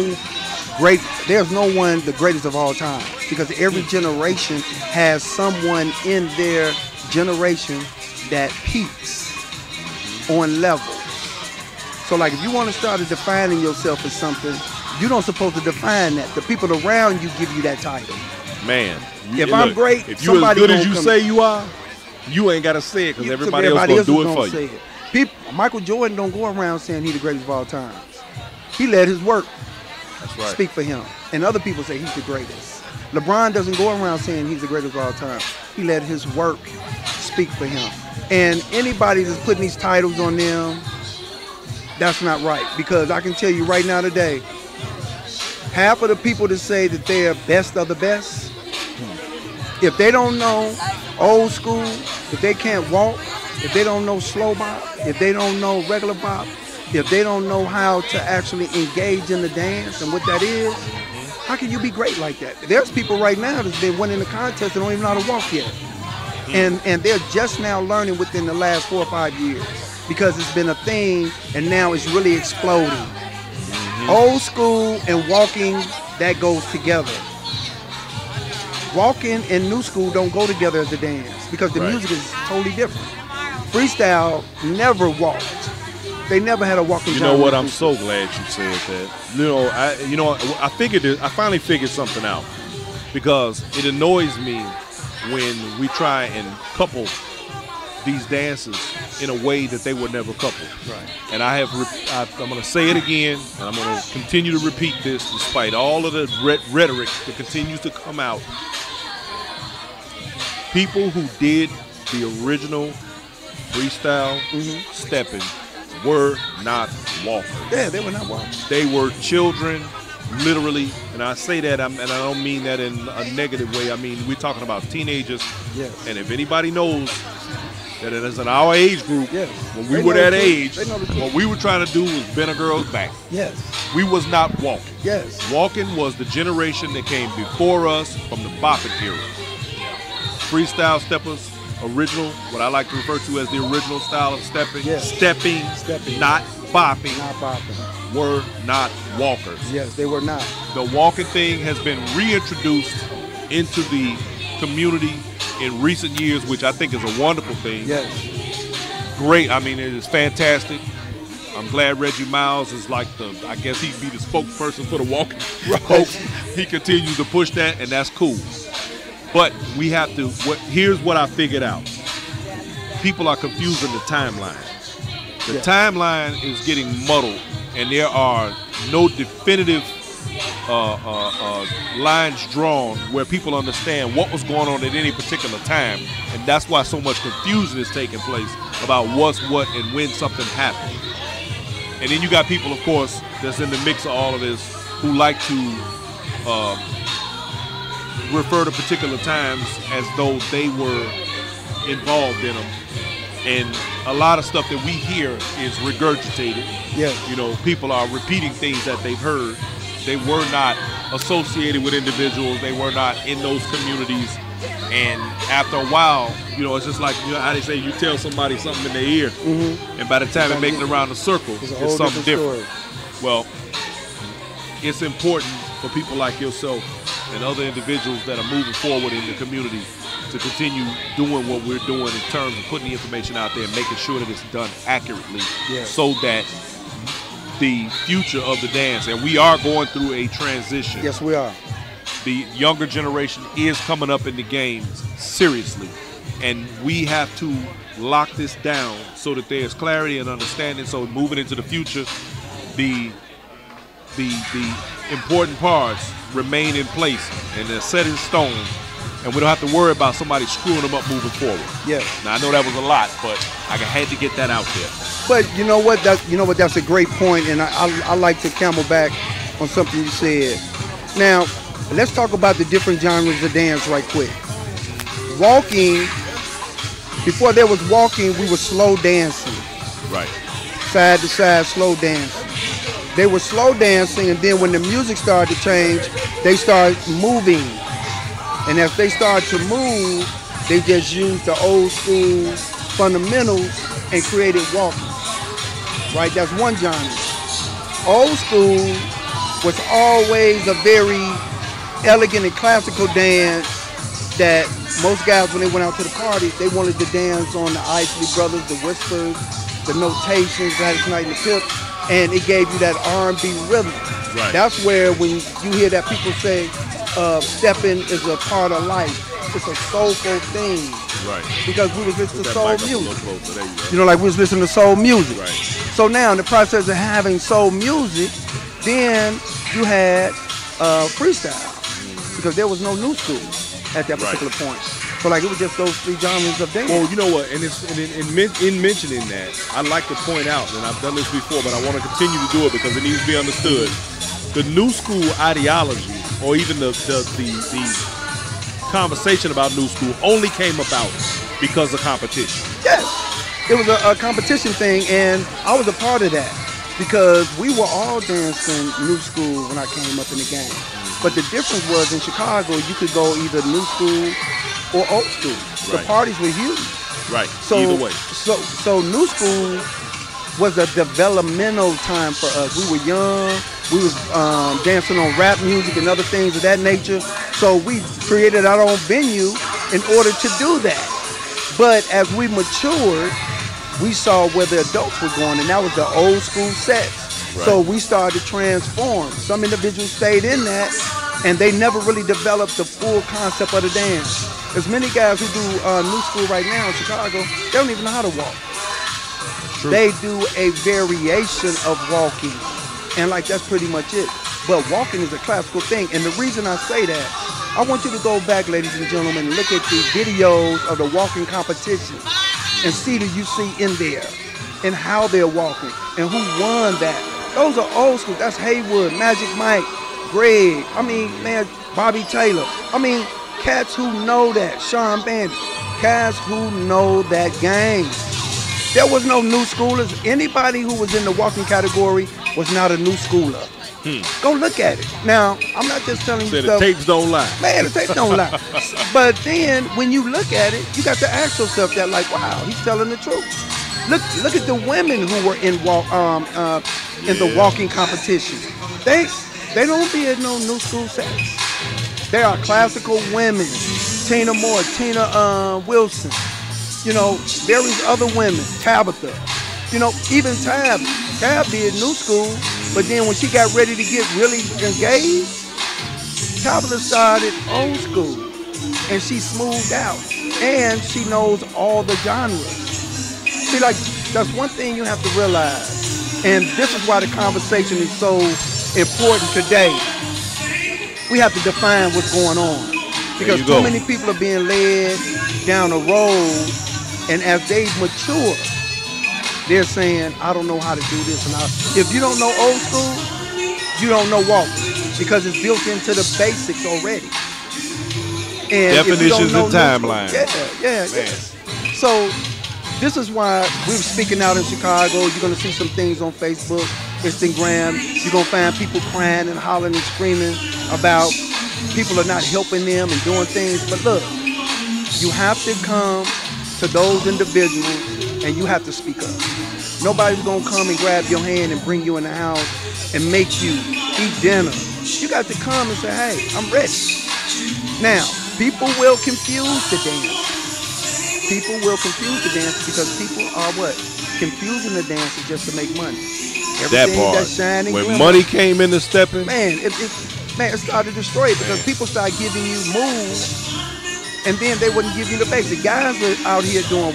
one the greatest of all time, because every generation has someone in their generation that peaks on levels. So like if you want to start defining yourself as something, you don't supposed to define that. The people around you give you that title. Man, if I'm great, if you're as good as you say you are, you ain't got to say it, because everybody else going to do it for you. Michael Jordan don't go around saying he's the greatest of all time. He let his work speak for him. And other people say he's the greatest. LeBron doesn't go around saying he's the greatest of all time. He let his work speak for him. And anybody that's putting these titles on them, that's not right. Because I can tell you right now today, half of the people that say that they're best of the best, if they don't know old school, if they can't walk, if they don't know slow bop, if they don't know regular bop, if they don't know how to actually engage in the dance and what that is, How can you be great like that? There's people right now that's been winning the contest and don't even know how to walk yet. And they're just now learning within the last 4 or 5 years because it's been a thing and now it's really exploding. Old school and walking, that goes together. Walking and new school don't go together as a dance because the music is totally different. Freestyle never walked. They never had a walking. You know what? I'm so glad you said that. I figured it. I finally figured something out because it annoys me when we try and couple these dances in a way that they were never coupled. Right. And I'm going to say it again, and I'm going to continue to repeat this despite all of the rhetoric that continues to come out. People who did the original freestyle Steppin were not walkers. Yeah, they were not walkers. They were children, literally, and I say that, and I don't mean that in a negative way. I mean, we're talking about teenagers. Yes. And if anybody knows that it is in our age group, when we were that age, what we were trying to do was bend a girl's back. Yes. We was not walking. Yes. Walking was the generation that came before us from the bopping era. Freestyle steppers, original, what I like to refer to as the original style of stepping, stepping, not bopping, were not walkers. Yes, they were not. The walking thing has been reintroduced into the community in recent years, which I think is a wonderful thing. Yes. Great. I mean, it is fantastic. I'm glad Reggie Miles is like I guess he'd be the spokesperson for the walking folks. He continues to push that, and that's cool. But we have to, here's what I figured out. People are confusing the timeline. The timeline is getting muddled, and there are no definitive lines drawn where people understand what was going on at any particular time, and that's why so much confusion is taking place about what's what and when something happened. And then you got people, of course, that's in the mix of all of this who like to refer to particular times as though they were involved in them. And a lot of stuff that we hear is regurgitated. Yes. You know, people are repeating things that they've heard. They were not associated with individuals. They were not in those communities. And after a while, you know, it's just like, you know how they say, you tell somebody something in their ear, and by the time it makes it around the circle, it's something different. Well, it's important for people like yourself and other individuals that are moving forward in the community to continue doing what we're doing in terms of putting the information out there and making sure that it's done accurately, so that the future of the dance, and we are going through a transition. Yes, we are. The younger generation is coming up in the game seriously, and we have to lock this down so that there's clarity and understanding, so moving into the future, the important parts remain in place and they're set in stone, and we don't have to worry about somebody screwing them up moving forward. Yes. Now I know that was a lot, but I had to get that out there. But you know what? That's a great point, and I like to camelback on something you said. Now, let's talk about the different genres of dance right quick. Walking, before there was walking, we were slow dancing. Right. Side to side, slow dancing. They were slow dancing, and then when the music started to change, they started moving. And as they started to move, they just used the old school fundamentals and created walking. Right? That's one genre. Old school was always a very elegant and classical dance that most guys, when they went out to the parties, they wanted to dance on the Isley Brothers, the Whispers, the Notations, Gladys Knight and the Pips, and it gave you that R&B rhythm. Right. That's where when you hear that people say stepping is a part of life, it's a soulful thing. Right. Because we was listening to soul music. There you go. You know, like we was listening to soul music. Right. So now in the process of having soul music, then you had freestyle, because there was no new school at that particular point. So like it was just those three genres of dance. Well, you know what, and in mentioning that, I'd like to point out, and I've done this before, but I want to continue to do it because it needs to be understood. The new school ideology, or even the conversation about new school, only came about because of competition. Yes, it was a competition thing, and I was a part of that because we were all dancing new school when I came up in the game. But the difference was in Chicago, you could go either new school or old school. The parties were huge. Right. So, either way. So new school was a developmental time for us. We were young. We was dancing on rap music and other things of that nature. So we created our own venue in order to do that. But as we matured, we saw where the adults were going, and that was the old school sets. Right. So we started to transform. Some individuals stayed in that, and they never really developed the full concept of the dance. There's many guys who do new school right now in Chicago, they don't even know how to walk. True. They do a variation of walking, and like that's pretty much it. But walking is a classical thing, and the reason I say that, I want you to go back, ladies and gentlemen, and look at the videos of the walking competition and see who you see in there and how they're walking and who won that. Those are old school. That's Haywood, Magic Mike, Greg. I mean, man, Bobby Taylor. I mean, cats who know that. Sean Bandit. Cats who know that game. There was no new schoolers. Anybody who was in the walking category was not a new schooler. Go look at it. Now, I'm not just telling you stuff. The tapes don't lie. Man, the tapes don't lie. But then, when you look at it, you got to ask yourself that, like, wow, he's telling the truth. Look at the women who were in the walking competition. They don't be at no new school sets. They are classical women. Tina Moore, Tina Wilson. You know, various other women. Tabitha. You know, even Tab did new school, but then when she got ready to get really engaged, Tabitha started old school, and she smoothed out, and she knows all the genres. See, like, that's one thing you have to realize, and this is why the conversation is so important today. We have to define what's going on, because too many people are being led down a road, and as they mature, they're saying, I don't know how to do this. And if you don't know old school, you don't know walking, because it's built into the basics already. And definitions and timelines. Yeah. So this is why we were speaking out in Chicago. You're going to see some things on Facebook, Instagram. You're going to find people crying and hollering and screaming about people are not helping them and doing things. But look, you have to come to those individuals and you have to speak up. Nobody's gonna come and grab your hand and bring you in the house and make you eat dinner. You got to come and say, hey, I'm ready. Now, people will confuse the dance. People will confuse the dance because people are what? Confusing the dances just to make money. Everything that part. That's shining, when glimmer, money came into Steppin'. Man, it started to destroy it because people started giving you moves and then they wouldn't give you the basic. Guys are out here doing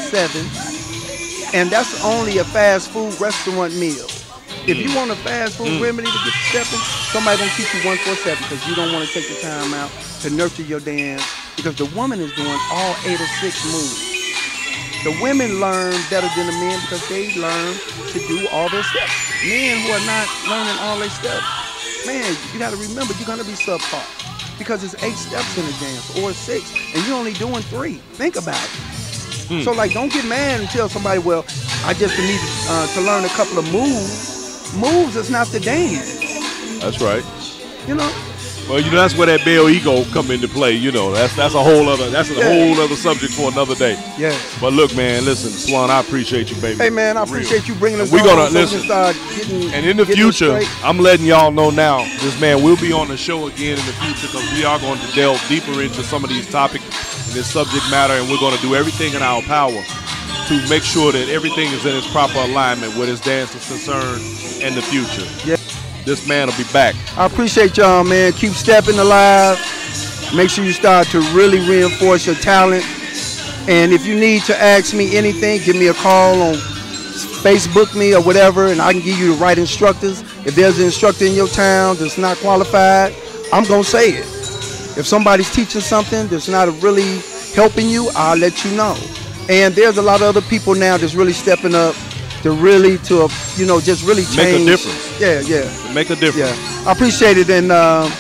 147, and that's only a fast food restaurant meal. If you want a fast food remedy to get to Steppin', somebody gonna teach you 147 because you don't want to take the time out to nurture your dance because the woman is doing all 8 or 6 moves. The women learn better than the men because they learn to do all their steps. Men who are not learning all their steps, man, you got to remember you're gonna be subpar. Because it's 8 steps in a dance or 6, and you're only doing 3. Think about it. So, like, don't get mad and tell somebody, well, I just need to learn a couple of moves. Moves is not the dance. That's right. You know? Well, you know, that's where that male ego come into play. You know, that's a whole other whole other subject for another day. Yeah. But look, man, listen, Swan, I appreciate you, baby. Hey, man, I appreciate you bringing us. We're gonna listen. And in the future, I'm letting y'all know now. This man will be on the show again in the future because we are going to delve deeper into some of these topics and this subject matter, and we're going to do everything in our power to make sure that everything is in its proper alignment with his dance is concerned in the future. Yeah. This man will be back. I appreciate y'all, man. Keep stepping alive. Make sure you start to really reinforce your talent. And if you need to ask me anything, give me a call on Facebook me or whatever, and I can give you the right instructors. If there's an instructor in your town that's not qualified, I'm going to say it. If somebody's teaching something that's not really helping you, I'll let you know. And there's a lot of other people now that's really stepping up to really, just really change. Make a difference. Yeah. Make a difference. Yeah. I appreciate it. And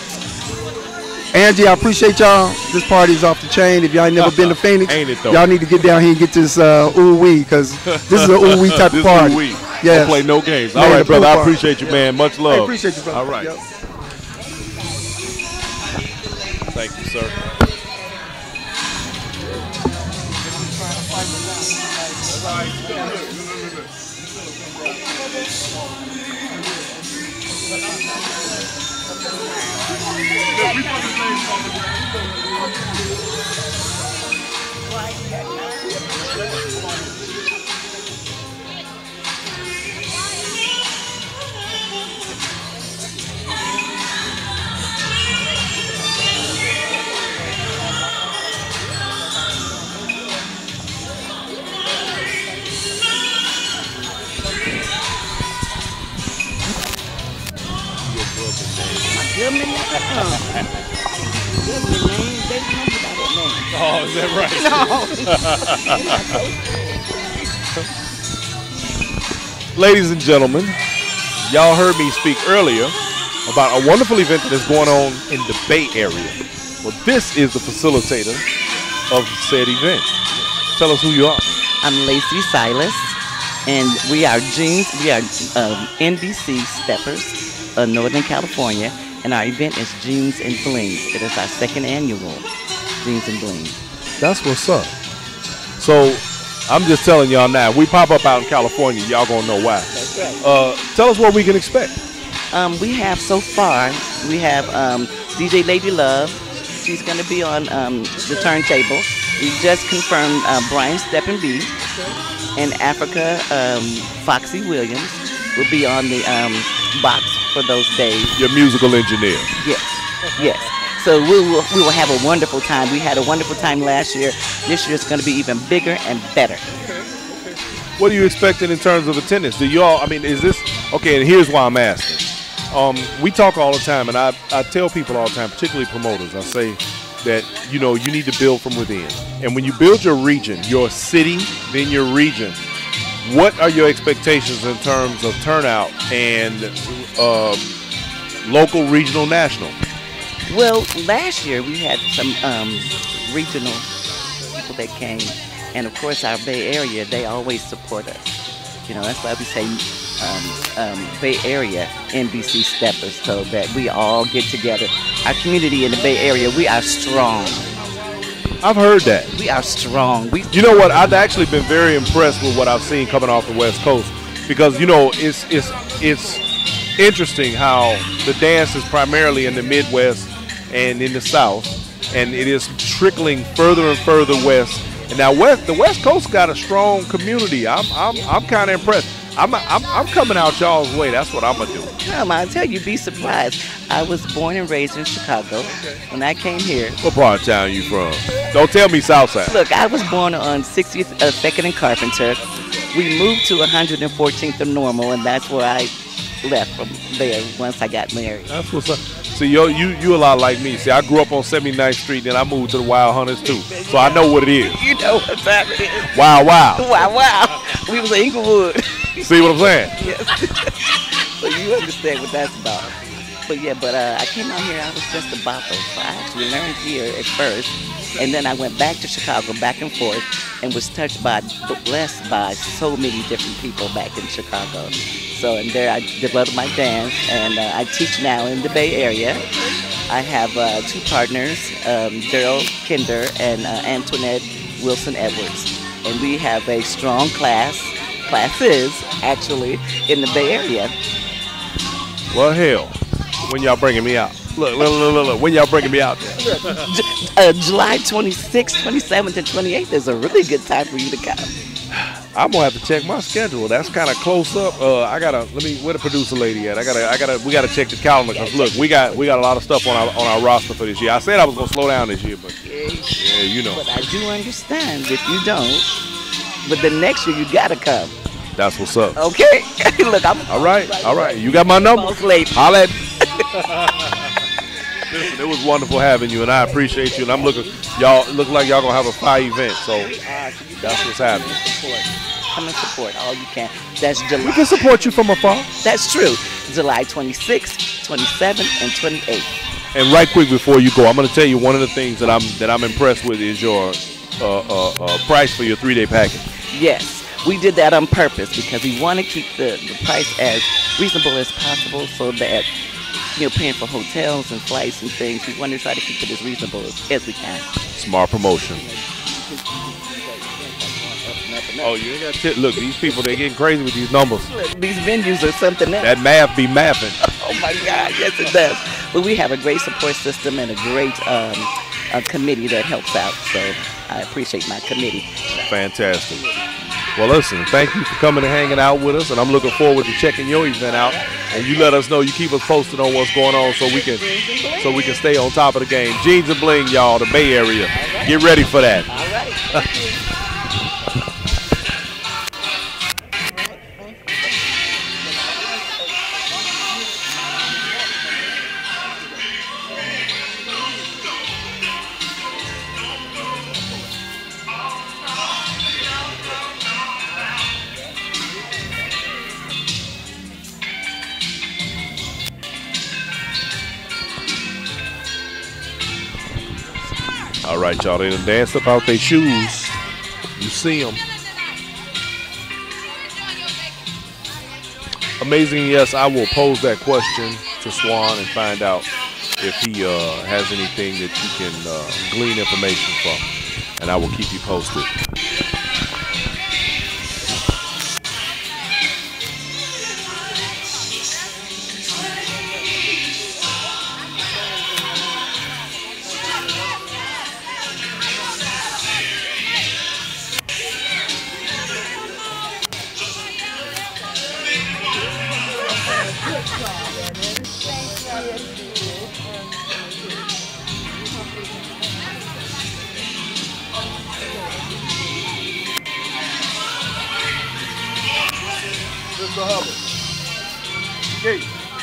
Angie, I appreciate y'all. This party's off the chain. If y'all ain't never been to Phoenix, y'all need to get down here and get this ooh-wee, because this is an ooh-wee type of party. Yeah. Don't play no games. All right, brother. I appreciate you, man. Much love. I appreciate you, brother. All right. Yep. sir. Goodman, Goodman name, they know me by that name. Oh, is that right? No. Ladies and gentlemen, y'all heard me speak earlier about a wonderful event that is going on in the Bay Area. Well, this is the facilitator of said event. Tell us who you are. I'm Lacey Silas, and we are Gents. We are NBC Steppers of Northern California, and our event is Jeans and Blings. It is our second annual Jeans and Blings. That's what's up. So I'm just telling y'all now, if we pop up out in California, y'all gonna know why. That's right. Tell us what we can expect. We have so far, we have DJ Lady Love. She's going to be on the turntable. We just confirmed Brian Steppin B. And Africa, Foxy Williams will be on the box for those days. Your musical engineer. Yes, yes. So we will have a wonderful time. We had a wonderful time last year. This year it's going to be even bigger and better. What are you expecting in terms of attendance? Do y'all, I mean, is this, okay, and here's why I'm asking. We talk all the time, and I tell people all the time, particularly promoters, I say that, you know, you need to build from within. And when you build your region, your city, then your region, what are your expectations in terms of turnout and local, regional, national? Well, last year we had some regional people that came, and of course our Bay Area, they always support us. You know, that's why we say Bay Area NBC Steppers, so that we all get together. Our community in the Bay Area, we are strong. I've heard that. We are strong. You know what? I've actually been very impressed with what I've seen coming off the West Coast, because, you know, it's interesting how the dance is primarily in the Midwest and in the South, and it is trickling further and further west. And now the West Coast got a strong community. I'm kind of impressed. I'm coming out y'all's way. That's what I'm gonna do. Come on, I tell you, be surprised. I was born and raised in Chicago. When I came here. What part of town you from? Don't tell me Southside. Look, I was born on 60th, 2nd and Carpenter. We moved to 114th and Normal, and that's where I left from there once I got married. That's what's up. See, you a lot like me. See, I grew up on 79th Street, then I moved to the Wild Hunters too. So I know what it is. You know what's happening. Wow, wow. Wow, wow. We was in Inglewood. See what I'm saying? Yes. So you understand what that's about. But yeah, I came out here, I was just a bopper. So I actually learned here at first. And then I went back to Chicago, back and forth, and was blessed by so many different people back in Chicago. So, and there I developed my dance, and I teach now in the Bay Area. I have two partners, Daryl Kinder and Antoinette Wilson Edwards. And we have a strong classes, actually, in the Bay Area. Well, hell, when y'all bringing me out? Look, when y'all bringing me out there? July 26th, 27th, and 28th is a really good time for you to come. I'm gonna have to check my schedule. That's kind of close up. Where the producer lady at? We gotta check the calendar, because look, we got a lot of stuff on our roster for this year. I said I was gonna slow down this year, but yeah, you know. But I do understand if you don't. But the next year you gotta come. That's what's up. Okay. Look, I'm all right. You got my number. Holla at me. Listen, it was wonderful having you, and I appreciate you. And I'm looking, y'all look like y'all gonna have a fire event, so that's what's happening. Come and support all you can. That's July. We can support you from afar. That's true. July 26th, 27th, and 28th. And right quick before you go, I'm gonna tell you one of the things that I'm impressed with is your price for your 3-day package. Yes. We did that on purpose because we want to keep the price as reasonable as possible, so that paying for hotels and flights and things. We want to try to keep it as reasonable as we can. Smart promotion. Oh, you ain't got to look. These people, they getting crazy with these numbers. These venues are something else. That math be mathing. Oh my God, yes it does. But we have a great support system and a great committee that helps out. So I appreciate my committee. Fantastic. Well, listen, thank you for coming and hanging out with us, and I'm looking forward to checking your event out. And you let us know, you keep us posted on what's going on, so we can stay on top of the game. Jeans and Bling, y'all, the Bay Area. Get ready for that. All right. All right, y'all, they done danced up out their shoes. You see them. Amazing, yes, I will pose that question to Swan and find out if he has anything that you can glean information from, and I will keep you posted. Mr. Hubbard. Gate.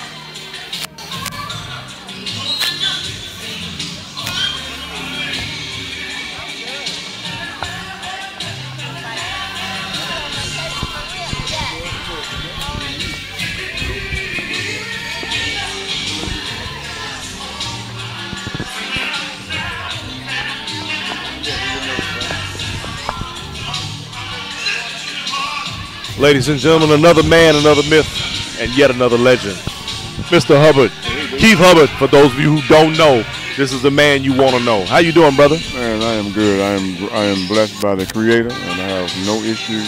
Ladies and gentlemen, another man, another myth, and yet another legend. Mr. Hubbard, Keith Hubbard, for those of you who don't know, this is the man you want to know. How you doing, brother? Man, I am good. I am blessed by the Creator, and I have no issues.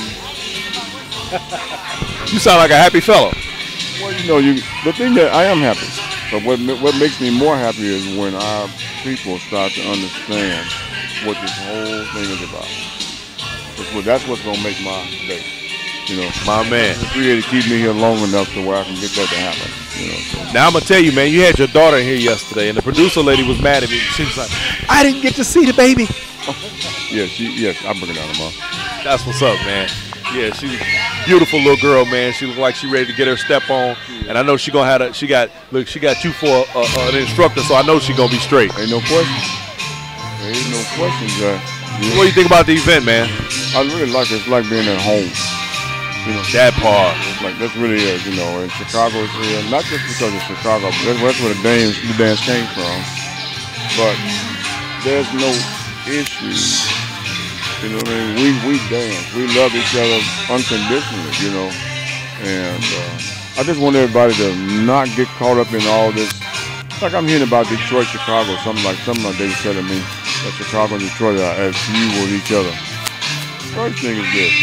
You sound like a happy fellow. Well, you know, the thing that I am happy, but what makes me more happy is when our people start to understand what this whole thing is about. That's what's going to make my day. You know, my man. The Creator keep me here long enough to where I can get that to happen. You know, so. Now I'm gonna tell you, man. You had your daughter here yesterday, and the producer lady was mad at me. She was like, "I didn't get to see the baby." Yes, I'm bringing down tomorrow. That's what's up, man. Yeah, she's a beautiful little girl, man. She looked like she ready to get her step on, and I know she gonna have a. She got you for an instructor, so I know she gonna be straight. Ain't no question. Ain't no question, Jack. Yeah. What do you think about the event, man? I really like it. It's like being at home. You know, that part. Like, that's really is, you know, in Chicago, not just because it's Chicago, but that's where the dance came from. But there's no issues. You know what I mean? We dance. We love each other unconditionally, you know. And I just want everybody to not get caught up in all this. Like I'm hearing about Detroit, Chicago, something like they were telling me that Chicago and Detroit are at feud with each other. First thing is this.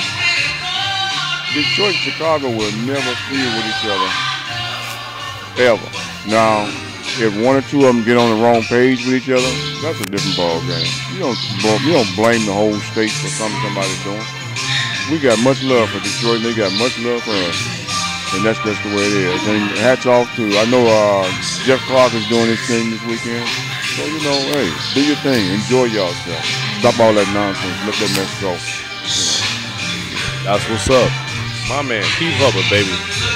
Detroit and Chicago will never feud with each other, ever. Now, if one or two of them get on the wrong page with each other, that's a different ball game. You don't blame the whole state for something somebody's doing. We got much love for Detroit, and they got much love for us, and that's just the way it is. And hats off to, I know Jeff Clark is doing his thing this weekend, so you know, hey, do your thing, enjoy yourself. Stop all that nonsense, let that mess go. You know. That's what's up. My man, Keith Hubbard, baby.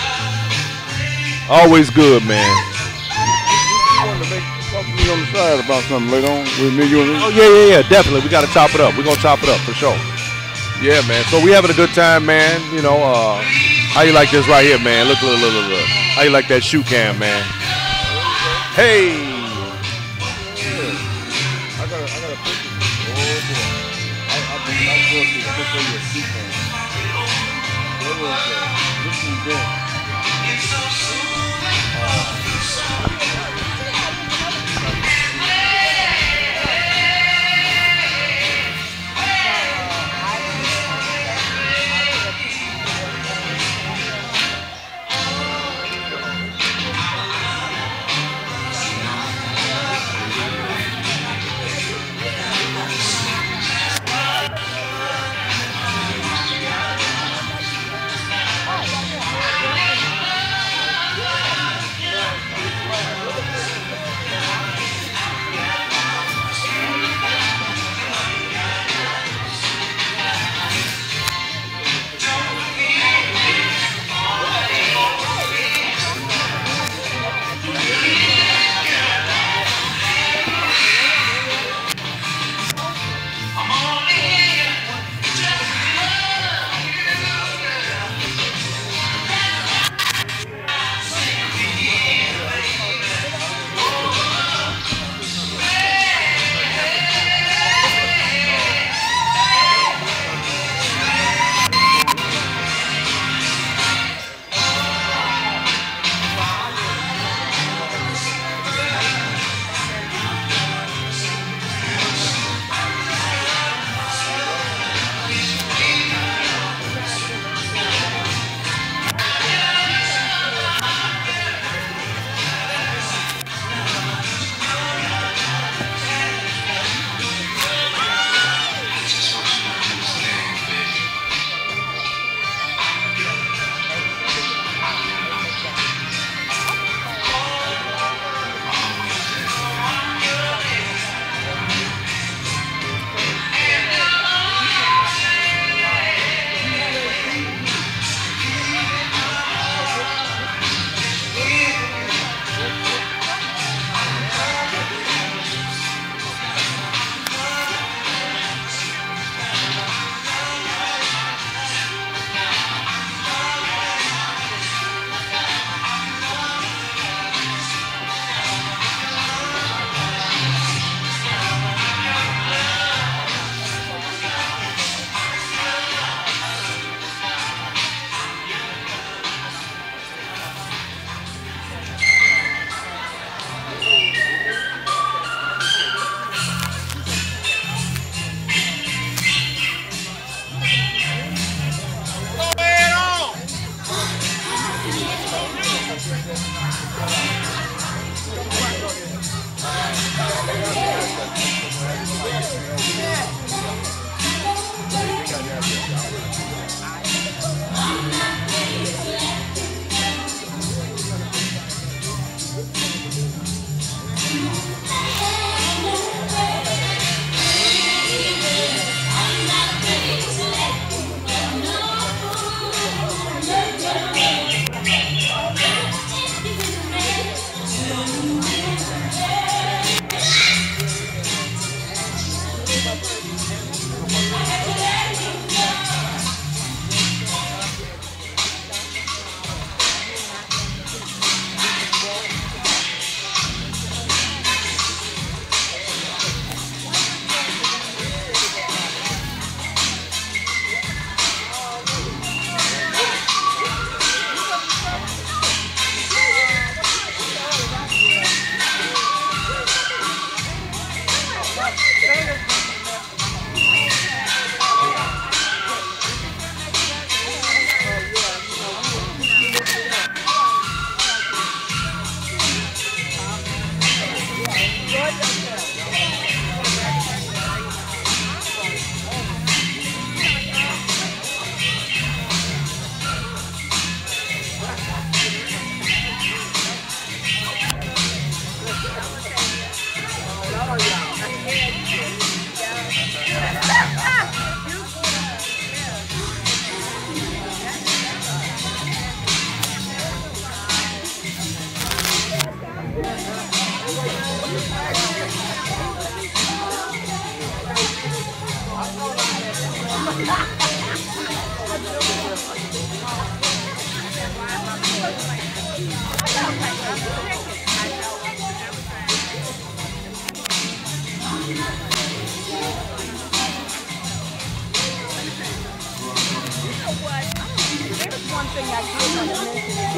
Always good, man. You wanted to talk to me on the side about something later on? Oh, yeah, definitely. We got to chop it up. We're going to chop it up for sure. Yeah, man. So we having a good time, man. You know, how you like this right here, man? Look. How you like that shoe cam, man? Hey. I got a picture. Oh, boy. I'll show you a shoe cam. This is One thing I did want to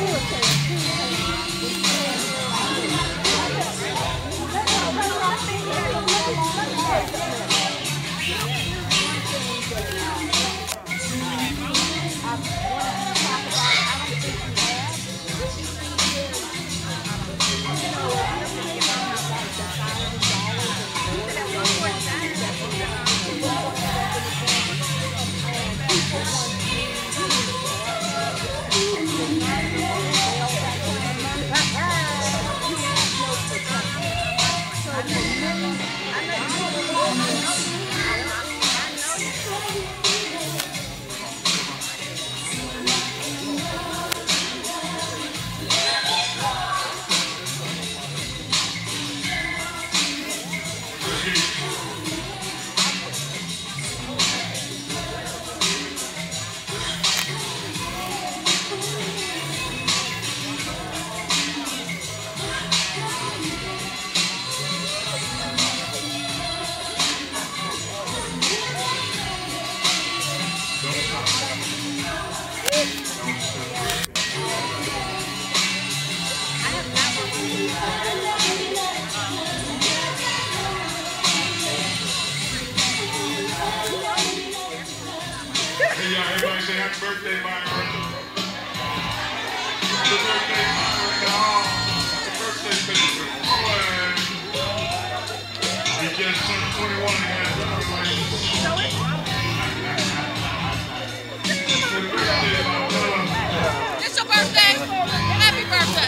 Everybody say happy birthday, Byron. Happy birthday, Byron, y'all. Happy birthday, baby. He just turned 21 and has driver's license. Happy birthday, my brother. It's your birthday. Happy birthday.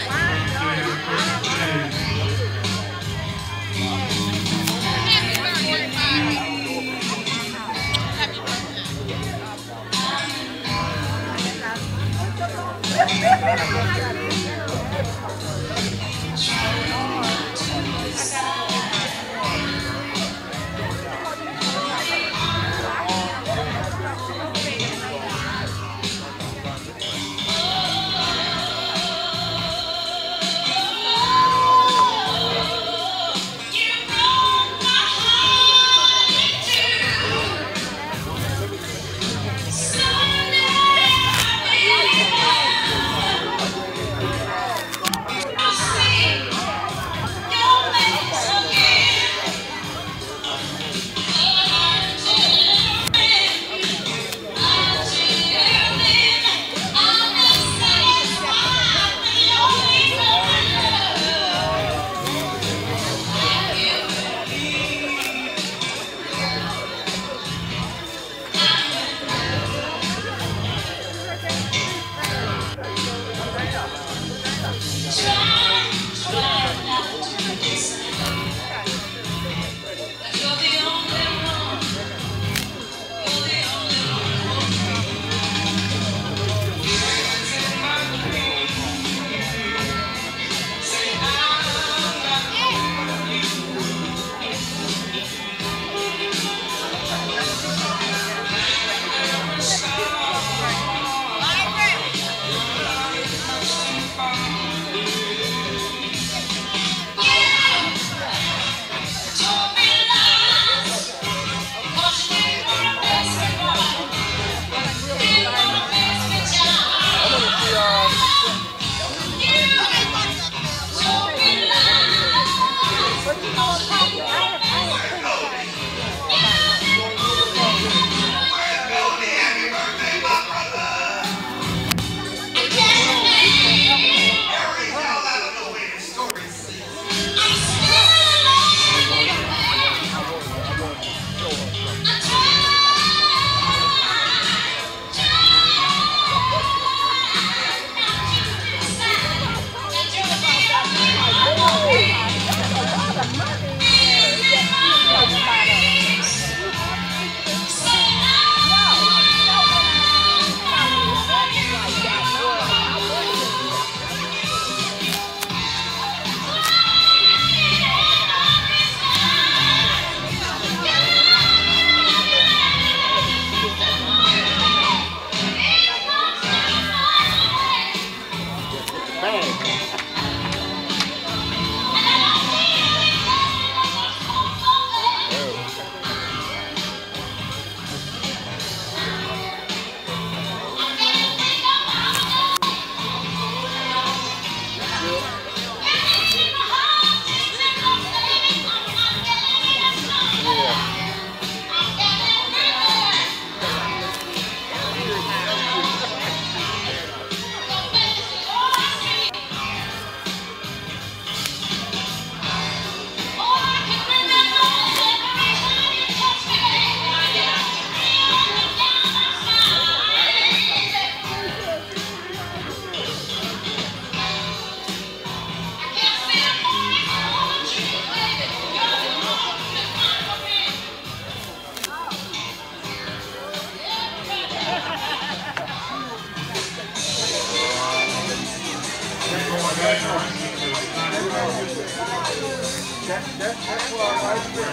That's what I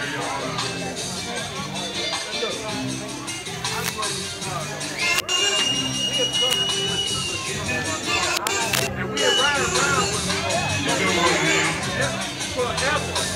and we are riding around with forever.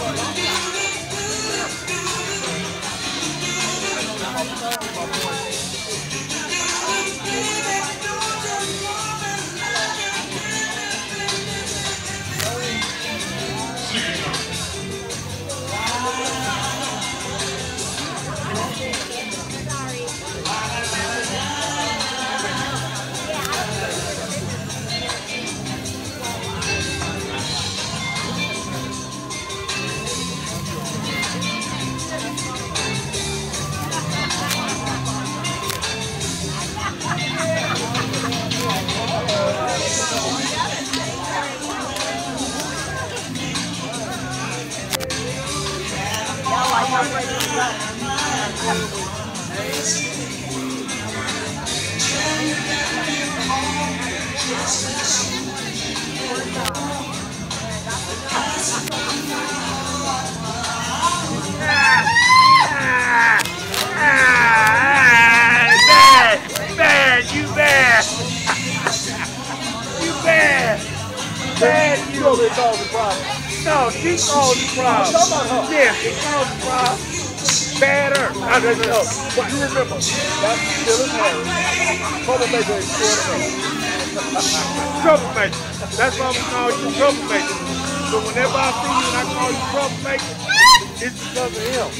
No, she caused the problem. Yeah, she caused the problem. Better. I don't know. But you remember, that's Phyllis Harris. Troublemaker extraordinaire. Troublemaker. That's why we call you troublemaker. So whenever I see you and I call you troublemaker, it's because of him.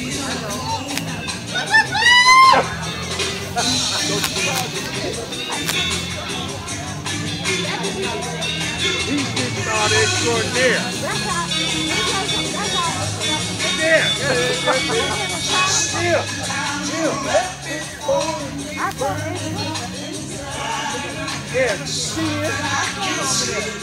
He's getting all the extraordinaire. Yeah, see it.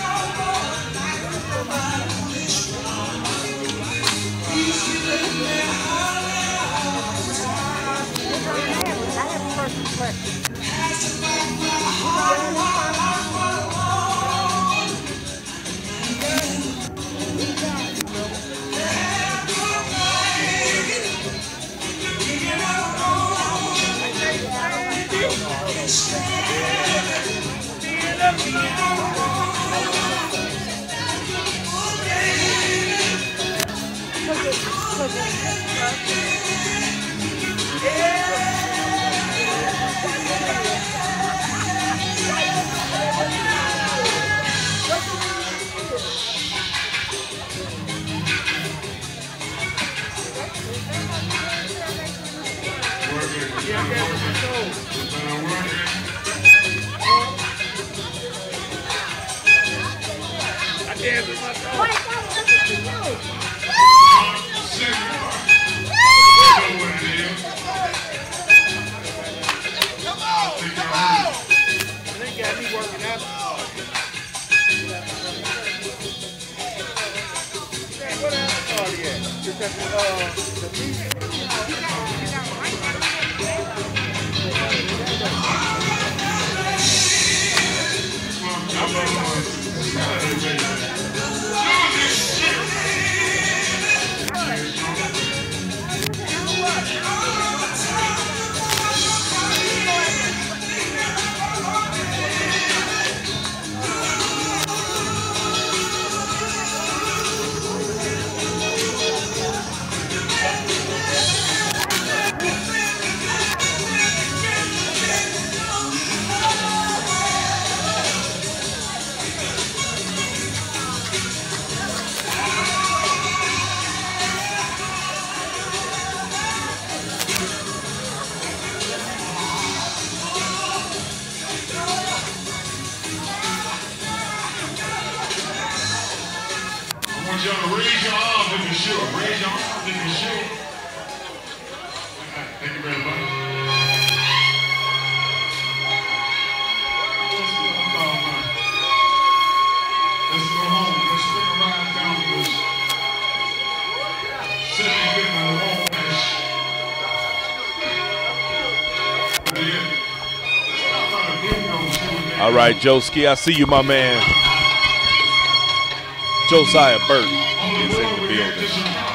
All right, Joeski, I see you, my man. Josiah Burton is in the building.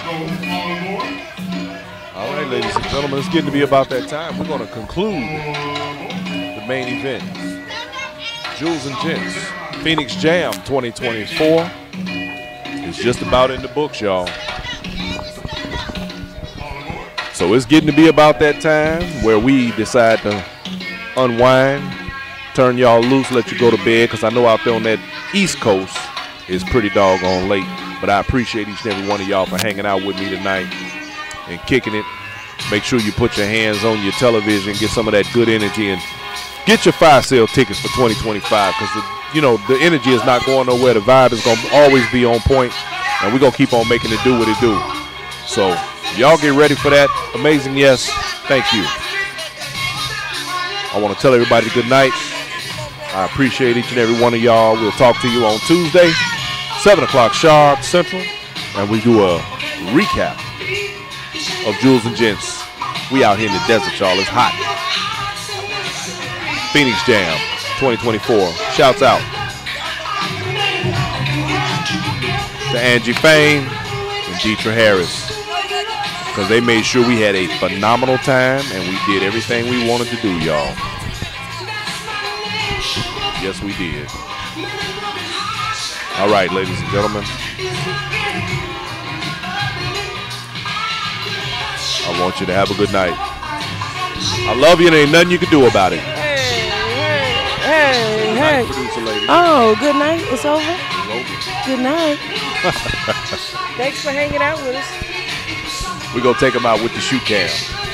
All right, ladies and gentlemen, it's getting to be about that time. We're going to conclude the main event. Jules and Gents, Phoenix Jam 2024 is just about in the books, y'all. So it's getting to be about that time where we decide to unwind, turn y'all loose, let you go to bed, because I know out there on that East Coast it's pretty doggone late. But I appreciate each and every one of y'all for hanging out with me tonight and kicking it. Make sure you put your hands on your television, get some of that good energy, and get your fire sale tickets for 2025, because the energy is not going nowhere. The vibe is going to always be on point, and we're going to keep on making it do what it do. So y'all get ready for that. Amazing Yes. Thank you. I want to tell everybody good night. I appreciate each and every one of y'all. We'll talk to you on Tuesday, 7 o'clock sharp Central, and we do a recap of Jules and Gents. We out here in the desert, y'all. It's hot. Phoenix Jam 2024. Shouts out to Angie Fain and Deetra Harris, because they made sure we had a phenomenal time and we did everything we wanted to do, y'all. Yes, we did. All right, ladies and gentlemen. I want you to have a good night. I love you and ain't nothing you can do about it. Hey. Producer lady. Oh, good night. It's over. It's over. Good night. Thanks for hanging out with us. We're going to take them out with the shoe cam.